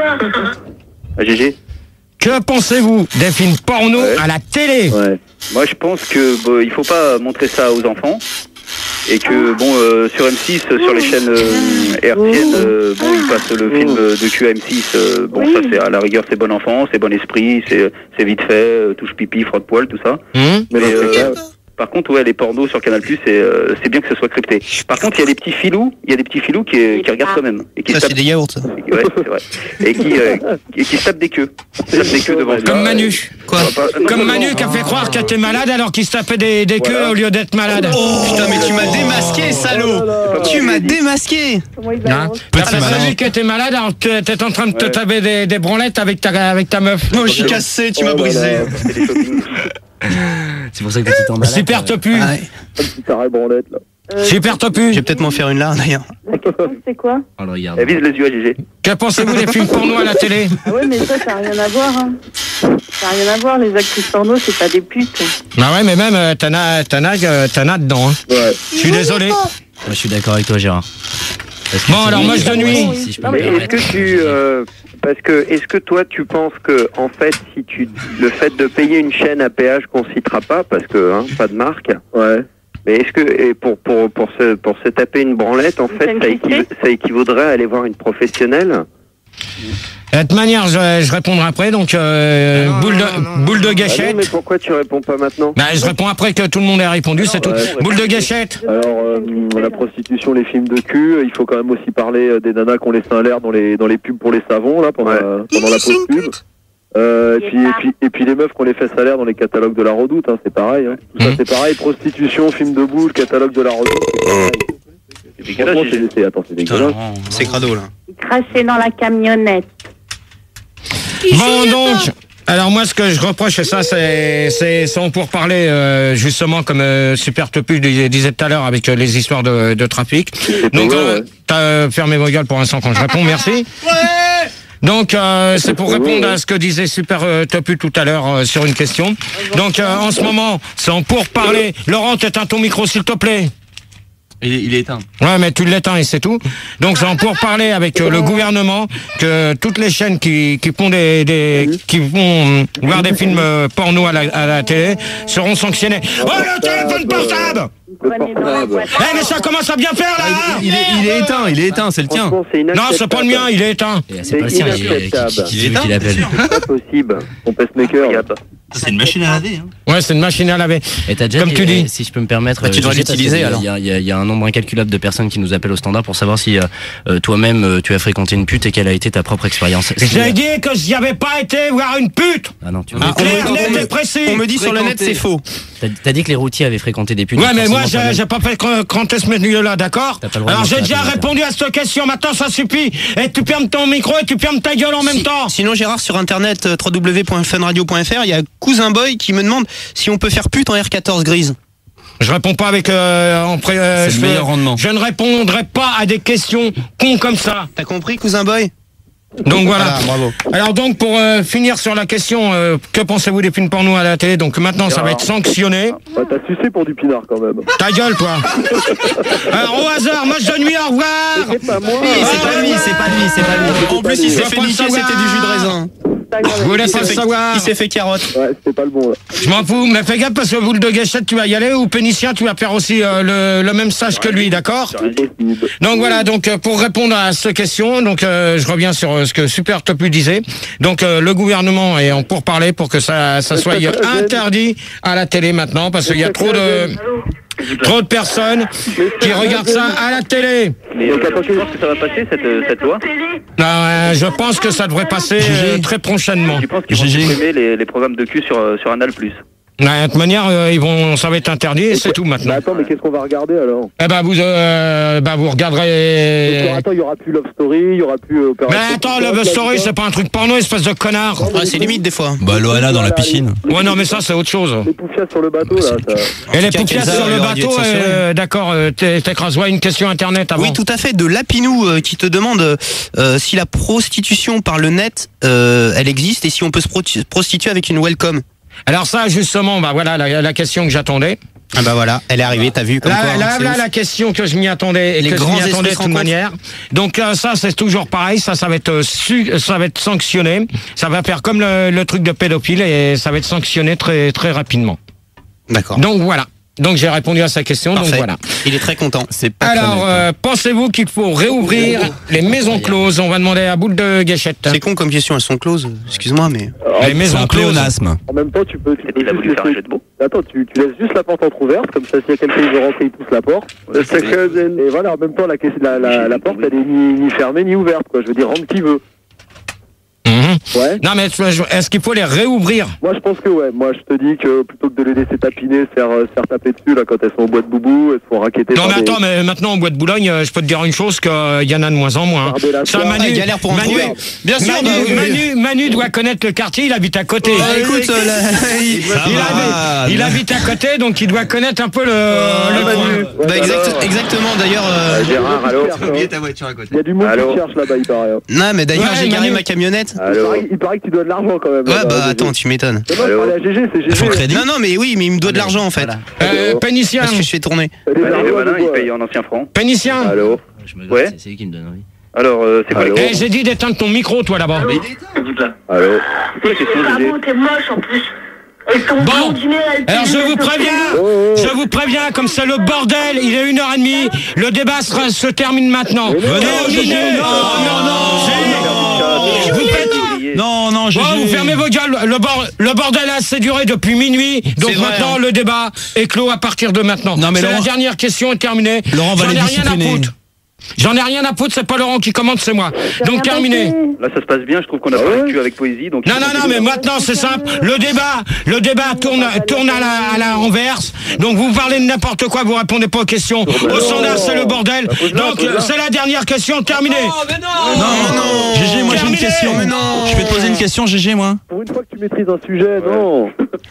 Ah, G G. Que pensez-vous des films porno Ouais. à la télé? Ouais. Moi je pense que bon, il faut pas montrer ça aux enfants. Et que bon euh, sur M six, euh, sur les chaînes euh, hertziennes, euh, bon ils passent le film euh, de cul à M six. euh, bon ça c'est à la rigueur c'est bon enfant, c'est bon esprit, c'est c'est vite fait, euh, touche pipi, frotte poil, tout ça. Hum Mais dans Mais, ces euh, cas, Par contre, ouais, les pornos sur Canal+, c'est euh, c'est bien que ce soit crypté. Par contre, il y a des petits filous, il y a des petits filous qui, qui regardent quand même. Et qui Ça, tapent- c'est des yaourts, ça. Ouais, c'est vrai. Et qui, euh, et qui se tapent des queues. Ils se tapent des queues devant Comme ça. Manu. Quoi Comme Manu qui a fait croire qu'elle était malade alors qu'il se tapait des, des queues au lieu d'être malade. Oh putain, mais tu m'as démasqué, salaud. Tu m'as démasqué. Hein T'as fait celui qui était malade alors que t'es en train de te taper des, des branlettes avec ta, avec ta meuf. Non, je suis cassé, tu m'as brisé. C'est pour ça que t'es en malade. Super topu. Ah ouais. Carré branlette, là. Super topu. Je vais peut-être m'en faire une là, d'ailleurs. C'est quoi? Oh, le regarde. Elle vise les yeux à G G. Que pensez-vous des films porno à la télé? Ah ouais, mais ça, ça n'a rien à voir. Hein. Ça n'a rien à voir. Les actrices porno, c'est pas des putes. Ah ouais, mais même euh, t'en as, t'en as, euh, t'en as dedans. Hein. Ouais. Je suis désolé. Moi, je suis d'accord avec toi, Gérard. Parce que Bon, c'est- alors, moi, je de nuit. Si je peux Non, me mais est-ce permettre. que tu, euh, parce que, est-ce que toi, tu penses que, en fait, si tu, le fait de payer une chaîne à péage qu'on citera pas, parce que, hein, pas de marque. Ouais. Mais est-ce que, et pour, pour, pour se, pour se taper une branlette, en fait, ça, équiv- ça équivaudrait à aller voir une professionnelle? De toute manière, je, je répondrai après. Donc, euh, boule de, boule de Ah non, gâchette. mais pourquoi tu réponds pas maintenant? Bah, je réponds après que tout le monde ait répondu, c'est tout. Boule de gâchette. Alors, euh, la prostitution, les films de cul, il faut quand même aussi parler euh, des nanas qui ont les seins à l'air dans les, dans les pubs pour les savons, là, pendant, la, pendant la pause pub. Euh, et, puis, et, puis, et puis les meufs qui ont les fesses à l'air dans les catalogues de la Redoute, hein, c'est pareil. Hein. Tout ça, c'est pareil. Prostitution, film de boule, catalogue de la Redoute, c'est pareil. Franchement, c'est c'est- attends, c'est dégueulasse. C'est crado, là. Cracher dans la camionnette. Bon, donc. Alors moi, ce que je reproche, et ça, c'est, c'est, sans pour parler euh, justement comme euh, Super Topu dis- disait tout à l'heure avec euh, les histoires de, de trafic. Donc, euh, t'as euh, fermé vos gueules pour l'instant quand je réponds. Merci. Donc, euh, c'est pour répondre à ce que disait Super euh, Topu tout à l'heure euh, sur une question. Donc, euh, en ce moment, c'est en pourparler. Laurent, t'éteins ton micro, s'il te plaît. Il est, il est éteint. Ouais, mais tu l'éteins et c'est tout. Donc, c'est en pourparler avec euh, le gouvernement que toutes les chaînes qui, qui font des, des qui vont euh, voir des films euh, porno à la, à la télé seront sanctionnées. Oh, le téléphone portable! Eh, mais ça commence à bien faire, là, hein. Il est, il est éteint, il est éteint, c'est le tien. Franchement, c'est Non, c'est pas le mien, il est éteint. C'est pas le sien, il est- inacceptable. qui- qui- qui veut qu'il appelle. C'est pas possible. Ton pacemaker, là. C'est une machine à laver. Hein. Ouais, c'est une machine à laver. Et t'as déjà Comme dit, tu dis. euh, si je peux me permettre, Bah, tu euh, devrais je sais parce l'utiliser, qu'il y a- alors. Il y, a- il y a- il y a un nombre incalculable de personnes qui nous appellent au standard pour savoir si euh, euh, toi-même euh, tu as fréquenté une pute et quelle a été ta propre expérience. Si- J'ai dit que j'y avais pas été voir une pute. Ah non, tu Ah, clair, net et précis. On me dit sur le net, c'est faux. T'as t'as dit que les routiers avaient fréquenté des putes. Ouais, donc mais moi, forcément, j'ai toi-même- j'ai pas fait cr- cranter ce milieu-là, d'accord? T'as pas le droit de Alors, j'ai mentir à déjà tes répondu à cette question. Maintenant, ça suffit. Et tu fermes ton micro et tu fermes ta gueule en même Si- temps. Sinon, Gérard, sur internet, euh, w w w point fun radio point f r, il y a Cousin Boy qui me demande si on peut faire pute en R quatorze grise. Je réponds pas avec euh, en pré- euh, C'est le je- meilleur rendement. Je ne répondrai pas à des questions cons comme ça. T'as compris, Cousin Boy? Donc voilà. Ah, bravo. Alors donc pour euh, finir sur la question, euh, que pensez-vous des films porno à la télé? Donc maintenant ça va être sanctionné. Ouais, t'as sucé pour du pinard, quand même. Ta gueule toi. Alors au hasard, match de nuit, au revoir. C'est pas moi. Oui, c'est pas lui, c'est pas lui, c'est pas lui. En plus, il Je s'est veux fait pas le niquer, savoir. c'était du jus de raisin. Je voulais Il pas s'est le fait- savoir. Il s'est fait carotte. Ouais, c'était pas le bon, là. Je m'en fous, mais fais gaffe parce que boule de gâchette tu vas y aller ou Pénicien tu vas faire aussi euh, le, le même stage que lui, d'accord? Donc voilà, donc euh, pour répondre à cette question, donc euh, je reviens sur euh, ce que Super Topu disait. Donc euh, le gouvernement est en pourparlers pour que ça, ça soit interdit à la télé maintenant parce qu'il y a trop de trop de personnes qui regardent ça à la télé. Mais euh, tu penses que ça va passer cette, euh, cette loi? Euh, je pense que ça devrait passer euh, très prochainement. Tu penses qu'ils vont supprimer les, les programmes de cul sur, euh, sur Anal Plus? De toute manière, euh, ils vont, ça va être interdit et c'est tout maintenant. Mais attends, mais qu'est-ce qu'on va regarder, alors? Eh ben vous, euh, bah vous regarderez. Attends, il y aura plus Love Story, il y aura plus euh, Opération... Mais attends, Love Story, c'est pas un truc porno, espèce de connard. Ouais, c'est limite des fois. Bah, Loana dans la piscine. Ouais, non, mais ça, c'est autre chose. Les poufias sur le bateau, là, ça... Et les cas, poupias Kenza, sur le il aurait dû bateau, être censuré. euh, d'accord, euh, t'es- t'écrases. Ouais, une question internet avant. Oui, tout à fait. De Lapinou euh, qui te demande euh, si la prostitution par le net, euh, elle existe et si on peut se pro- prostituer avec une welcome. Alors ça, justement, bah voilà la, la question que j'attendais. Ah bah voilà, elle est arrivée, t'as vu comme Là, quoi, hein, là, c'est là, ouf. la question que je m'y attendais et Les que je grands m'y attendais de esprits se toute rencontrent. manière. Donc euh, ça, c'est toujours pareil. Ça, ça va être euh, su- ça va être sanctionné. Ça va faire comme le, le truc de pédophile et ça va être sanctionné très très rapidement. D'accord. Donc voilà. Donc j'ai répondu à sa question, Parfait. donc voilà. Il est très content. C'est pas Alors, euh, pensez-vous qu'il faut réouvrir les maisons closes? On va demander à Boule de Gâchette. C'est con comme question, elles sont closes. Excuse-moi, mais. Les maisons closes. En même temps, tu peux. Tu peux Il a voulu juste faire un laisser- jeu de mots. Attends, tu, tu laisses juste la porte entrouverte, comme ça, s'il y a quelqu'un qui veut rentrer, il pousse la porte. Et voilà, en même temps, la, caisse- la, la, la porte, elle est ni, ni fermée ni ouverte, quoi. Je veux dire, rentre qui veut. Mhm. Ouais. Non mais est-ce qu'il faut les réouvrir? Moi, je pense que ouais. Moi, je te dis que plutôt que de les laisser tapiner, se faire, euh, se faire taper dessus, là, quand elles sont au bois de boubou, elles se font raqueter. Non par mais des- attends, mais maintenant au Bois de Boulogne, euh, je peux te dire une chose, qu'il y en a de moins en moins. Par de la Ça, soie. Manu, Ah, galère pour en Manu, trouver. Bien sûr, Manu, bah oui. Manu, Manu doit connaître le quartier, il habite à côté. Bah, écoute, euh, là, il- il, habite, il habite à côté, donc il doit connaître un peu le, le Manu. coin. Ouais, Bah, exact- alors. exactement, d'ailleurs. euh, Ah, Gérard, allô. oublié ta voiture à côté. Il y a du monde Allô. qui cherche là-bas, il paraît. hein. Non, mais d'ailleurs, Ouais, j'ai garé Manu. ma camionnette. Il Allô. paraît, il paraît que tu dois de l'argent quand même. Ouais, là, bah G G. attends, tu m'étonnes. Non, non, je parlais à G G, c'est G G. Faut crédit. Non, non, mais oui, mais il me doit de l'argent en fait. Euh, Pénicien, Parce que je fais tourner. Les Allez, le ardoises, malin, quoi. il paye en ancien franc. Pénicien. Allô. Je me Ouais. c'est- c'est lui qui me donne envie. Alors, euh, c'est quoi Allô. la Eh, j'ai dit d'éteindre ton micro, toi là-bas. Allô. question, G G? T'es moche en plus. Et ton Bon, blondinet, elle alors je te- vous te- préviens, Oh, oh. je vous préviens, comme c'est le bordel, il est une heure et demie, le débat sera- se termine maintenant. Mais non, Terminé. non, non, non, C'est- Vous faites... Non, non, G G. Bon, vous fermez vos gueules, le, bor- le bordel a assez duré depuis minuit, donc C'est vrai, maintenant hein. le débat est clos à partir de maintenant. Non, mais c'est la Laurent- dernière question est terminée. Laurent va J'en les ai rien à discipliner. foutre. J'en ai rien à foutre, c'est pas Laurent qui commande, c'est moi. Donc terminé. Là, ça se passe bien. Je trouve qu'on a Ah parlé ouais. de cul avec poésie. Donc Non, non, non, mais maintenant c'est simple. Le débat, le débat tourne, tourne à la, à la renverse. Donc vous parlez de n'importe quoi, vous répondez pas aux questions. Au standard, c'est le bordel. Donc euh, c'est la dernière question terminée. mais non Non, non. G G, moi j'ai une Terminé. question. Mais non. Je peux te poser une question, G G, moi. Pour une fois que tu maîtrises un sujet, non.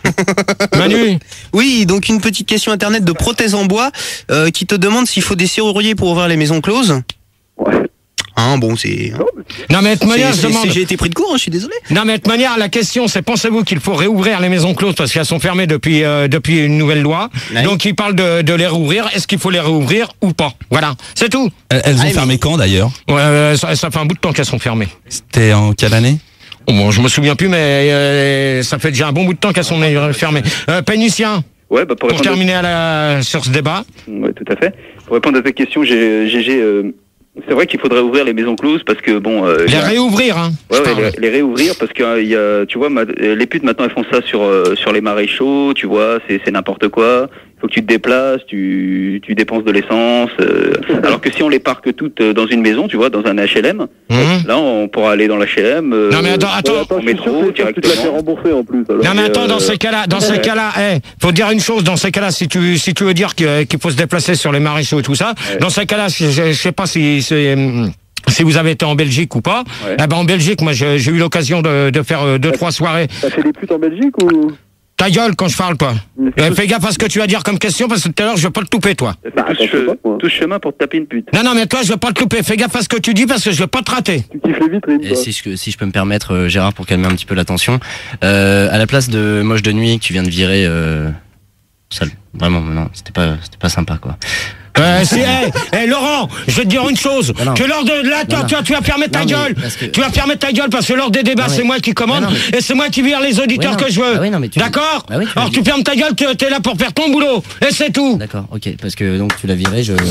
Manu, Oui, donc une petite question internet de Prothèse en bois euh, qui te demande s'il faut des serruriers pour ouvrir les maisons closes. Ouais. Hein, bon, c'est. non mais de toute manière, c'est- je c'est- demande. c'est- J'ai été pris de court, hein, je suis désolé. Non mais de toute manière, la question c'est pensez-vous qu'il faut réouvrir les maisons closes parce qu'elles sont fermées depuis euh, depuis une nouvelle loi. Ouais. Donc il parle de, de les rouvrir. Est-ce qu'il faut les réouvrir ou pas? Voilà, c'est tout. Elles, elles ont Ah, mais- fermé quand d'ailleurs? Ouais, euh, ça, ça fait un bout de temps qu'elles sont fermées. C'était en quelle année? Bon, je me souviens plus, mais euh, ça fait déjà un bon bout de temps qu'elles sont euh, fermées. Euh, Pénicien, Ouais, bah pour pour répondre. terminer à la, sur ce débat. Ouais, tout à fait. Pour répondre à ta question, G G, euh, c'est vrai qu'il faudrait ouvrir les maisons closes parce que bon. Euh, il y Les a- réouvrir, hein. Ouais, je ouais, parle. les, les réouvrir parce que euh, il y a, tu vois, ma- les putes maintenant elles font ça sur euh, sur les maréchaux, tu vois, c'est c'est n'importe quoi. Il faut que tu te déplaces, tu tu dépenses de l'essence. euh, alors que si on les parque toutes euh, dans une maison, tu vois, dans un H L M, Mhm. là on pourra aller dans l'H L M. euh, Non mais attends, attends. Ouais, attends, en je suis sûr métro que tu te la fais directement. rembourser en plus. Alors. Non mais attends, euh, dans ces cas-là, dans ces cas-là, eh, faut dire une chose, dans ces cas-là, si tu si tu veux dire que- qu'il faut se déplacer sur les maréchaux et tout ça, dans ces cas-là, je, je, je sais pas si c'est hum, si vous avez été en Belgique ou pas. Ouais. Eh ben en Belgique, moi j'ai j'ai eu l'occasion de, de faire euh, deux trois soirées. T'as fait des putes en Belgique ou? Ta gueule quand je parle, toi. Eh, fais gaffe à ce que tu vas dire comme question parce que tout à l'heure je vais pas le touper, toi. T'as fait Bah, tout, ce attends, je sais che- pas, moi. tout ce chemin pour te taper une pute. Non non mais toi je vais pas le touper. Fais gaffe à ce que tu dis parce que je vais pas te rater. Tu kiffes les vitrines, Et toi. si je, si je peux me permettre, euh, Gérard, pour calmer un petit peu la tension, euh, à la place de Moche de Nuit que tu viens de virer, euh, sale. Vraiment, non, c'était pas, c'était pas sympa, quoi. Euh, c'est, hey, hey, Laurent, je vais te dire une chose. Non, non. Que lors de là, toi, Non, non. tu, vas- tu vas fermer ta Non, mais gueule. parce que- Tu vas fermer ta gueule parce que lors des débats, Non, mais- c'est moi qui commande Non, non, mais- et c'est moi qui vire les auditeurs Oui, non. que je veux. Ah oui, non, mais tu- D'accord Ah oui, tu l'as Alors dit. tu fermes ta gueule, tu es là pour faire ton boulot et c'est tout. D'accord, ok, parce que donc tu l'as viré, je.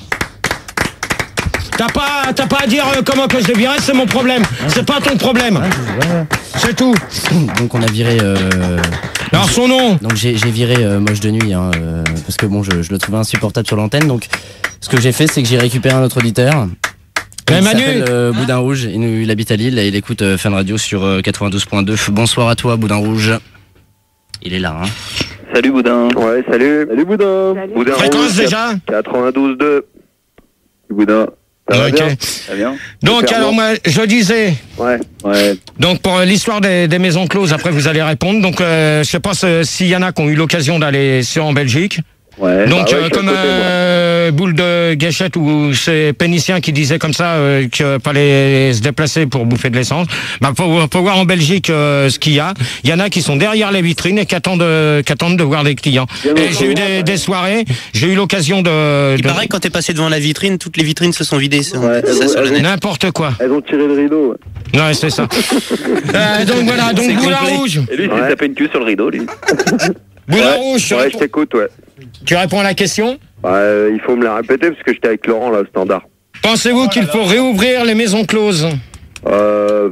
T'as pas, t'as pas à dire euh, comment que je le virais, c'est mon problème. C'est pas ton problème. C'est tout. Donc on a viré. Euh... Alors son nom. Donc j'ai j'ai viré euh, Moche de Nuit, hein, euh, parce que bon, je, je le trouvais insupportable sur l'antenne. Donc ce que j'ai fait, c'est que j'ai récupéré un autre auditeur. Mais Il Manu s'appelle euh, Boudin Rouge. Il, nous- il habite à Lille et il écoute euh, Fun Radio sur euh, quatre-vingt-douze point deux. Bonsoir à toi, Boudin Rouge. Il est là, hein. Salut Boudin. Ouais, salut. Salut Boudin. Boudin Fréquence Rouge, déjà. quatre-vingt-douze deux. Boudin. Ça va Ok. bien Ça vient. Donc Super alors bon. moi, je disais. Ouais, ouais. Donc pour euh, l'histoire des, des maisons closes, après vous allez répondre. Donc euh, je sais pas si- s'il y en a qui ont eu l'occasion d'aller sur en Belgique. Ouais. Donc bah ouais, euh, je suis à comme côté, moi. euh, Boule de Gâchette ou c'est Pénicien qui disait comme ça euh, qu'il fallait se déplacer pour bouffer de l'essence. Bah faut, faut voir en Belgique euh, ce qu'il y a. Il y en a qui sont derrière les vitrines et qui attendent, euh, qui attendent de voir des clients. Bien Et entendu. j'ai eu des, des soirées, j'ai eu l'occasion de, Il de- paraît que quand t'es passé devant la vitrine, toutes les vitrines se sont vidées. Ça, Ouais, ça elles sur ont- le net. n'importe quoi. Elles ont tiré le rideau. Ouais. Ouais, c'est ça. Euh, donc voilà, donc C'est Boulin complet. Rouge. Et lui, il s'est Ouais. tapé une queue sur le rideau, lui. Boulin Ouais, Rouge. ouais, je t'écoute, ouais. Tu réponds à la question? Bah, euh, il faut me la répéter parce que j'étais avec Laurent là, au standard. Pensez-vous qu'il faut réouvrir les maisons closes? Euh...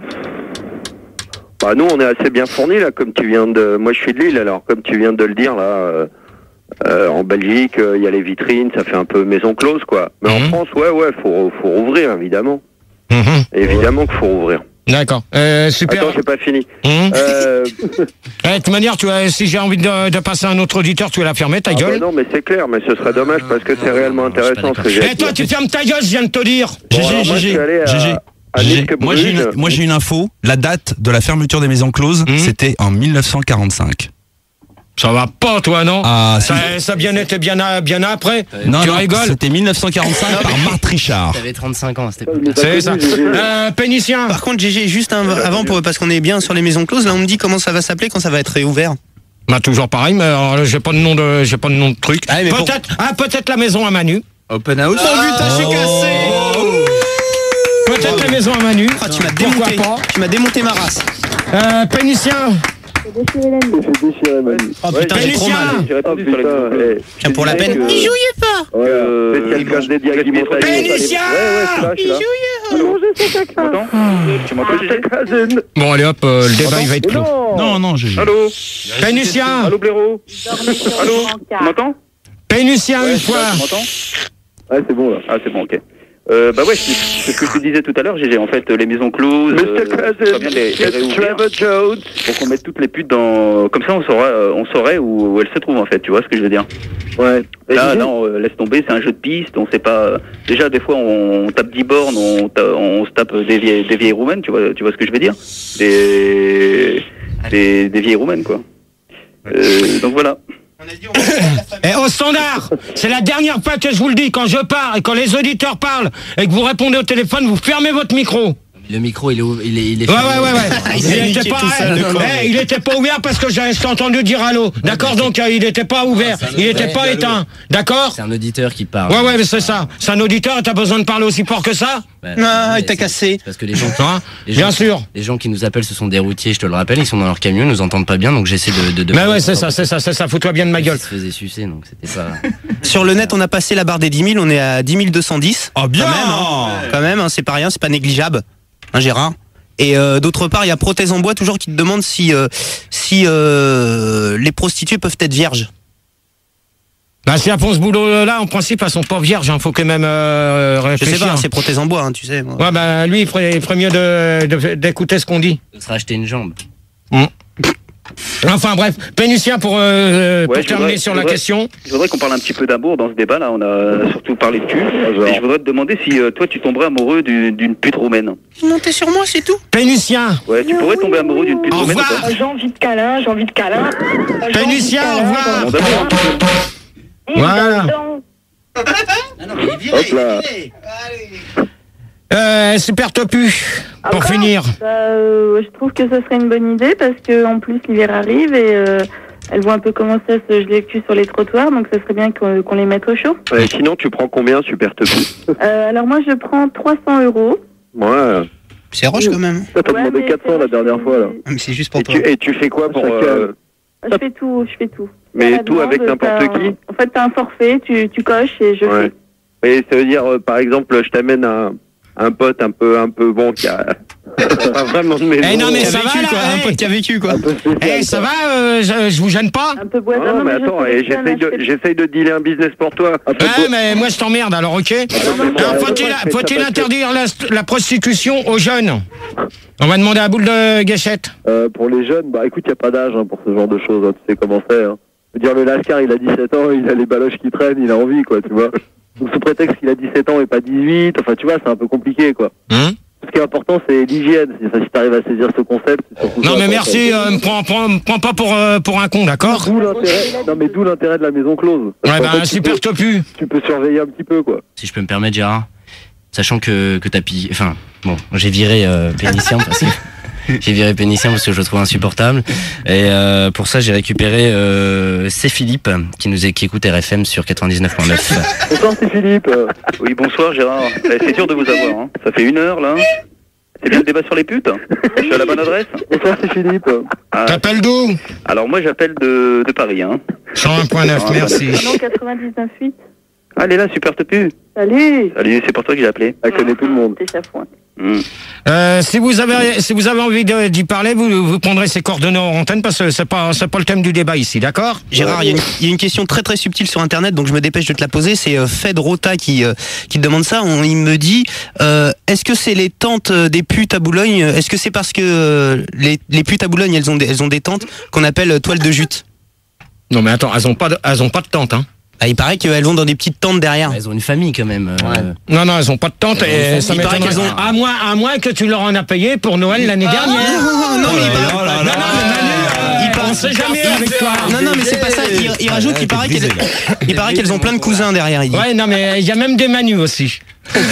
Bah nous on est assez bien fournis là, comme tu viens de... Moi je suis de Lille, alors comme tu viens de le dire là, euh, euh, en Belgique, il euh, y a les vitrines, ça fait un peu maison close quoi. Mais mmh. en France, ouais, ouais, faut, faut rouvrir évidemment. Mmh. Évidemment qu'il faut rouvrir. D'accord, euh, super. Attends, j'ai pas fini. Mmh. Euh... De toute manière, tu as, si j'ai envie de, de passer à un autre auditeur, tu vas la fermer, ta ah gueule. bah non, mais c'est clair, mais ce serait dommage parce que c'est réellement intéressant ce que j'ai. Et toi, tu fermes ta gueule, je viens de te dire. G G, G G, G G. Moi j'ai une, moi j'ai une info. La date de la fermeture des maisons closes, mmh. c'était en mille neuf cent quarante-cinq. Ça va pas, toi, non? Ah, ça, si. ça bien été bien, à, bien après. Non, tu non, rigoles? C'était mille neuf cent quarante-cinq par Marthe Richard. T'avais trente-cinq ans à cette époque. C'est ça. Euh, Pénicien. Par contre, G G, juste un, avant, pour, parce qu'on est bien sur les maisons closes, là on me dit comment ça va s'appeler quand ça va être réouvert. Bah toujours pareil, mais alors, j'ai pas de nom de, j'ai pas de nom de truc. Ah, peut-être, pour... ah peut-être la maison à Manu. Open house. Oh putain, je suis cassé. Peut-être oh, la maison à Manu. Oh, tu m'as démonté. Pas tu m'as démonté ma race. Euh, Pénicien. J'ai déchiré Manu. Oh putain, j'ai trop mal. Oh putain, tiens pour la peine. Il jouille pas. Ouais, euh, Pénicien. Il jouille pas. Tu m'entends? Bon allez hop, euh, le débat il va être clos. Non, non, j'ai. Allô? Pénicien. Allô Blaireau? Allô? Tu m'entends? Pénicien une fois. Tu m'entends? Ouais, c'est bon là. Ah, c'est bon, ok. Euh, bah ouais, c'est ce que je te disais tout à l'heure, G G. En fait, les maisons closes, euh, ça bien les, les réouvrir pour qu'on mette toutes les putes dans... Comme ça, on saurait, euh, on saurait où, où elles se trouvent, en fait. Tu vois ce que je veux dire? Ouais. Là, non, euh, laisse tomber, c'est un jeu de piste. On sait pas... Déjà, des fois, on, on tape dix bornes, on, ta, on se tape des vieilles, des vieilles roumaines, tu vois, tu vois ce que je veux dire? Des, des, des vieilles roumaines, quoi. Euh, donc voilà. Et au standard, c'est la dernière fois que je vous le dis, quand je parle et quand les auditeurs parlent et que vous répondez au téléphone, vous fermez votre micro. Le micro, il est, il est, il est ouais, ouais, ouais, ouais. Il, il était pas, eh, il était pas ouvert parce que j'ai entendu dire allô. D'accord, donc euh, il était pas ouvert, ah, il était pas éteint. D'accord? C'est un auditeur qui parle. Ouais, ouais, mais c'est ça. C'est un auditeur et t'as besoin de parler aussi fort que ça? Bah, non, il t'a cassé. Parce que les gens, qui, hein les bien gens, sûr. Les gens qui nous appellent, ce sont des routiers, je te le rappelle, ils sont dans leur camion, ils nous entendent pas bien, donc j'essaie de. de, de mais ouais, c'est ça, c'est ça, c'est ça. Fous-toi bien de ma gueule. Ils se faisaient sucer, donc c'était pas. Sur le net, on a passé la barre des dix mille, on est à dix mille deux cent dix. Oh bien. Quand même, hein, quand même hein, c'est pas rien, c'est pas négligeable. Hein, Gérard? Et euh, d'autre part, il y a Prothèse en bois toujours qui te demande si, euh, si euh, les prostituées peuvent être vierges. Bah si elles font ce boulot-là, en principe, elles sont pas vierges. Il faut quand même euh, réfléchir. Je sais pas, c'est Prothèse en bois, hein, tu sais. Moi. Ouais, bah lui, il ferait, il ferait mieux de, de, d'écouter ce qu'on dit. De se racheter une jambe. Mmh. Enfin bref, Pénicien pour, euh, ouais, pour terminer voudrais, sur voudrais, la question. Je voudrais qu'on parle un petit peu d'amour dans ce débat là, on a surtout parlé de cul. Et je voudrais te demander si euh, toi tu tomberais amoureux d'une, d'une pute roumaine. Montez sur moi, c'est tout. Pénicien. Ouais, tu pourrais tomber amoureux d'une pute au roumaine. Revoir. J'ai envie de câlin, j'ai envie de câlin. Pénicien, au revoir. Bon, d'abord, voilà. Hop là. Euh, super topu, pour Encore finir. Bah, euh, je trouve que ce serait une bonne idée parce que en plus l'hiver arrive et euh, elles vont un peu commencer à se geler le cul sur les trottoirs, donc ça serait bien qu'on, qu'on les mette au chaud. Ouais, sinon, tu prends combien, super topu? euh, Alors moi je prends trois cents euros. Ouais. C'est roche quand même. Ça t'a Ouais, demandé quatre cents la dernière fois là. Mais c'est juste pour Et toi. tu, et tu fais quoi pour... Euh... Je fais tout, je fais tout. Mais À la tout demande, avec n'importe t'as un- qui? En fait t'as un forfait, tu, tu coches et je Ouais. fais. Et ça veut dire, euh, par exemple, je t'amène un, un pote un peu, un peu bon qui a pas vraiment de maison. Eh non mais Qui a ça vécu, va là, quoi, un hey. pote qui a vécu quoi. Eh ça va, euh, je, je vous gêne pas? Un peu boisant. Non, mais je attends, et sélectionne, j'essaye de, je fais- j'essaye de dealer un business pour toi. Ouais mais moi je t'emmerde alors, ok? Alors faut-il, faut-il interdire la, la prostitution aux jeunes? On va demander à Boule de Gâchette. Euh, pour les jeunes, bah écoute, il n'y a pas d'âge hein, pour ce genre de choses, hein, tu sais comment c'est. Hein. Je veux dire, le Lascar, il a dix-sept ans, il a les baloches qui traînent, il a envie, quoi, tu vois. Donc sous prétexte qu'il a dix-sept ans et pas dix-huit, enfin tu vois, c'est un peu compliqué, quoi. Hein? Ce qui est important, c'est l'hygiène. Si, si tu arrives à saisir ce concept, c'est surtout Non ça, mais quoi. merci, euh, me prends, prends, me prends pas pour, euh, pour un con, d'accord? D'où l'intérêt, non mais d'où l'intérêt de la maison close. Parce Ouais qu'en bah fait, tu super peux- topu. Tu peux surveiller un petit peu, quoi. Si je peux me permettre, Gérard, sachant que, que t'as pillé. Enfin, bon, j'ai viré euh, Pénicien parce que. J'ai viré Pénicien parce que je le trouve insupportable. Et euh, pour ça, j'ai récupéré euh, c'est Philippe qui nous est, qui écoute R F M sur quatre-vingt-dix-neuf point neuf. Bonsoir, c'est Philippe. Oui, bonsoir Gérard. Eh, c'est dur de vous avoir. Hein. Ça fait une heure là. C'est bien le débat sur les putes? Je suis à la bonne adresse? Bonsoir, c'est Philippe. Ah. T'appelles d'où? Alors moi j'appelle de, de Paris. Hein. cent un point neuf, merci. Non, quatre-vingt-dix-neuf huit. Ah, elle est là, super topu. Salut. Salut, c'est pour toi que j'ai appelé. Elle connaît tout le monde. T'es chafouin. Mmh. Euh, si vous avez si vous avez envie de- d'y parler, vous, vous prendrez ses coordonnées en antenne parce que c'est pas c'est pas le thème du débat ici, d'accord? Gérard, il y, a une- il y a une question très très subtile sur internet, donc je me dépêche de te la poser. C'est euh, Fed Rota qui, euh, qui te demande ça. On- il me dit euh, est-ce que c'est les tantes euh, des putes à Boulogne? Est-ce que c'est parce que euh, les, les putes à Boulogne elles ont des, elles ont des tantes qu'on appelle euh, toile de jute? Non mais attends, elles ont pas de, elles ont pas de tente, hein. Ah, il paraît qu'elles vont dans des petites tentes derrière. Elles ont une famille quand même. euh, Non, non, elles ont pas de tente et ça Il paraît m'étonnerait. qu'elles ont- À moins, à moins que tu leur en as payé pour Noël l'année dernière. non, non, mais il paraît- Non, non, mais Manu, euh, on sait jamais avec toi. Non, non, mais c'est pas ça. Il, il rajoute qu'il paraît qu'elles il paraît qu'elles ont plein de cousins derrière. Il dit. Ouais, non, mais il y a même des Manus aussi.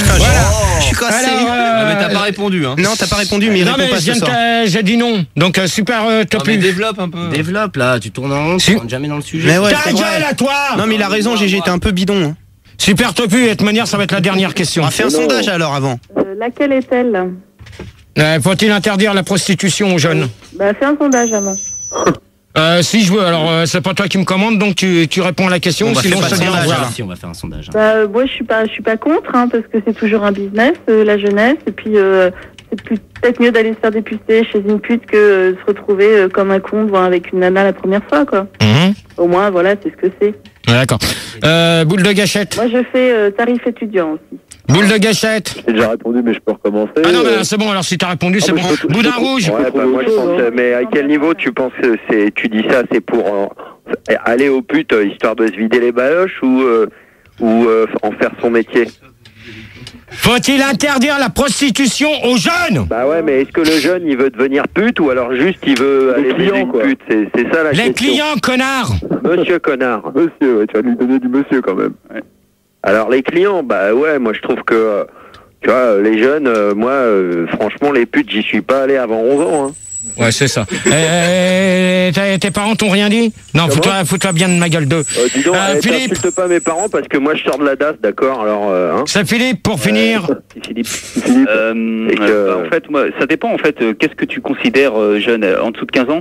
Je suis cassé. Alors, euh, Mais t'as pas répondu, hein. Non, t'as pas répondu, mais il non, répond mais pas je viens ce de soir. t'a- j'ai dit non. Donc, euh, super euh, top. développe un peu. Développe là, tu tournes en rond, tu rentres jamais dans le sujet. Mais ouais, Ta c'est vrai. gueule à toi. Non, mais il a raison, G G, t'es un peu bidon. hein. Super topu, et de toute manière, ça va être la dernière question. On va faire un sondage alors avant. Euh, laquelle est-elle? Euh, Faut-il interdire la prostitution aux jeunes? Bah, fais un sondage avant. Euh, si je veux, alors euh, c'est pas toi qui me commande, donc tu, tu réponds à la question, On va sinon faire je te un dis au sondage. revoir. alors. Si, on va faire un sondage. Bah, euh, moi, je suis pas, je suis pas contre, hein, parce que c'est toujours un business, euh, la jeunesse, et puis euh, c'est plus- peut-être mieux d'aller se faire dépucer chez une pute que euh, se retrouver euh, comme un con devant avec une nana la première fois, quoi. Mhm. Au moins, voilà, c'est ce que c'est. Ouais, d'accord. Euh, boule de gâchette. Moi, je fais euh, tarif étudiant aussi. Boule de gâchette. J'ai déjà répondu, mais je peux recommencer. Ah non, Euh, mais c'est bon, alors si t'as répondu, c'est Ah, mais bon. je peux- je Boudin peux- rouge. Ouais, bah, moi je pense, euh, mais à quel niveau tu penses que c'est, tu dis ça, c'est pour euh, aller aux putes euh, histoire de se vider les baloches ou, euh, ou euh, en faire son métier? Faut-il interdire la prostitution aux jeunes? Bah ouais, mais est-ce que le jeune il veut devenir pute ou alors juste il veut Les aller clients, viser une quoi. pute? C'est, c'est ça la Les question. clients, connard. Monsieur connard. Monsieur, ouais, tu vas lui donner du monsieur quand même. Alors les clients, bah ouais, moi je trouve que euh, tu vois, euh, les jeunes, euh, moi euh, franchement les putes j'y suis pas allé avant onze ans. Hein. Ouais, c'est ça. Euh, tes- tes parents t'ont rien dit? Non, fous-toi fous-toi bien de ma gueule d'eux. Euh, dis donc, Euh, eh, Philippe. t'insultes pas mes parents parce que moi je sors de la D A S, d'accord? Alors, euh, hein. C'est Philippe, pour finir. C'est Philippe. Philippe. Euh, Et que- euh, bah, en fait, moi, ça dépend. En fait, euh, qu'est-ce que tu considères euh, jeune euh, en dessous de quinze ans?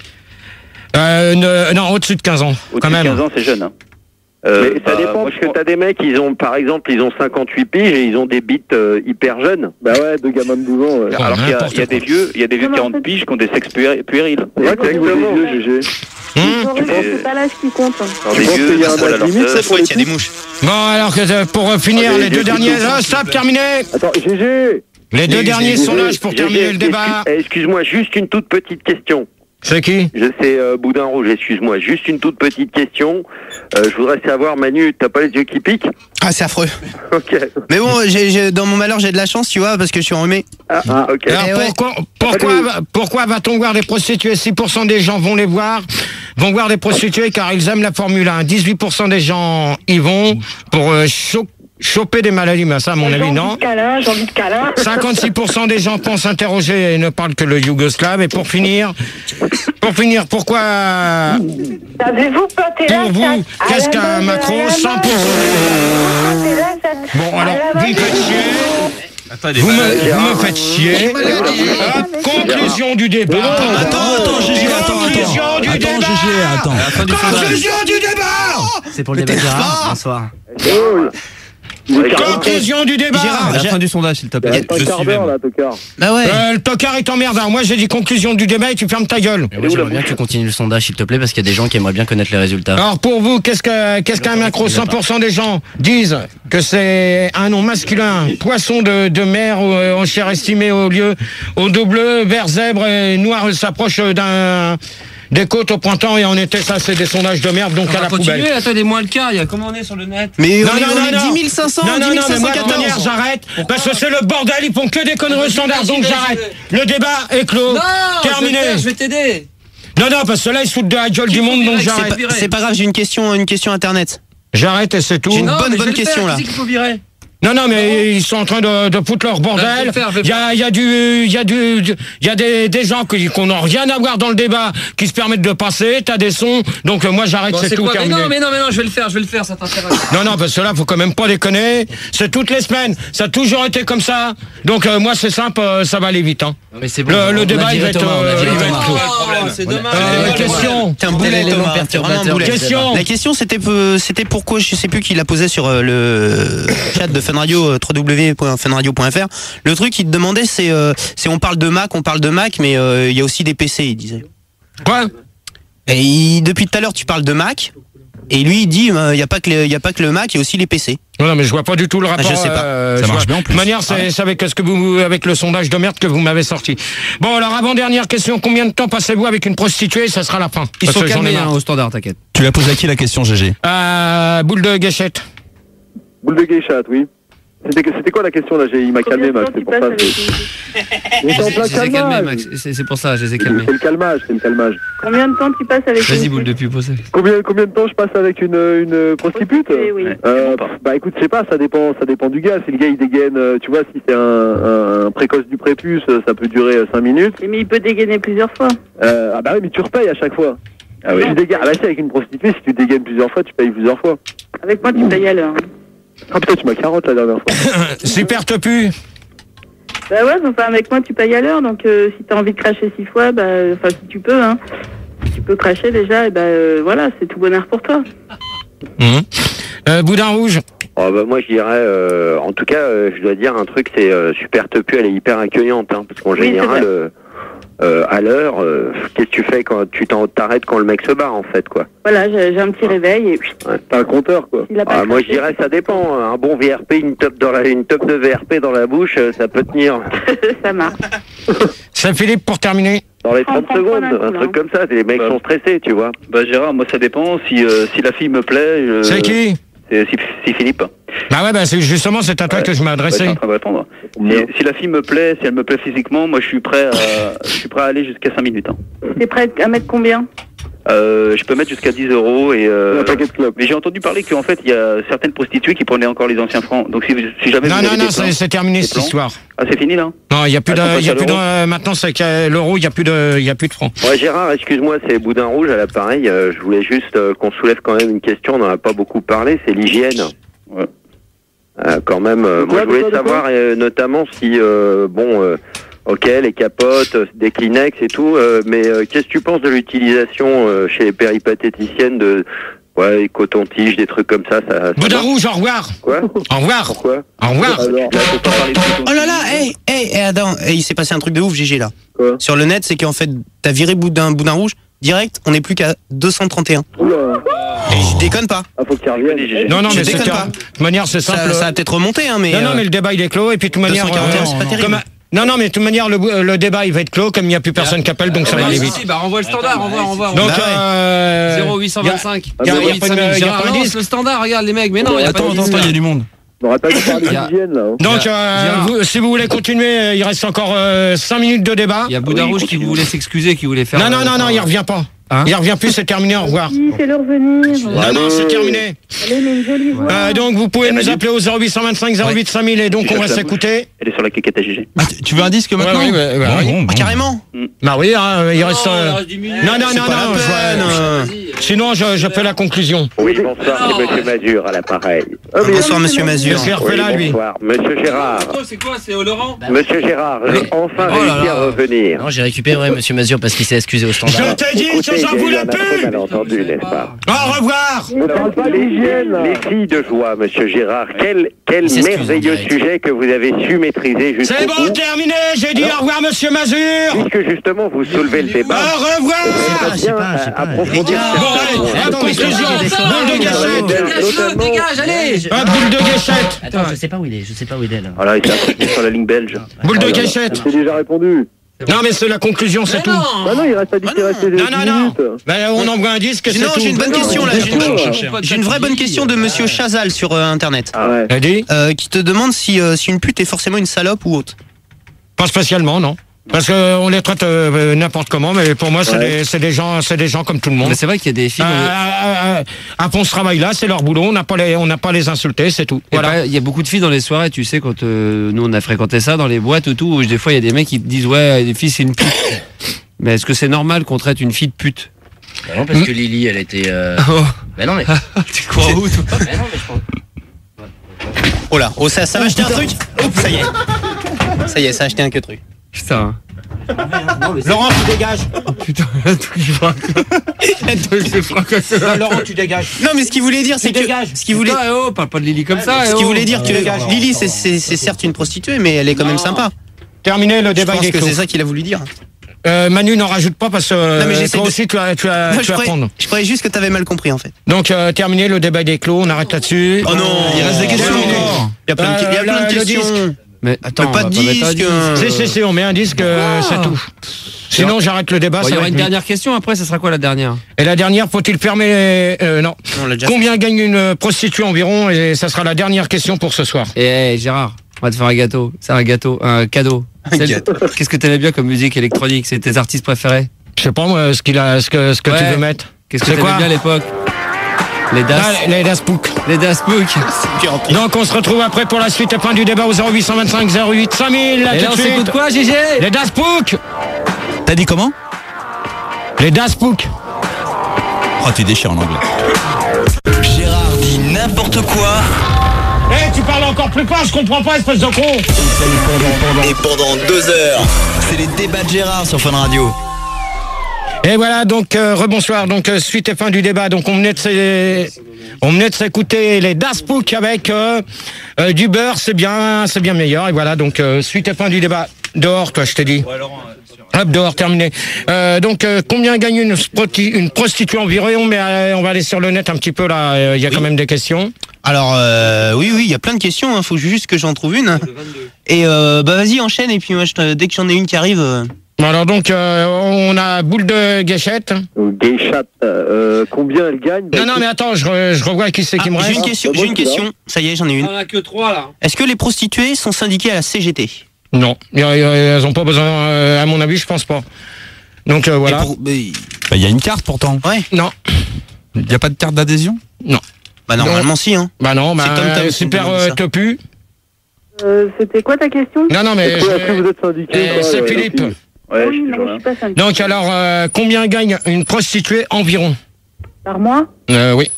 Euh, ne- non, au-dessus de quinze ans, Au-dessus quand de même. quinze ans, c'est jeune. Hein. Euh, Mais ça bah, dépend moi, parce je que pense- t'as des mecs, ils ont, par exemple, ils ont cinquante-huit piges et ils ont des bites euh, hyper jeunes. Bah ouais, deux gamins de douze ans. Ouais. Oh, Alors qu'il y a, n'importe il y a des quoi. vieux, il y a des vieux de Non, mais en quarante fait- piges qui ont des sexes puéri- puérils. Exactement. Les vieux, G G. Hum Boris, c'est pas l'âge qui compte. hein. Alors, Tu des penses vieux, qu'il y a un voilà, âge leur limite, sœur. ça, pour les Il y a des mouches. Bon, alors que euh, pour euh, finir, Ah, les les deux vieux derniers. qui sont- Ah, stop, terminé. Attends, G G. Les deux derniers G G, sondages pour G G, terminer le débat. excuse- eh, Excuse-moi, juste une toute petite question. C'est qui? Je sais, euh, Boudin Rouge, excuse-moi, juste une toute petite question. Euh, je voudrais savoir, Manu, t'as pas les yeux qui piquent? Ah, c'est affreux. Ok. Mais bon, j'ai- j'ai- dans mon malheur, j'ai de la chance, tu vois, parce que je suis enrhumé. Ah, ok. Alors Eh ouais. pourquoi, pourquoi, pourquoi va-t-on voir des prostituées? six pour cent des gens vont les voir, vont voir des prostituées car ils aiment la Formule un. dix-huit pour cent des gens y vont pour euh, cho- choper des maladies, mais ça, à mon J'ai avis, envie non. de câlin, j'ai envie de câlin. cinquante-six pour cent des gens pensent interroger et ne parlent que le yougoslave. Et pour finir, pour finir, pourquoi, Savez-vous planter pour la vous, chatte à qu'est-ce la qu'un main, macro? à la cent pour cent. main, planter la chatte Bon, à alors, la vous main. me faites chier. Attends, il est Vous malade. me, vous me faites chier. Hop, conclusion du débat. Attends, attends, G G, attends, Conclusion attends. du Attends, débat. G G, attends. À la fin du sondage. Conclusion du débat. C'est pour le débat Gérard. Bonsoir. Conclusion du débat. Gérard, À la Gé- fin du sondage, s'il te Il plaît. reste un Je quart suivais, d'heure moi. là, Tocard. Bah ouais. Euh, le tocard est emmerdant. Moi, j'ai dit conclusion du débat et tu fermes ta gueule. Mais moi, j'aimerais bien que tu continues le sondage, s'il te plaît, parce qu'il y a des gens qui aimeraient bien connaître les résultats. Alors, pour vous, qu'est-ce que, qu'est-ce qu'un macro? cent pour cent des gens disent que c'est un nom masculin, poisson de, de mer euh, en chair estimée au lieu, au double, vert, zèbre et noir s'approche d'un, des côtes au printemps et en été, ça, c'est des sondages de merde, donc à la poubelle. attendez-moi le cas, il y a comment on est sur le net? Mais Non, on est, non, on non, est non. dix mille cinq cents, Non, non, dix non, mais moi, de toute manière, cinq cent quatorze. j'arrête, parce que c'est le bordel, ils font que des conneries au standard, donc j'arrête. Le débat est clos. Non, Terminé. je vais t'aider. Non, non, parce que là, ils se foutent de la gueule du monde, donc C'est j'arrête. pas, c'est pas grave, j'ai une question, une question internet. J'arrête et c'est tout. J'ai une Non, bonne, mais je bonne vais le question faire, là. qui c'est qu'il faut virer? Non, non, mais ils sont en train de, de foutre leur bordel. Il y a, il y a du, il y a du, il y a des, des gens qui, qui n'ont rien à voir dans le débat, qui se permettent de passer. T'as des sons, donc euh, moi j'arrête, Bon, c'est tout quoi terminé. Mais non, mais non, mais non, je vais le faire, je vais le faire, ça t'intéresse. Non, non, parce que là, faut quand même pas déconner. C'est toutes les semaines. Ça a toujours été comme ça. Donc euh, moi, c'est simple, euh, ça va aller vite. Hein. Non, mais c'est bon, le, on le a débat, il viré va être, Thomas, on a euh, viré il va Thomas. être clos. Oh, c'est dommage. Euh, question. T'es un boulet, l'élément Thomas. T'es vraiment un perturbateur boulet. du Question. La question, c'était peu- c'était pourquoi, je sais plus qui l'a posé sur euh, le chat de Fun Radio, euh, w w w point fun radio point f r. Le truc, il te demandait, c'est, euh, c'est on parle de Mac, on parle de Mac, mais euh, il y a aussi des P C, il disait. Quoi? Et il- depuis tout à l'heure, tu parles de Mac, et lui, il dit, il n'y a pas que le- il y a pas que le Mac, il y a aussi les P C. Non, non, mais je vois pas du tout le rapport. Ah, je sais pas. euh, Ça je marche vois- bien en plus. De manière, c'est c'est avec ce que vous, avec le sondage de merde que vous m'avez sorti. Bon, alors avant dernière question, combien de temps passez-vous avec une prostituée? Ça sera la fin. Ils Parce sont que j'en ai calmés hein, marre. au standard, t'inquiète. Tu l'as posé à qui la question, G G? Euh, boule de gâchette. Boule de geisha, oui. C'était c'était quoi la question là? J'ai- Il m'a calmé, Max, c'est pour ça. c'est- On est en plein Je les ai calmés, calmage. Max. C'est c'est pour ça, je les ai calmés. C'est le calmage, c'est le calmage. Combien de temps tu passes avec Vas-y, une boule de pub, posez. Combien, combien de temps je passe avec une, une prostituée? prostituée, oui. Euh, bah écoute, je sais pas, ça dépend, ça dépend du gars. Si le gars il dégaine, euh, tu vois, si c'est un, un, un précoce du prépuce, euh, ça peut durer cinq minutes. Mais il peut dégainer plusieurs fois. Euh, ah bah oui, mais tu repayes à chaque fois. Ah oui. Tu dégaines, ah bah si, avec une prostituée, si tu dégaines plusieurs fois, tu payes plusieurs fois. Avec moi, tu payes à l'heure. Ah putain, tu m'as carotte la dernière fois. Super topu. Bah ouais, enfin avec moi tu payes à l'heure, donc euh, si t'as envie de cracher six fois, bah enfin si tu peux, hein, si tu peux cracher déjà, et bah euh, voilà, c'est tout bonheur pour toi. Mmh. Euh, Boudin rouge. Oh bah moi je dirais, euh, en tout cas, euh, je dois dire un truc, c'est euh, Super Topu, elle est hyper accueillante, hein, parce qu'en Oui, c'est général, vrai. euh, euh, à l'heure, euh, qu'est-ce que tu fais quand tu t'en- t'arrêtes quand le mec se barre en fait, quoi. Voilà, j'ai j'ai un petit réveil et Ouais. T'as un compteur, quoi. il a pas Ah, moi je craché. dirais ça dépend. Un bon V R P, une top dans la, une top de V R P dans la bouche, euh, ça peut tenir ça marche. Saint-Philippe pour terminer. dans les trente Prends- prends secondes, pas d'un un coup, truc là. comme ça. Les mecs Bah. sont stressés, tu vois. Bah Gérard, moi ça dépend. Si, euh, si la fille me plaît. je- C'est qui? C'est si, si Philippe. Bah ouais, bah c'est justement c'est à toi que je Ouais, m'adressais. t'es en train d'attendre. Combien Si, si la fille me plaît, si elle me plaît physiquement, moi je suis prêt à, je suis prêt à aller jusqu'à cinq minutes. Hein. T'es prêt à mettre combien? Euh, je peux mettre jusqu'à dix euros et. Euh, Un paquet de clopes. mais j'ai entendu parler qu'en fait il y a certaines prostituées qui prenaient encore les anciens francs. Donc si, si jamais. Non, vous non, avez non, des plans- c'est c'est terminé des cette plans- histoire. Ah c'est fini là. Non, il y a plus Ah, ça de, passe il y a à plus de, l'euro euh, maintenant c'est que l'euro, il y a plus de, il y a plus de francs. Ouais, Gérard, excuse-moi, c'est Boudin Rouge à l'appareil. Euh, je voulais juste euh, qu'on soulève quand même une question, on n'en a pas beaucoup parlé, c'est l'hygiène. Ouais. Euh, quand même, euh, De quoi, moi je de voulais quoi, de savoir euh, notamment si, euh, bon, euh, ok, les capotes, euh, des Kleenex et tout, euh, mais euh, qu'est-ce que tu penses de l'utilisation euh, chez les péripatéticiennes de, ouais, les cotons-tiges, des trucs comme ça, ça... ça Boudin marche rouge, au revoir. Quoi? Au revoir. Pourquoi? Au revoir. Alors, Là, faut pas parler de plutôt. Oh là là, hey, hey, hey, attends, hey, il s'est passé un truc de ouf, G G là. Quoi? Sur le net, c'est qu'en fait, t'as viré Boudin, Boudin rouge, direct, on n'est plus qu'à deux cent trente et un. oula. Et je déconne pas. Ah, faut qu'il revienne. Non, non, Je mais c'est déconne de pas. toute manière, c'est simple. Ça, ça a peut-être remonté, hein, mais. Non, non, euh, mais le débat il est clos et puis de toute manière. deux cent quarante et un, c'est pas terrible. comme- non, non, mais de toute manière, le, le débat il va être clos comme il n'y a plus personne qui appelle, donc ça va aller vite. Bah renvoie le standard, renvoie, renvoie. Donc, Bah ouais. euh, zéro huit cent vingt-cinq. y a- y a- y a pas une- y a Gérard, pas un lance disque. le standard, regarde les mecs. Mais non, il y a pas Attends, de attends, disque. attends, il y a du monde. On n'aurait pas dû parler Y a- d'hygiène, là. hein. Donc, euh, Gérard. vous- si vous voulez continuer, euh, il reste encore cinq minutes de débat. Il y a Boudin Oui, Rouge qui continue. voulait s'excuser, qui voulait faire. Non, non, euh, non, non, il revient pas. Hein Il revient plus, c'est terminé, au revoir. Si, fais-le revenir. Non, non, c'est terminé. Allez, mais une jolie voix. Euh, donc, vous pouvez nous appeler au zéro huit cent vingt-cinq zéro huit cinq mille et donc Tu on va cherches la s'écouter. Elle est sur la quéquette à G G. Ah, tu- tu veux un disque maintenant? Ouais, ouais, ouais, ouais, Bon, ouais. bon, bon. Ah, carrément. Bah oui, hein, il reste. euh, il reste dix minutes. Non, non, C'est non, pas non. la je peine, vois- euh. Sinon, je, je fais la conclusion. Oui, bonsoir, c'est Monsieur Mazur à l'appareil. Ah, mais- Bonsoir, monsieur Mazur. Monsieur Herpela, Oui, lui. bonsoir. Monsieur Gérard. C'est quoi? C'est au Laurent? Monsieur Gérard, j'ai enfin Oh là réussi là. à revenir. Non, j'ai récupéré Monsieur Mazur parce qu'il s'est excusé au Je standard. t'ai dit que Écoutez, j'en il y a eu voulais un affreux plus. malentendu, n'est-ce pas? Au revoir. On parle pas d'hygiène, là. Les filles de joie, Monsieur Gérard, quel, quel Il s'excuse en merveilleux direct. sujet que vous avez su maîtriser jusqu'au C'est bon, bout. terminé. J'ai dit au revoir, monsieur Mazur. Puisque justement vous soulevez le débat, Au revoir. j'aimerais je sais bien pas, je sais euh, pas. approfondir Bon, allez, certains à points. conclusion. Boule de gâchette. Dégage-le, dégage, allez. Un boule de gâchette. Attends, je sais pas où il est, je sais pas où il est là. Voilà, il s'est accroché sur la ligne belge. Boule de Oh là là. gâchette. J'ai déjà répondu. Non, mais c'est la conclusion, c'est tout. Bah non, il reste à dire qu'il reste des Non, non, non. minutes. Ben, on envoie un disque, c'est Non, tout. j'ai une bonne Non, question là. c'est J'ai une, tout, j'ai une vraie bonne question de monsieur Chazal sur euh, internet. Ah ouais. T'as dit? Euh, qui te demande si, euh, si une pute est forcément une salope ou autre. Pas spécialement, non. Parce qu'on les traite euh, n'importe comment, mais pour moi, c'est Ouais. des, c'est des gens, c'est des gens comme tout le monde. Mais c'est vrai qu'il y a des filles. Euh, euh, euh, un font ce travail-là, c'est leur boulot. On n'a pas les, on n'a pas les insulter, c'est tout. Et Voilà. bah, il y a beaucoup de filles dans les soirées, tu sais, quand euh, nous on a fréquenté ça dans les boîtes ou tout, où des fois il y a des mecs qui te disent ouais, les filles c'est une pute. Mais est-ce que c'est normal qu'on traite une fille de pute? Bah non, parce que Lily, elle était. Euh... Oh. Bah non, mais. Tu crois où, toi? Bah non, mais je pense. Oh là, oh ça, ça va acheter un truc. Oups, ça y est. Ça y est, ça a acheté un que truc. Putain. Laurent, tu dégages. Oh putain, la truc qui frappe. Laurent, tu dégages. Non, mais ce qu'il voulait dire, c'est que. dégage. Ce qu'il voulait. Putain, oh, parle pas de Lily comme ça. Ce eh, qu'il oh. voulait dire que Dégage. Lily, c'est- c'est c'est certes une prostituée, mais elle est quand même sympa. Terminé le Je débat. pense il est que clos. c'est ça qu'il a voulu dire. Euh, Manu, n'en rajoute pas parce que Non, mais euh, j'essaie toi de- aussi tu as, tu as, Non, tu je, vas croyais, prendre. je croyais juste que t'avais mal compris en fait. Donc euh, terminé le débat des clos, on arrête là-dessus. Oh non, Il reste des questions Terminé. encore. Il y a plein de, il y a Euh, plein de le questions. disque. Mais attends, Mais pas on de va mettre un disque. euh. Si, si, si, on met un disque, euh, c'est tout. Sinon, j'arrête le débat. Bon, il ça y va aura être une vite. dernière question après, ce sera quoi la dernière? Et la dernière, faut-il fermer euh, Non. On l'a déjà Combien gagne une prostituée environ? Et ça sera la dernière question pour ce soir. Eh hey, Gérard, on va te faire un gâteau. C'est un gâteau, un cadeau. Un Celle- gâteau. Qu'est-ce que t'aimais bien comme musique électronique? C'est tes artistes préférés? Je sais pas moi ce qu'il a, ce que, ce que Ouais. tu veux mettre. Qu'est-ce que C'est t'aimais quoi bien à l'époque? Les Das. Ah, les Das Book. Les Das Book. Donc on se retrouve après pour la suite et fin du débat au zéro huit cent vingt-cinq zéro huit cinq mille. Là, Et tout là, on de suite. s'écoute quoi, Gégé? Les Das Book. T'as dit comment? Les Das Book. Oh, tu déchires en anglais. Gérard dit n'importe quoi. Eh, tu parles encore plus fort, je comprends pas, espèce de con. Et pendant deux heures, c'est les débats de Gérard sur Fun Radio. Et voilà, donc euh, rebonsoir, donc euh, suite et fin du débat. Donc on venait de s'é- on venait de s'écouter les Das Book avec euh, euh, du beurre, c'est bien, c'est bien meilleur. Et voilà, donc euh, suite et fin du débat. Dehors, toi, je t'ai dit. Hop, dehors, terminé. Euh, donc euh, combien gagne une, sproti- une prostituée environ? Mais euh, on va aller sur le net un petit peu là. euh, Il y a quand même des questions. Alors euh, oui, oui, il y a plein de questions. Hein. Faut juste que j'en trouve une. Et euh, bah vas-y, enchaîne. Et puis moi, je te- dès que j'en ai une qui arrive. euh, Bon, alors donc euh, on a boule de gâchette. Gay-chat, euh, combien elle gagne? Non, non, mais attends, je, re- je revois qui c'est qui ah, me j'ai reste. une question. J'ai une question. Ça y est, j'en ai une. On en a que trois là. Est-ce que les prostituées sont syndiquées à la C G T? Non, y a- y a- elles ont pas besoin. euh, à mon avis, je pense pas. Donc euh, voilà. Et pour- mais- Bah, il y a une carte pourtant. Ouais. Non, Il n'y a pas de carte d'adhésion? non. Bah normalement si hein. Bah non, bah, C'est Tom Tom euh, qui super nous demande euh, ça. topu. Euh, C'était quoi ta question? Non, non, mais Est-ce que, est-ce que je- vous êtes syndiqué Eh, ou pas, c'est euh, Philippe. les filles Ouais, Oui, je- non, je suis pas syndiquée. Donc alors, euh, combien gagne une prostituée environ? Par mois? euh, Oui.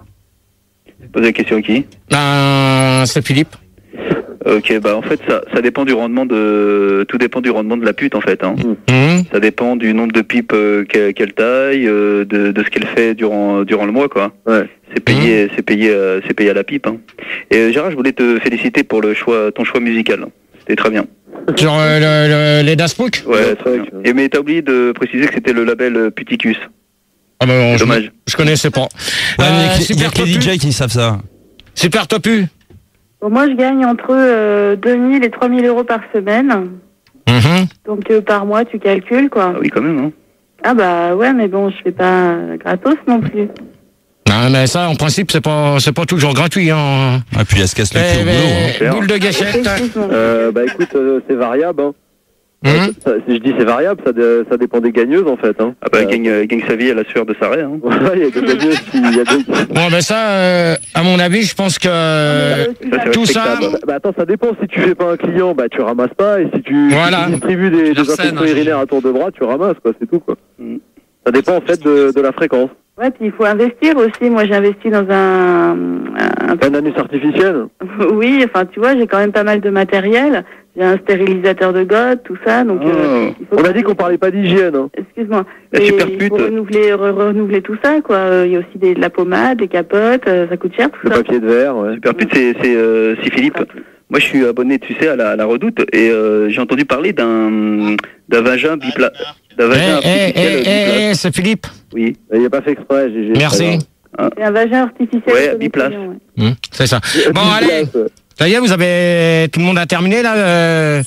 Pose la question à qui? Ben, c'est Philippe. Ok, bah en fait ça, ça dépend du rendement de, tout dépend du rendement de la pute en fait. Hein. Mmh. Ça dépend du nombre de pipes euh, qu'elle qu'elle taille, euh, de, de ce qu'elle fait durant durant le mois quoi. Ouais. C'est payé, c'est payé, euh, c'est payé à la pipe. Hein. Et euh, Gérard, je voulais te féliciter pour le choix, ton choix musical. C'était très bien. Sur euh, le- le- les Das Book. Ouais, très bien. Et mais t'as oublié de préciser que c'était le label euh, Puticus. Ah ben, non, je, Dommage. je connaissais pas. Ouais, mais il y a Euh, que- il y a super que les topu. D J qui savent ça. Super topu. Bon, moi, je gagne entre euh, deux mille et trois mille euros par semaine. Mhm. Donc, euh, par mois, tu calcules, quoi. Ah oui, quand même. Hein. Ah bah ouais, mais bon, je fais pas euh, gratos non plus. Non, mais ça, en principe, c'est pas, c'est pas toujours gratuit. Hein. Et puis elle se casse le Eh, cul au mais, boulot. hein. boule de gâchette. Effectivement. Euh, bah écoute, euh, c'est variable. Hein. Mhm. Ça- si je dis c'est variable, ça, dé- ça dépend des gagneuses en fait. Hein. Ah bah, elle Euh, gagne, elle gagne sa vie à la sueur de sa raie. Hein. ouais, il y a des gagneuses qui. il Y a des... Bon, ben ça, euh, à mon avis, je pense que euh, Ça, c'est tout ça, respectable. Bah, bah, attends, ça dépend. Si tu fais pas un client, bah tu ramasses pas. Et si tu, Voilà. si tu distribues des, Tu des leur scènes, infections hein, urinaires à tour de bras, tu ramasses quoi. C'est tout quoi. Mm. Ça dépend en fait de, de la fréquence. Ouais, puis il faut investir aussi. Moi, j'ai investi dans un, un... Un anus artificiel. Oui, enfin, tu vois, j'ai quand même pas mal de matériel. J'ai un stérilisateur de gouttes, tout ça. Donc, euh, il faut On a que- dit qu'on parlait pas d'hygiène. Hein. Excuse-moi. La Et super il pute. faut renouveler, re- renouveler tout ça, quoi. Euh, Il y a aussi des, de la pommade, des capotes, euh, ça coûte cher, tout Le ça. papier de verre. Ouais. Super pute, c'est c'est euh, c'est Philippe. Moi, je suis abonné, tu sais, à la, à la Redoute, et euh, j'ai entendu parler d'un d'un vagin bipla, d'un eh, vagin eh, artificiel eh, biplace. eh, eh, c'est Philippe. Oui. Il a pas fait exprès. G G. Merci. C'est un vagin artificiel. Ouais, de biplace. connexion, ouais. Hum, c'est ça. Bon, allez, ça y est, vous avez, tout le monde a terminé là. euh,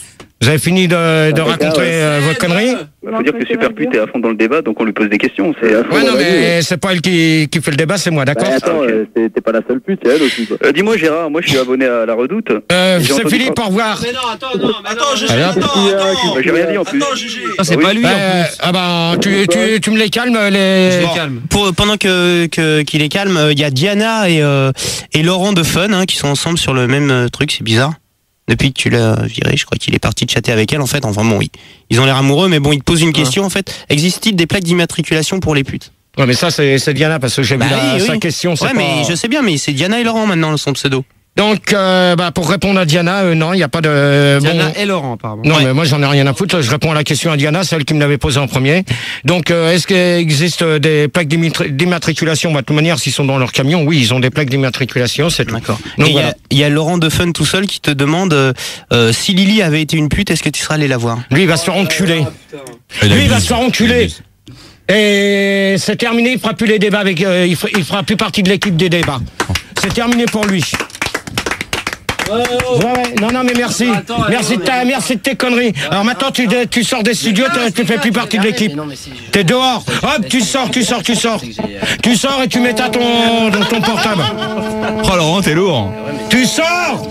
Vous avez fini de, de raconter euh, votre connerie? Il faut dire que Superpute est à fond dans le débat, donc on lui pose des questions. C'est Ouais, non, mais c'est pas elle qui, qui fait le débat, c'est moi, d'accord? Bah, attends, euh, t'es t'es pas la seule pute, il y a elle aussi. quoi. Euh, Dis-moi Gérard, moi je suis abonné à La Redoute. Euh, J'ai c'est entendu Philippe, par- au revoir. Mais non, attends, non, mais attends, Gégé, Alors, attends, attends. Bah, J'ai rien dit en plus. Attends, Gégé. Ah, c'est Oui. pas lui en Euh, plus. ah ben, tu, tu, tu me les calmes, les... Je les Bon, calme. pour- pendant que que- qu'il est calme, il y a Diana et, euh, et Laurent de Fun hein, qui sont ensemble sur le même euh, truc, c'est bizarre. Depuis que tu l'as viré, je crois qu'il est parti de chatter avec elle en fait. Enfin bon, ils, ils ont l'air amoureux, mais bon, ils te posent une question en fait. Existe-t-il des plaques d'immatriculation pour les putes? Ouais, mais ça, c'est c'est Diana, parce que j'ai Bah vu la, oui, sa oui. question. c'est Ouais, pas- mais je sais bien, mais c'est Diana et Laurent maintenant son pseudo. Donc, euh, bah, pour répondre à Diana, euh, non, il n'y a pas de... Diana bon, et Laurent, apparemment. non, mais moi, j'en ai rien à foutre. Je réponds à la question à Diana, celle qui me l'avait posée en premier. Donc, euh, est-ce qu'il existe des plaques d'immatri- d'immatriculation? Bah, de toute manière, s'ils sont dans leur camion, oui, ils ont des plaques d'immatriculation, c'est tout. D'accord. Donc, Et il y a- voilà. il y, a Laurent de Fun tout seul qui te demande euh, euh, si Lily avait été une pute, est-ce que tu serais allé la voir? Lui, il va se faire enculer. Il Lui, il va abuse. se faire enculer. Et c'est terminé, il fera plus les débats avec, euh, il, fera, il fera plus partie de l'équipe des débats. C'est terminé pour lui. Ouais, ouais, non, non, mais merci. Attends, merci, de ta, merci de tes conneries. Alors maintenant, tu, tu sors des studios, tu, tu fais plus partie de l'équipe. T'es dehors. Hop, tu sors, tu sors, tu sors. Tu sors et tu mets à ton, dans ton portable. Oh Laurent, t'es lourd. Tu sors.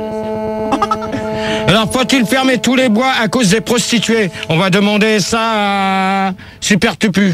Alors, faut-il fermer tous les bois à cause des prostituées? On va demander ça à Super Tupu.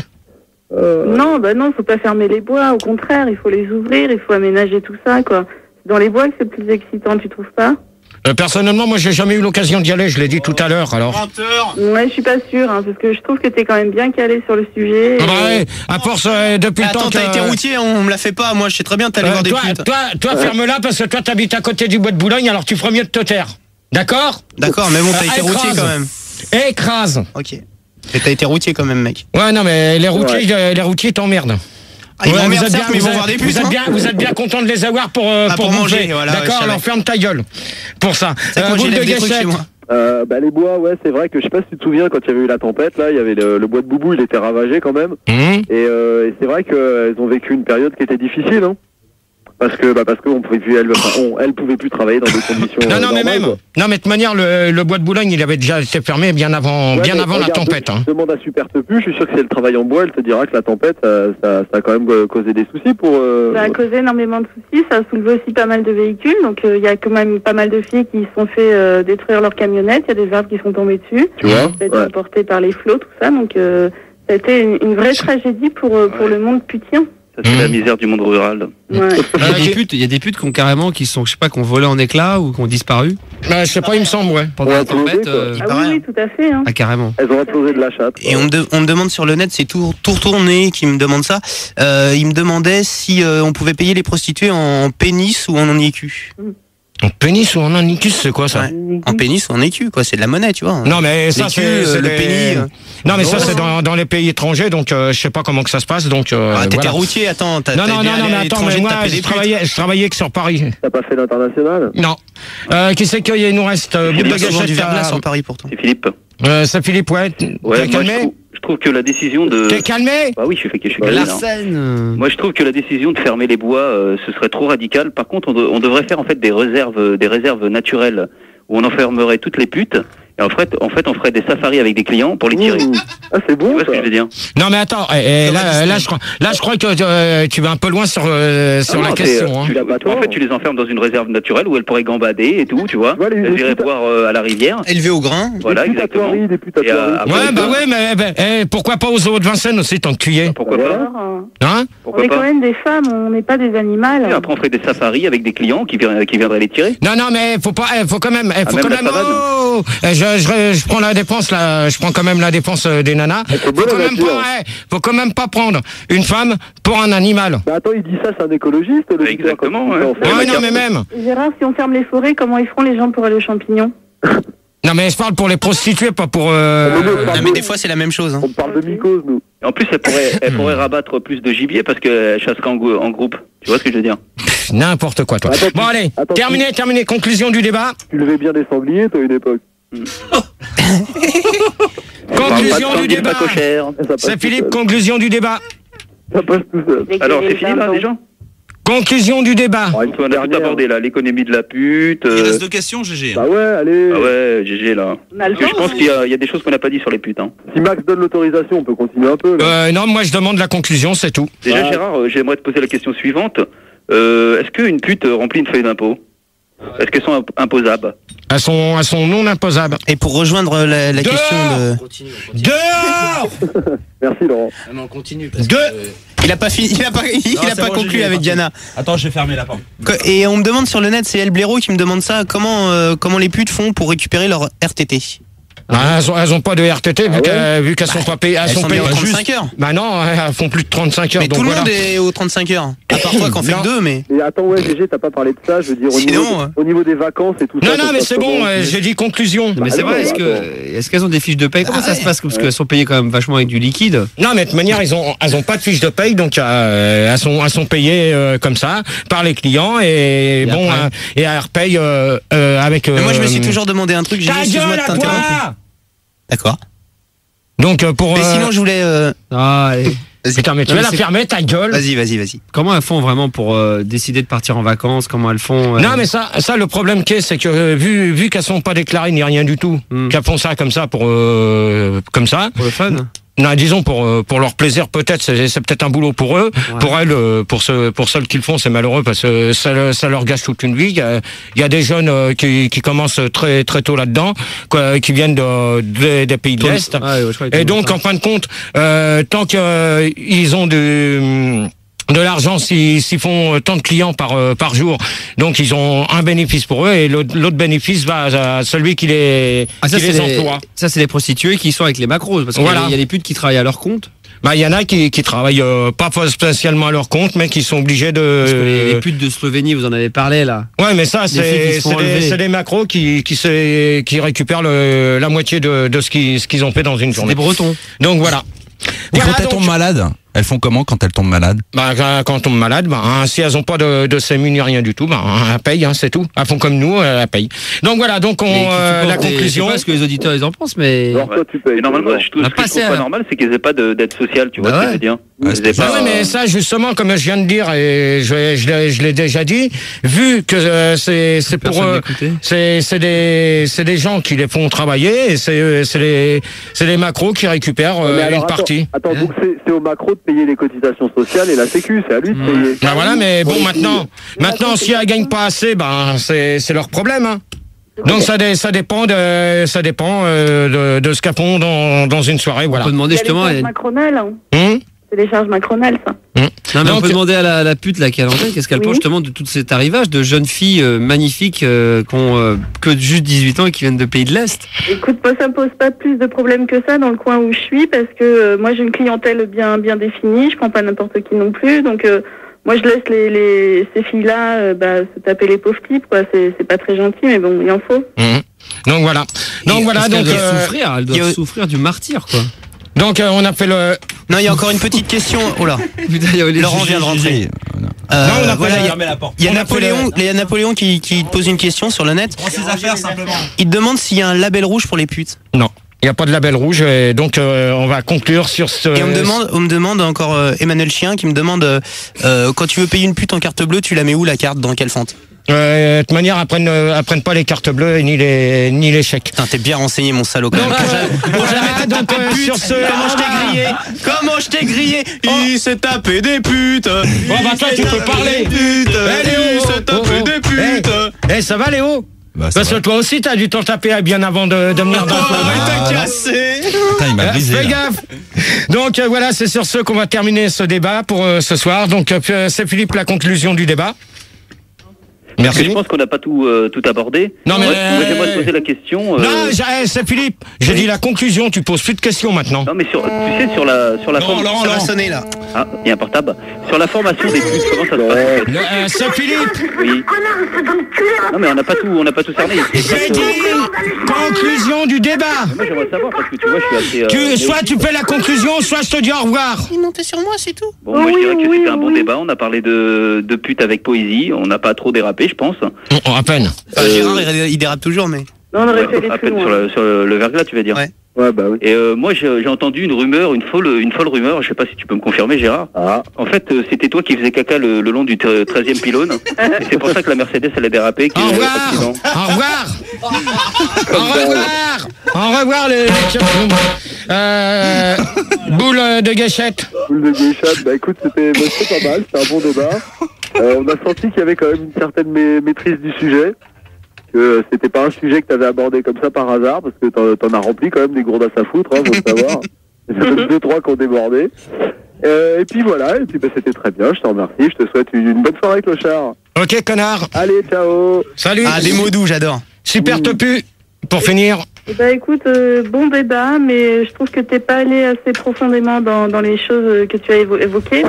Non, bah non, faut pas fermer les bois. Au contraire, il faut les ouvrir, il faut aménager tout ça, quoi. Dans les bois que c'est le plus excitant, tu trouves pas? Euh, personnellement, moi, j'ai jamais eu l'occasion d'y aller. Je l'ai dit tout à l'heure. Alors. Ouais, je suis pas sûre, hein, parce que je trouve que t'es quand même bien calé sur le sujet. Ah bah et- ouais, à force euh, depuis Attends, le temps que. t'as été routier, on me la fait pas. Moi, je sais très bien, t'allais Euh, voir des toi, putes. toi, toi, ferme-la parce que toi, t'habites à côté du bois de Boulogne, alors tu ferais mieux de te taire. D'accord? D'accord, mais bon, t'as Euh, été routier écrase. quand même. Écrase. Ok. Et t'as été routier quand même, mec. Ouais, non, mais les routiers, euh, les routiers t'emmerdent. Ah, ils Ouais, m'emmerdent, vous êtes certes, mais ils vous vont êtes- voir des vous putes, êtes hein. bien, vous êtes bien content de les avoir pour, euh, Ah, pour, pour bouffer. manger, voilà, ouais, D'accord, je alors savais. ferme ta gueule. Pour ça. C'est que Euh, moi, boule de j'élève des trucs Guéchette. chez moi. Euh, bah, les bois, ouais, c'est vrai que je sais pas si tu te souviens quand il y avait eu la tempête, là, il y avait le, le bois de Boubou, il était ravagé quand même. Mmh. Et, euh, et c'est vrai qu'elles ont vécu une période qui était difficile, hein. Parce que, bah, parce qu'on pouvait plus, elle, enfin, on, elle pouvait plus travailler dans des conditions. Non, euh, non, mais normales, même. quoi. Non, mais de toute manière, le, le bois de Boulogne, il avait déjà été fermé bien avant, Ouais, bien mais avant la regarde, tempête. Hein. Demande à Super Tepu, je suis sûr que si elle travaille en bois, elle te dira que la tempête, ça, ça, ça a quand même euh, causé des soucis pour. euh, Ça a causé énormément de soucis, ça a soulevé aussi pas mal de véhicules, donc euh, il y a quand même pas mal de filles qui se sont fait euh, détruire leur camionnette, il y a des arbres qui sont tombés dessus, Tu vois, ça a été ouais. emporté par les flots, tout ça, donc euh, ça a été une, une vraie tragédie pour, euh, pour le monde putien. Ça, c'est la misère du monde rural. Ouais. Il y a des putes, il y a des putes qui ont carrément, qui sont, je sais pas, qui ont volé en éclats ou qui ont disparu. Bah, je sais pas, il me semble, ouais. Pendant la tempête. euh, Ah oui, oui, tout à fait. Hein. Ah, carrément. Elles ont implosé de la chatte. Et on me, de- on me demande sur le net, c'est tout, tout retourné qui me demande ça. Euh, il me demandait si euh, on pouvait payer les prostituées en pénis ou en écu. En pénis ou en anicus, c'est quoi ça? Ouais. En pénis ou en écu, quoi. C'est de la monnaie, tu vois. Non, mais ça, L'écu, c'est euh, c'est le des- pénis. euh. Non, mais ça, Non. c'est dans, dans les pays étrangers, donc euh, je sais pas comment que ça se passe, donc. Euh, Ah, t'étais voilà. routier, attends. T'as, Non, t'as non, bien non, non, allé à mais attends, l'étranger mais moi, taper des je putes. travaillais, je travaillais que sur Paris. T'as pas fait l'international? Non. Euh, qui c'est qu'il nous reste? Euh, Il y Boule a de bien souvent Gâchette, du verglas à- sur Paris pourtant. C'est Philippe. Euh, c'est Philippe, ouais. Ouais, T'es moi, je calmé? trouve, je trouve que la décision de. T'es calmé? Bah oui, je suis fait que je suis calé, La là. scène. Moi, je trouve que la décision de fermer les bois, euh, ce serait trop radical. Par contre, on, de- on devrait faire en fait des réserves, des réserves naturelles où on enfermerait toutes les putes. Et en fait, en fait, on ferait des safaris avec des clients pour les tirer. Mmh. Ah, c'est Tu bon, vois ce que ça. je veux dire? Non, mais attends, eh, eh, là, là, je crois, là, je crois que euh, tu vas un peu loin sur, euh, sur Ah la non, question. t'es, euh, Hein. tu l'as- en fait, tu les enfermes dans une réserve naturelle où elles pourraient gambader et tout, tu vois. Ouais, les- elles les iraient putes- boire euh, à la rivière. Élevé au grain. Voilà, Des putes à exactement. Thoiry, des putes à Et, euh, Thoiry. après, Ouais, bah ça, ouais, mais eh ben, eh, pourquoi pas aux eaux de Vincennes aussi, tant que tu y es? Pourquoi Voilà. pas? Alors, euh, Hein? on Pourquoi est quand pas? même des femmes, on n'est pas des animaux. Et après, on ferait des safaris avec des clients qui, viendraient- qui viendraient les tirer. Non, non, mais faut pas, eh, faut quand même, eh, faut même quand la même, savane. oh, eh, je, je, je prends la défense là, je prends quand même la défense euh, des nanas. C'est Faut beau, quand la même nature. pas, eh, faut quand même pas prendre une femme pour un animal. Bah attends, il dit ça, c'est un écologiste, le Exactement, leader, ouais. quand il Ouais, fait non, la mais carte. même. Gérard, si on ferme les forêts, comment ils feront les gens pour aller aux champignons? Non, mais je parle pour les prostituées, pas pour. Euh... Ah, mais nous, on Non, parle mais de- des fois, c'est la même chose. Hein. On parle de mycose, nous. Et en plus, elle pourrait, elle pourrait rabattre plus de gibier parce qu'elle chasserait en, gou- en groupe. Tu vois ce que je veux dire? Pff, N'importe quoi, toi. Attends, Bon, tu- allez, attends, terminé, terminé. Conclusion du débat. Tu levais bien des sangliers, toi, à une époque. On parle pas de Conclusion du sanglier débat. pas cochère. Ça passe C'est tout Philippe, seul. conclusion du débat. Ça passe tout seul. Alors, c'est fini là déjà? Conclusion du débat. On a tout abordé là, l'économie de la pute. Il euh, reste deux questions, G G. Bah ouais, allez. Ah ouais, G G là. Parce que je pense qu'il y, a- il y a des choses qu'on n'a pas dit sur les putes. Hein. Si Max donne l'autorisation, on peut continuer un peu. Là. Euh, non, moi je demande la conclusion, c'est tout. Déjà, Ah. Gérard, euh, j'aimerais te poser la question suivante. Euh, Est-ce qu'une pute euh, remplit une feuille d'impôt? Est-ce qu'elles sont imp- imposables? Elles sont, elles sont non imposables. Et pour rejoindre la, la question de... Dehors. Merci Laurent. Ah non, on continue. Deux. Il a pas fini, il a pas, il Non, a c'est pas bon, conclu G G, avec parti. Diana. Attends, je vais fermer la porte. Co- Et on me demande sur le net, c'est El Blaireau qui me demande ça, comment, euh, comment les putes font pour récupérer leur R T T? Ah, elles, ont, elles ont pas de R T T vu Ah ouais qu'elles vu qu'elles sont pas payées. Elles, Elles sont sont payées mis aux juste- trente-cinq heures. Bah non, elles font plus de trente-cinq heures. Mais donc tout le voilà. monde est aux trente-cinq heures. À part toi qu'en fait Non. deux, mais... Et attends, ouais, G G, t'as pas parlé de ça, je veux dire, au, Sinon, niveau, euh, au niveau des vacances et tout Non, ça. non, ça mais se c'est passe bon, comment euh, j'ai dit conclusion. Non, mais c'est Ah vrai, non, est-ce attends. que est-ce qu'elles ont des fiches de paye? Comment ça se passe? Parce qu'elles sont payées quand même vachement avec du liquide. Non, mais de toute manière, ils ont, elles ont pas de fiche de paye, donc euh, elles sont, elles sont payées euh, comme ça par les clients et, Et bon, après euh, et elles repayent euh, euh, avec. Mais moi je me euh, suis toujours demandé un truc, j'ai Ta excuse-moi gueule de à t'interrompre. toi. D'accord. Donc euh, pour. Mais euh, sinon je voulais... euh, Ah, allez. Vas-y. Putain, mais tu Non, vas mais la c'est- fermer ta gueule. Vas-y, vas-y, vas-y. Comment elles font vraiment pour euh, décider de partir en vacances? Comment elles font euh, Non, mais ça, ça, le problème qu'est, c'est que euh, vu, vu qu'elles sont pas déclarées ni rien du tout, Hmm. qu'elles font ça comme ça pour, euh, comme ça. pour le fun? Non, disons pour euh, pour leur plaisir peut-être, c'est, c'est peut-être un boulot pour eux. Ouais. Pour elles, euh, pour ceux pour celles qui le font, c'est malheureux parce que ça, le- ça leur gâche toute une vie. Il y a, il y a des jeunes euh, qui, qui commencent très très tôt là-dedans, quoi, qui viennent de, de- des pays de l'Est. Ah, ouais, je crois que Et tout le donc, monde en fin de compte, euh, tant qu'ils ont de de l'argent, s'ils s'ils font tant de clients par euh, par jour, donc ils ont un bénéfice pour eux et l'autre l'autre bénéfice va à celui qui les Ah, ça, qui c'est les les, emploie. ça, c'est les prostituées qui sont avec les macros. Parce qu'il y a- Voilà. il y a les putes qui travaillent à leur compte. Bah, il y en a qui, qui travaillent euh, pas spécialement à leur compte, mais qui sont obligés de. Parce que les, les putes de Slovénie, vous en avez parlé là. Ouais, mais ça, Les filles qui c'est se font c'est des, enlever. c'est des macros qui qui, se, qui récupèrent le, la moitié de, de ce qu'ils ce qu'ils ont fait dans une C'est journée. des Bretons. Donc voilà. Et Voilà, quand elles donc- tombent malades, elles font comment quand elles tombent malades? Bah, quand- quand on tombe malade, bah, hein, si elles ont pas de, de sému ni rien du tout, bah, hein, elles payent, hein, c'est tout. Elles font comme nous, elles payent. Donc voilà, donc on, Mais qui euh, la supportent des- conclusion. Je sais pas ce que les auditeurs ils en pensent, mais. Alors toi, tu payes. Et normalement, toi, je trouve, On a ce que je passé trouve pas à- normal, c'est qu'ils aient pas de- d'aide sociale, tu vois Bah ce que ouais. je veux dire. Ouais, Ils aient Bah pas, ouais, mais ça, justement, comme je viens de dire, et je, je, l'ai- je l'ai déjà dit, vu que euh, c'est c'est pour Personne eux, n'écoutait. c'est c'est des c'est des gens qui les font travailler, et c'est c'est les c'est les macros qui récupèrent Ouais, euh, mais alors, une attends, partie. Attends, donc c'est c'est au macro de payer les cotisations sociales et la sécu, c'est à lui de payer. Bah voilà, mais bon, Ouais, maintenant, maintenant, si elles gagnent pas assez, ben c'est c'est leur problème. Hein. Donc ça dé- ça dépend de ça dépend euh, de, de ce qu'elles font dans dans une soirée, On voilà. peut demander Il y a les justement. charges elle- macronales. hein. Hum C'est les charges macronales, ça. hum. Non, mais on Donc- peut demander à la, la pute là qui est à l'antenne, qu'est-ce qu'elle Oui. pense justement de tout cet arrivage de jeunes filles euh, magnifiques euh, qui ont euh, que juste dix-huit ans et qui viennent de pays de l'Est. Écoute, moi, ça me pose pas plus de problèmes que ça dans le coin où je suis, parce que euh, moi, j'ai une clientèle bien bien définie. Je prends pas n'importe qui non plus, donc euh, moi, je laisse les, les ces filles-là euh, bah, se taper les pauvres types, quoi. C'est c'est pas très gentil, mais bon, il en faut. Hum. Donc voilà. Donc Et voilà, parce qu'elles donc doivent euh, souffrir, elles il y doivent a- souffrir du martyr quoi. donc euh, on a fait le. Non, il y a encore une petite question. Oh là. Putain, il y avait les Laurent G G. vient de rentrer. G G. Euh, Non, on a voilà, pas il y a- Fermez la porte. il y a on a fait Napoléon, le- il y a Napoléon qui, qui te pose une question sur le net. Prends ses affaires simplement. Il te demande s'il y a un label rouge pour les putes. Non, il n'y a pas de label rouge, et donc euh, on va conclure sur ce. Et on me demande, on me demande encore euh, Emmanuel Chien qui me demande euh, euh, quand tu veux payer une pute en carte bleue, tu la mets où la carte? Dans quelle fente? Euh, de toute manière, elles prennent, euh, elles prennent pas les cartes bleues et ni les ni les chèques. Putain, t'es bien renseigné, mon salaud. Quand même. Donc, Pour euh, jamais- pour voilà, jamais te donc, taper de euh, pute. sur ce- Comment je t'ai grillé? Comment je t'ai grillé? Il s'est tapé des putes. Oh bah toi tu peux parler. Putes. Eh, Léo, Il s'est oh, tapé oh. des putes. Eh, eh, ça va Léo? Bah, ça Parce que va. toi aussi t'as dû t'en taper bien avant de, de venir dans le Oh, mais programme. t'as cassé. Putain, il m'a Euh, brisé. Fais là. gaffe. Donc euh, voilà, c'est sur ce qu'on va terminer ce débat pour euh, ce soir. Donc euh, c'est Philippe la conclusion du débat. Parce que Merci. je pense qu'on n'a pas tout, euh, tout abordé. Non, mais- Moi, moi, j'aimerais te poser la question. euh, Non, j'ai- eh, c'est Philippe. J'ai dit la conclusion. Tu poses plus de questions maintenant. Non, mais sur, tu sais, sur la, sur la Non, forme- Laurent, Ça va Laurent. sonner là. Ah, il y a un portable. Sur la formation des putes, comment ça se passe? Le- euh, c'est Philippe. Oui. Non, mais on n'a pas tout, on n'a pas tout cerné. C'est J'ai pas, dit euh, conclusion du débat. Moi, j'aimerais savoir parce que tu vois, je suis assez. euh, Tu, soit néophyte. tu fais la conclusion, soit je te dis au revoir. Il montait sur moi, c'est tout. Bon, moi, je dirais que c'était un bon débat. On a parlé de, de putes avec poésie. On n'a pas trop dérapé, je pense. Oh, à peine. Enfin, Gérard, il, il dérape toujours, mais. Non, on aurait Ouais, pu aller à plus peine sur, loin. le, sur le, le verglas, tu vas dire. Ouais. Ouais, bah oui. Et euh, moi, j'ai j'ai entendu une rumeur, une folle, une folle rumeur. Je sais pas si tu peux me confirmer, Gérard. Ah. En fait, euh, c'était toi qui faisais caca le, le long du treizième pylône. Et c'est pour ça que la Mercedes, elle a dérapé. Au revoir. Au revoir. Au revoir. Au revoir les. Euh, boule de gâchette. Boule de gâchette. Bah écoute, c'était bah, c'était pas mal. C'était un bon débat. Euh, on a senti qu'il y avait quand même une certaine ma- maîtrise du sujet. Que euh, c'était pas un sujet que t'avais abordé comme ça par hasard, parce que t'en, t'en as rempli quand même des gourdas à foutre, hein, faut le savoir. Il y en a deux, trois qui ont débordé. Euh, et puis voilà, et puis bah, c'était très bien, je te remercie, je te souhaite une, une bonne soirée, clochard. Ok, connard. Allez, ciao. Salut. Ah, des mots doux, j'adore. Super topu. Pour finir. Eh ben, écoute, euh, bon débat, mais je trouve que t'es pas allé assez profondément dans, dans les choses que tu as évo- évoquées.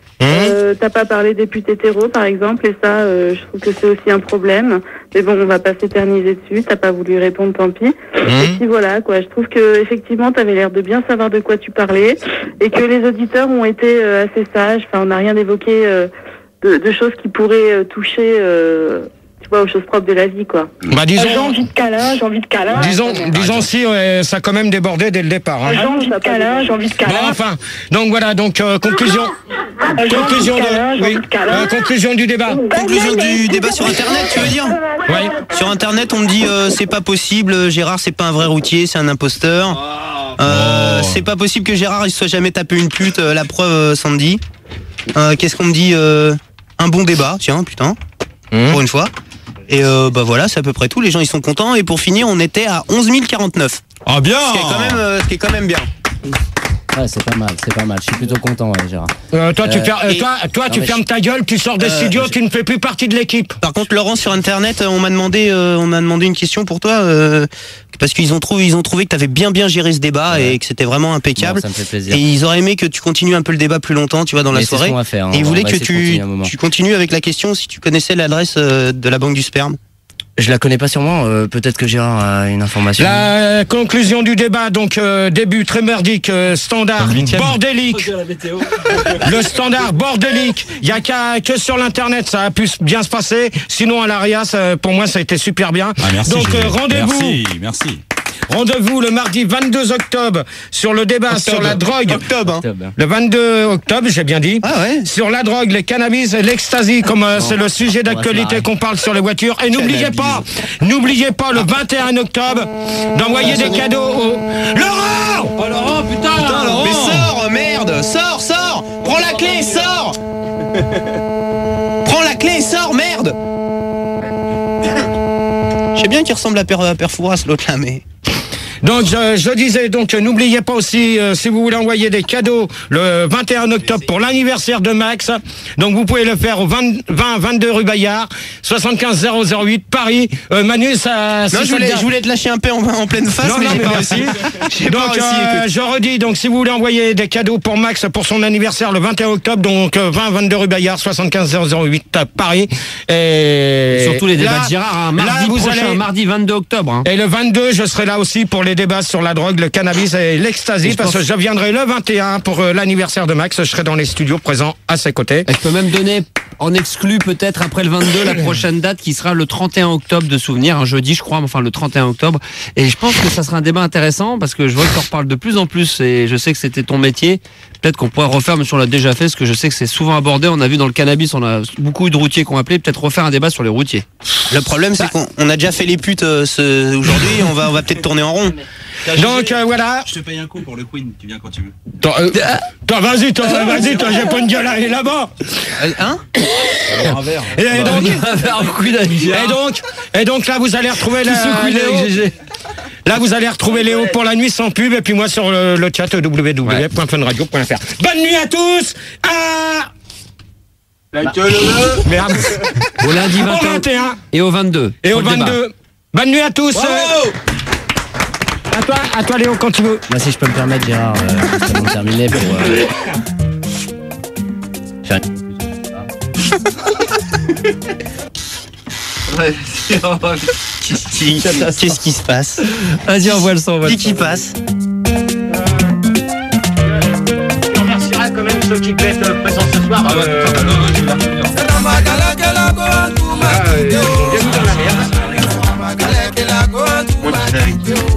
Euh, t'as pas parlé des putes hétéros, par exemple, et ça, euh, je trouve que c'est aussi un problème. Mais bon, on va pas s'éterniser dessus. T'as pas voulu répondre, tant pis. Et puis voilà, quoi. Je trouve que effectivement, t'avais l'air de bien savoir de quoi tu parlais, et que les auditeurs ont été euh, assez sages. Enfin, on n'a rien évoqué euh, de, de choses qui pourraient euh, toucher, euh, tu vois, aux choses propres de la vie, quoi. Bah disons. J'ai envie de câlin, j'ai envie de câlin. Disons, disons si euh, ça a quand même débordé dès le départ. Hein. J'ai envie de câlin, j'ai envie de câlin. Bon, enfin, donc voilà, donc euh, conclusion. Conclusion, de, oui, euh, conclusion du débat. Conclusion du débat sur Internet, tu veux dire? Oui. Sur Internet, on me dit euh, c'est pas possible, Gérard c'est pas un vrai routier, c'est un imposteur. Euh, c'est pas possible que Gérard il se soit jamais tapé une pute, euh, la preuve euh, Sandy. Euh, Qu'est-ce qu'on me dit euh, Un bon débat, tiens, putain, mmh. pour une fois. Et euh, bah voilà, c'est à peu près tout, les gens ils sont contents. Et pour finir, on était à onze mille quarante-neuf. Ah bien. Ce qui est quand même, euh, ce qui est quand même bien. Ouais, c'est pas mal, c'est pas mal. Je suis plutôt content, ouais, Gérard. Euh, toi, tu, Euh, fer- euh, et- toi, toi, Non, tu mais fermes je- ta gueule, tu sors des Euh, studios, je- tu ne fais plus partie de l'équipe. Par contre, Laurent, sur Internet, on m'a demandé, euh, on m'a demandé une question pour toi, euh, parce qu'ils ont trouvé, ils ont trouvé que tu avais bien bien géré ce débat Ouais. et que c'était vraiment impeccable. Bon, ça me fait plaisir. Et ils auraient aimé que tu continues un peu le débat plus longtemps, tu vois, dans Mais la c'est ce soirée. qu'on va faire, hein. Et ils On voulaient va que essayer de tu, continuer un moment. tu continues avec la question si tu connaissais l'adresse euh, de la banque du sperme. Je la connais pas sûrement, euh, peut-être que Gérard a une information. La conclusion du débat, donc euh, début très merdique, euh, standard bordélique. Le standard bordélique. Il y a qu'à que sur l'internet ça a pu bien se passer. Sinon à l'Aria, ça, pour moi ça a été super bien. Ah, merci, donc euh, Gilles. rendez-vous. Merci, merci. Rendez-vous le mardi vingt-deux octobre sur le débat Octobre. sur la drogue. Octobre, hein. Octobre. Le vingt-deux octobre, j'ai bien dit. Ah ouais. Sur la drogue, les cannabis et l'ecstasy, comme euh, c'est le sujet on va se d'actualité marrer. qu'on parle sur les voitures. Et n'oubliez pas, n'oubliez pas le vingt et un octobre d'envoyer des cadeaux au... Laurent! Oh Laurent, putain, Putain, Laurent. Mais sors, merde, sors, sors, prends la clé, sors. Prends la clé, sors, merde. Je sais bien qu'il ressemble à Père, à Père Fouras, l'autre là, mais... Donc je, je disais, donc euh, n'oubliez pas aussi, euh, si vous voulez envoyer des cadeaux le vingt et un octobre pour l'anniversaire de Max, donc vous pouvez le faire au vingt, vingt vingt-deux rue Bayard, soixante-quinze zéro zéro huit, Paris. Euh, Manu, ça... Non, si je ça voulais, te- je voulais te lâcher un peu en, en pleine face, Non, mais non, j'ai mais pas merci. réussi. J'ai Donc, pas réussi, euh, écoute. je redis, donc si vous voulez envoyer des cadeaux pour Max pour son anniversaire le vingt et un octobre, donc euh, vingt vingt-deux rue Bayard, soixante-quinze zéro zéro huit, à Paris. Et Surtout les débats là- de Gérard, hein, là, mardi vous prochain, allez- mardi vingt-deux octobre. hein. Et le vingt-deux, je serai là aussi pour les débats sur la drogue, le cannabis et l'ecstasy, Et je parce pense- que je viendrai le vingt et un pour euh, l'anniversaire de Max. Je serai dans les studios présents à ses côtés. Et je peux même donner en exclu peut-être après le vingt-deux la prochaine date qui sera le trente et un octobre de souvenir, un jeudi je crois, mais enfin le trente et un octobre. Et je pense que ça sera un débat intéressant parce que je vois que tu en reparles de plus en plus et je sais que c'était ton métier. Peut-être qu'on pourrait refaire, mais si on l'a déjà fait, parce que je sais que c'est souvent abordé. On a vu dans le cannabis, on a beaucoup eu de routiers qui ont appelé. Peut-être refaire un débat sur les routiers. Le problème, c'est qu'on on a déjà fait les putes euh, ce- aujourd'hui, on va, on va peut-être tourner en rond. Donc euh, voilà. Je te paye un coup pour le Queen, tu viens quand tu veux. Toi, euh, toi, vas-y, toi, vas-y, toi, j'ai pas une gueule à aller là-bas. Hein Un verre. Et, et donc, et et donc, et donc là, vous allez retrouver la, Léo. Là, vous allez retrouver Léo pour la nuit sans pub, et puis moi sur le, le chat w w w point fun radio point f r. Bonne nuit à tous. À... Merde. Au lundi Au vingt et un vingt et un et au vingt-deux. et au pour le débat. vingt-deux. Bonne nuit à tous. À toi, à toi Léo, quand tu veux. Moi, si je peux me permettre, Gérard, euh, juste avant de terminer, pour euh, faire Qu'est-ce qui se passe? Vas-y, envoie le son. envoie le Qui qui passe? On remerciera quand même ceux qui devaient être présents ce soir. Euh, Moi, je sais.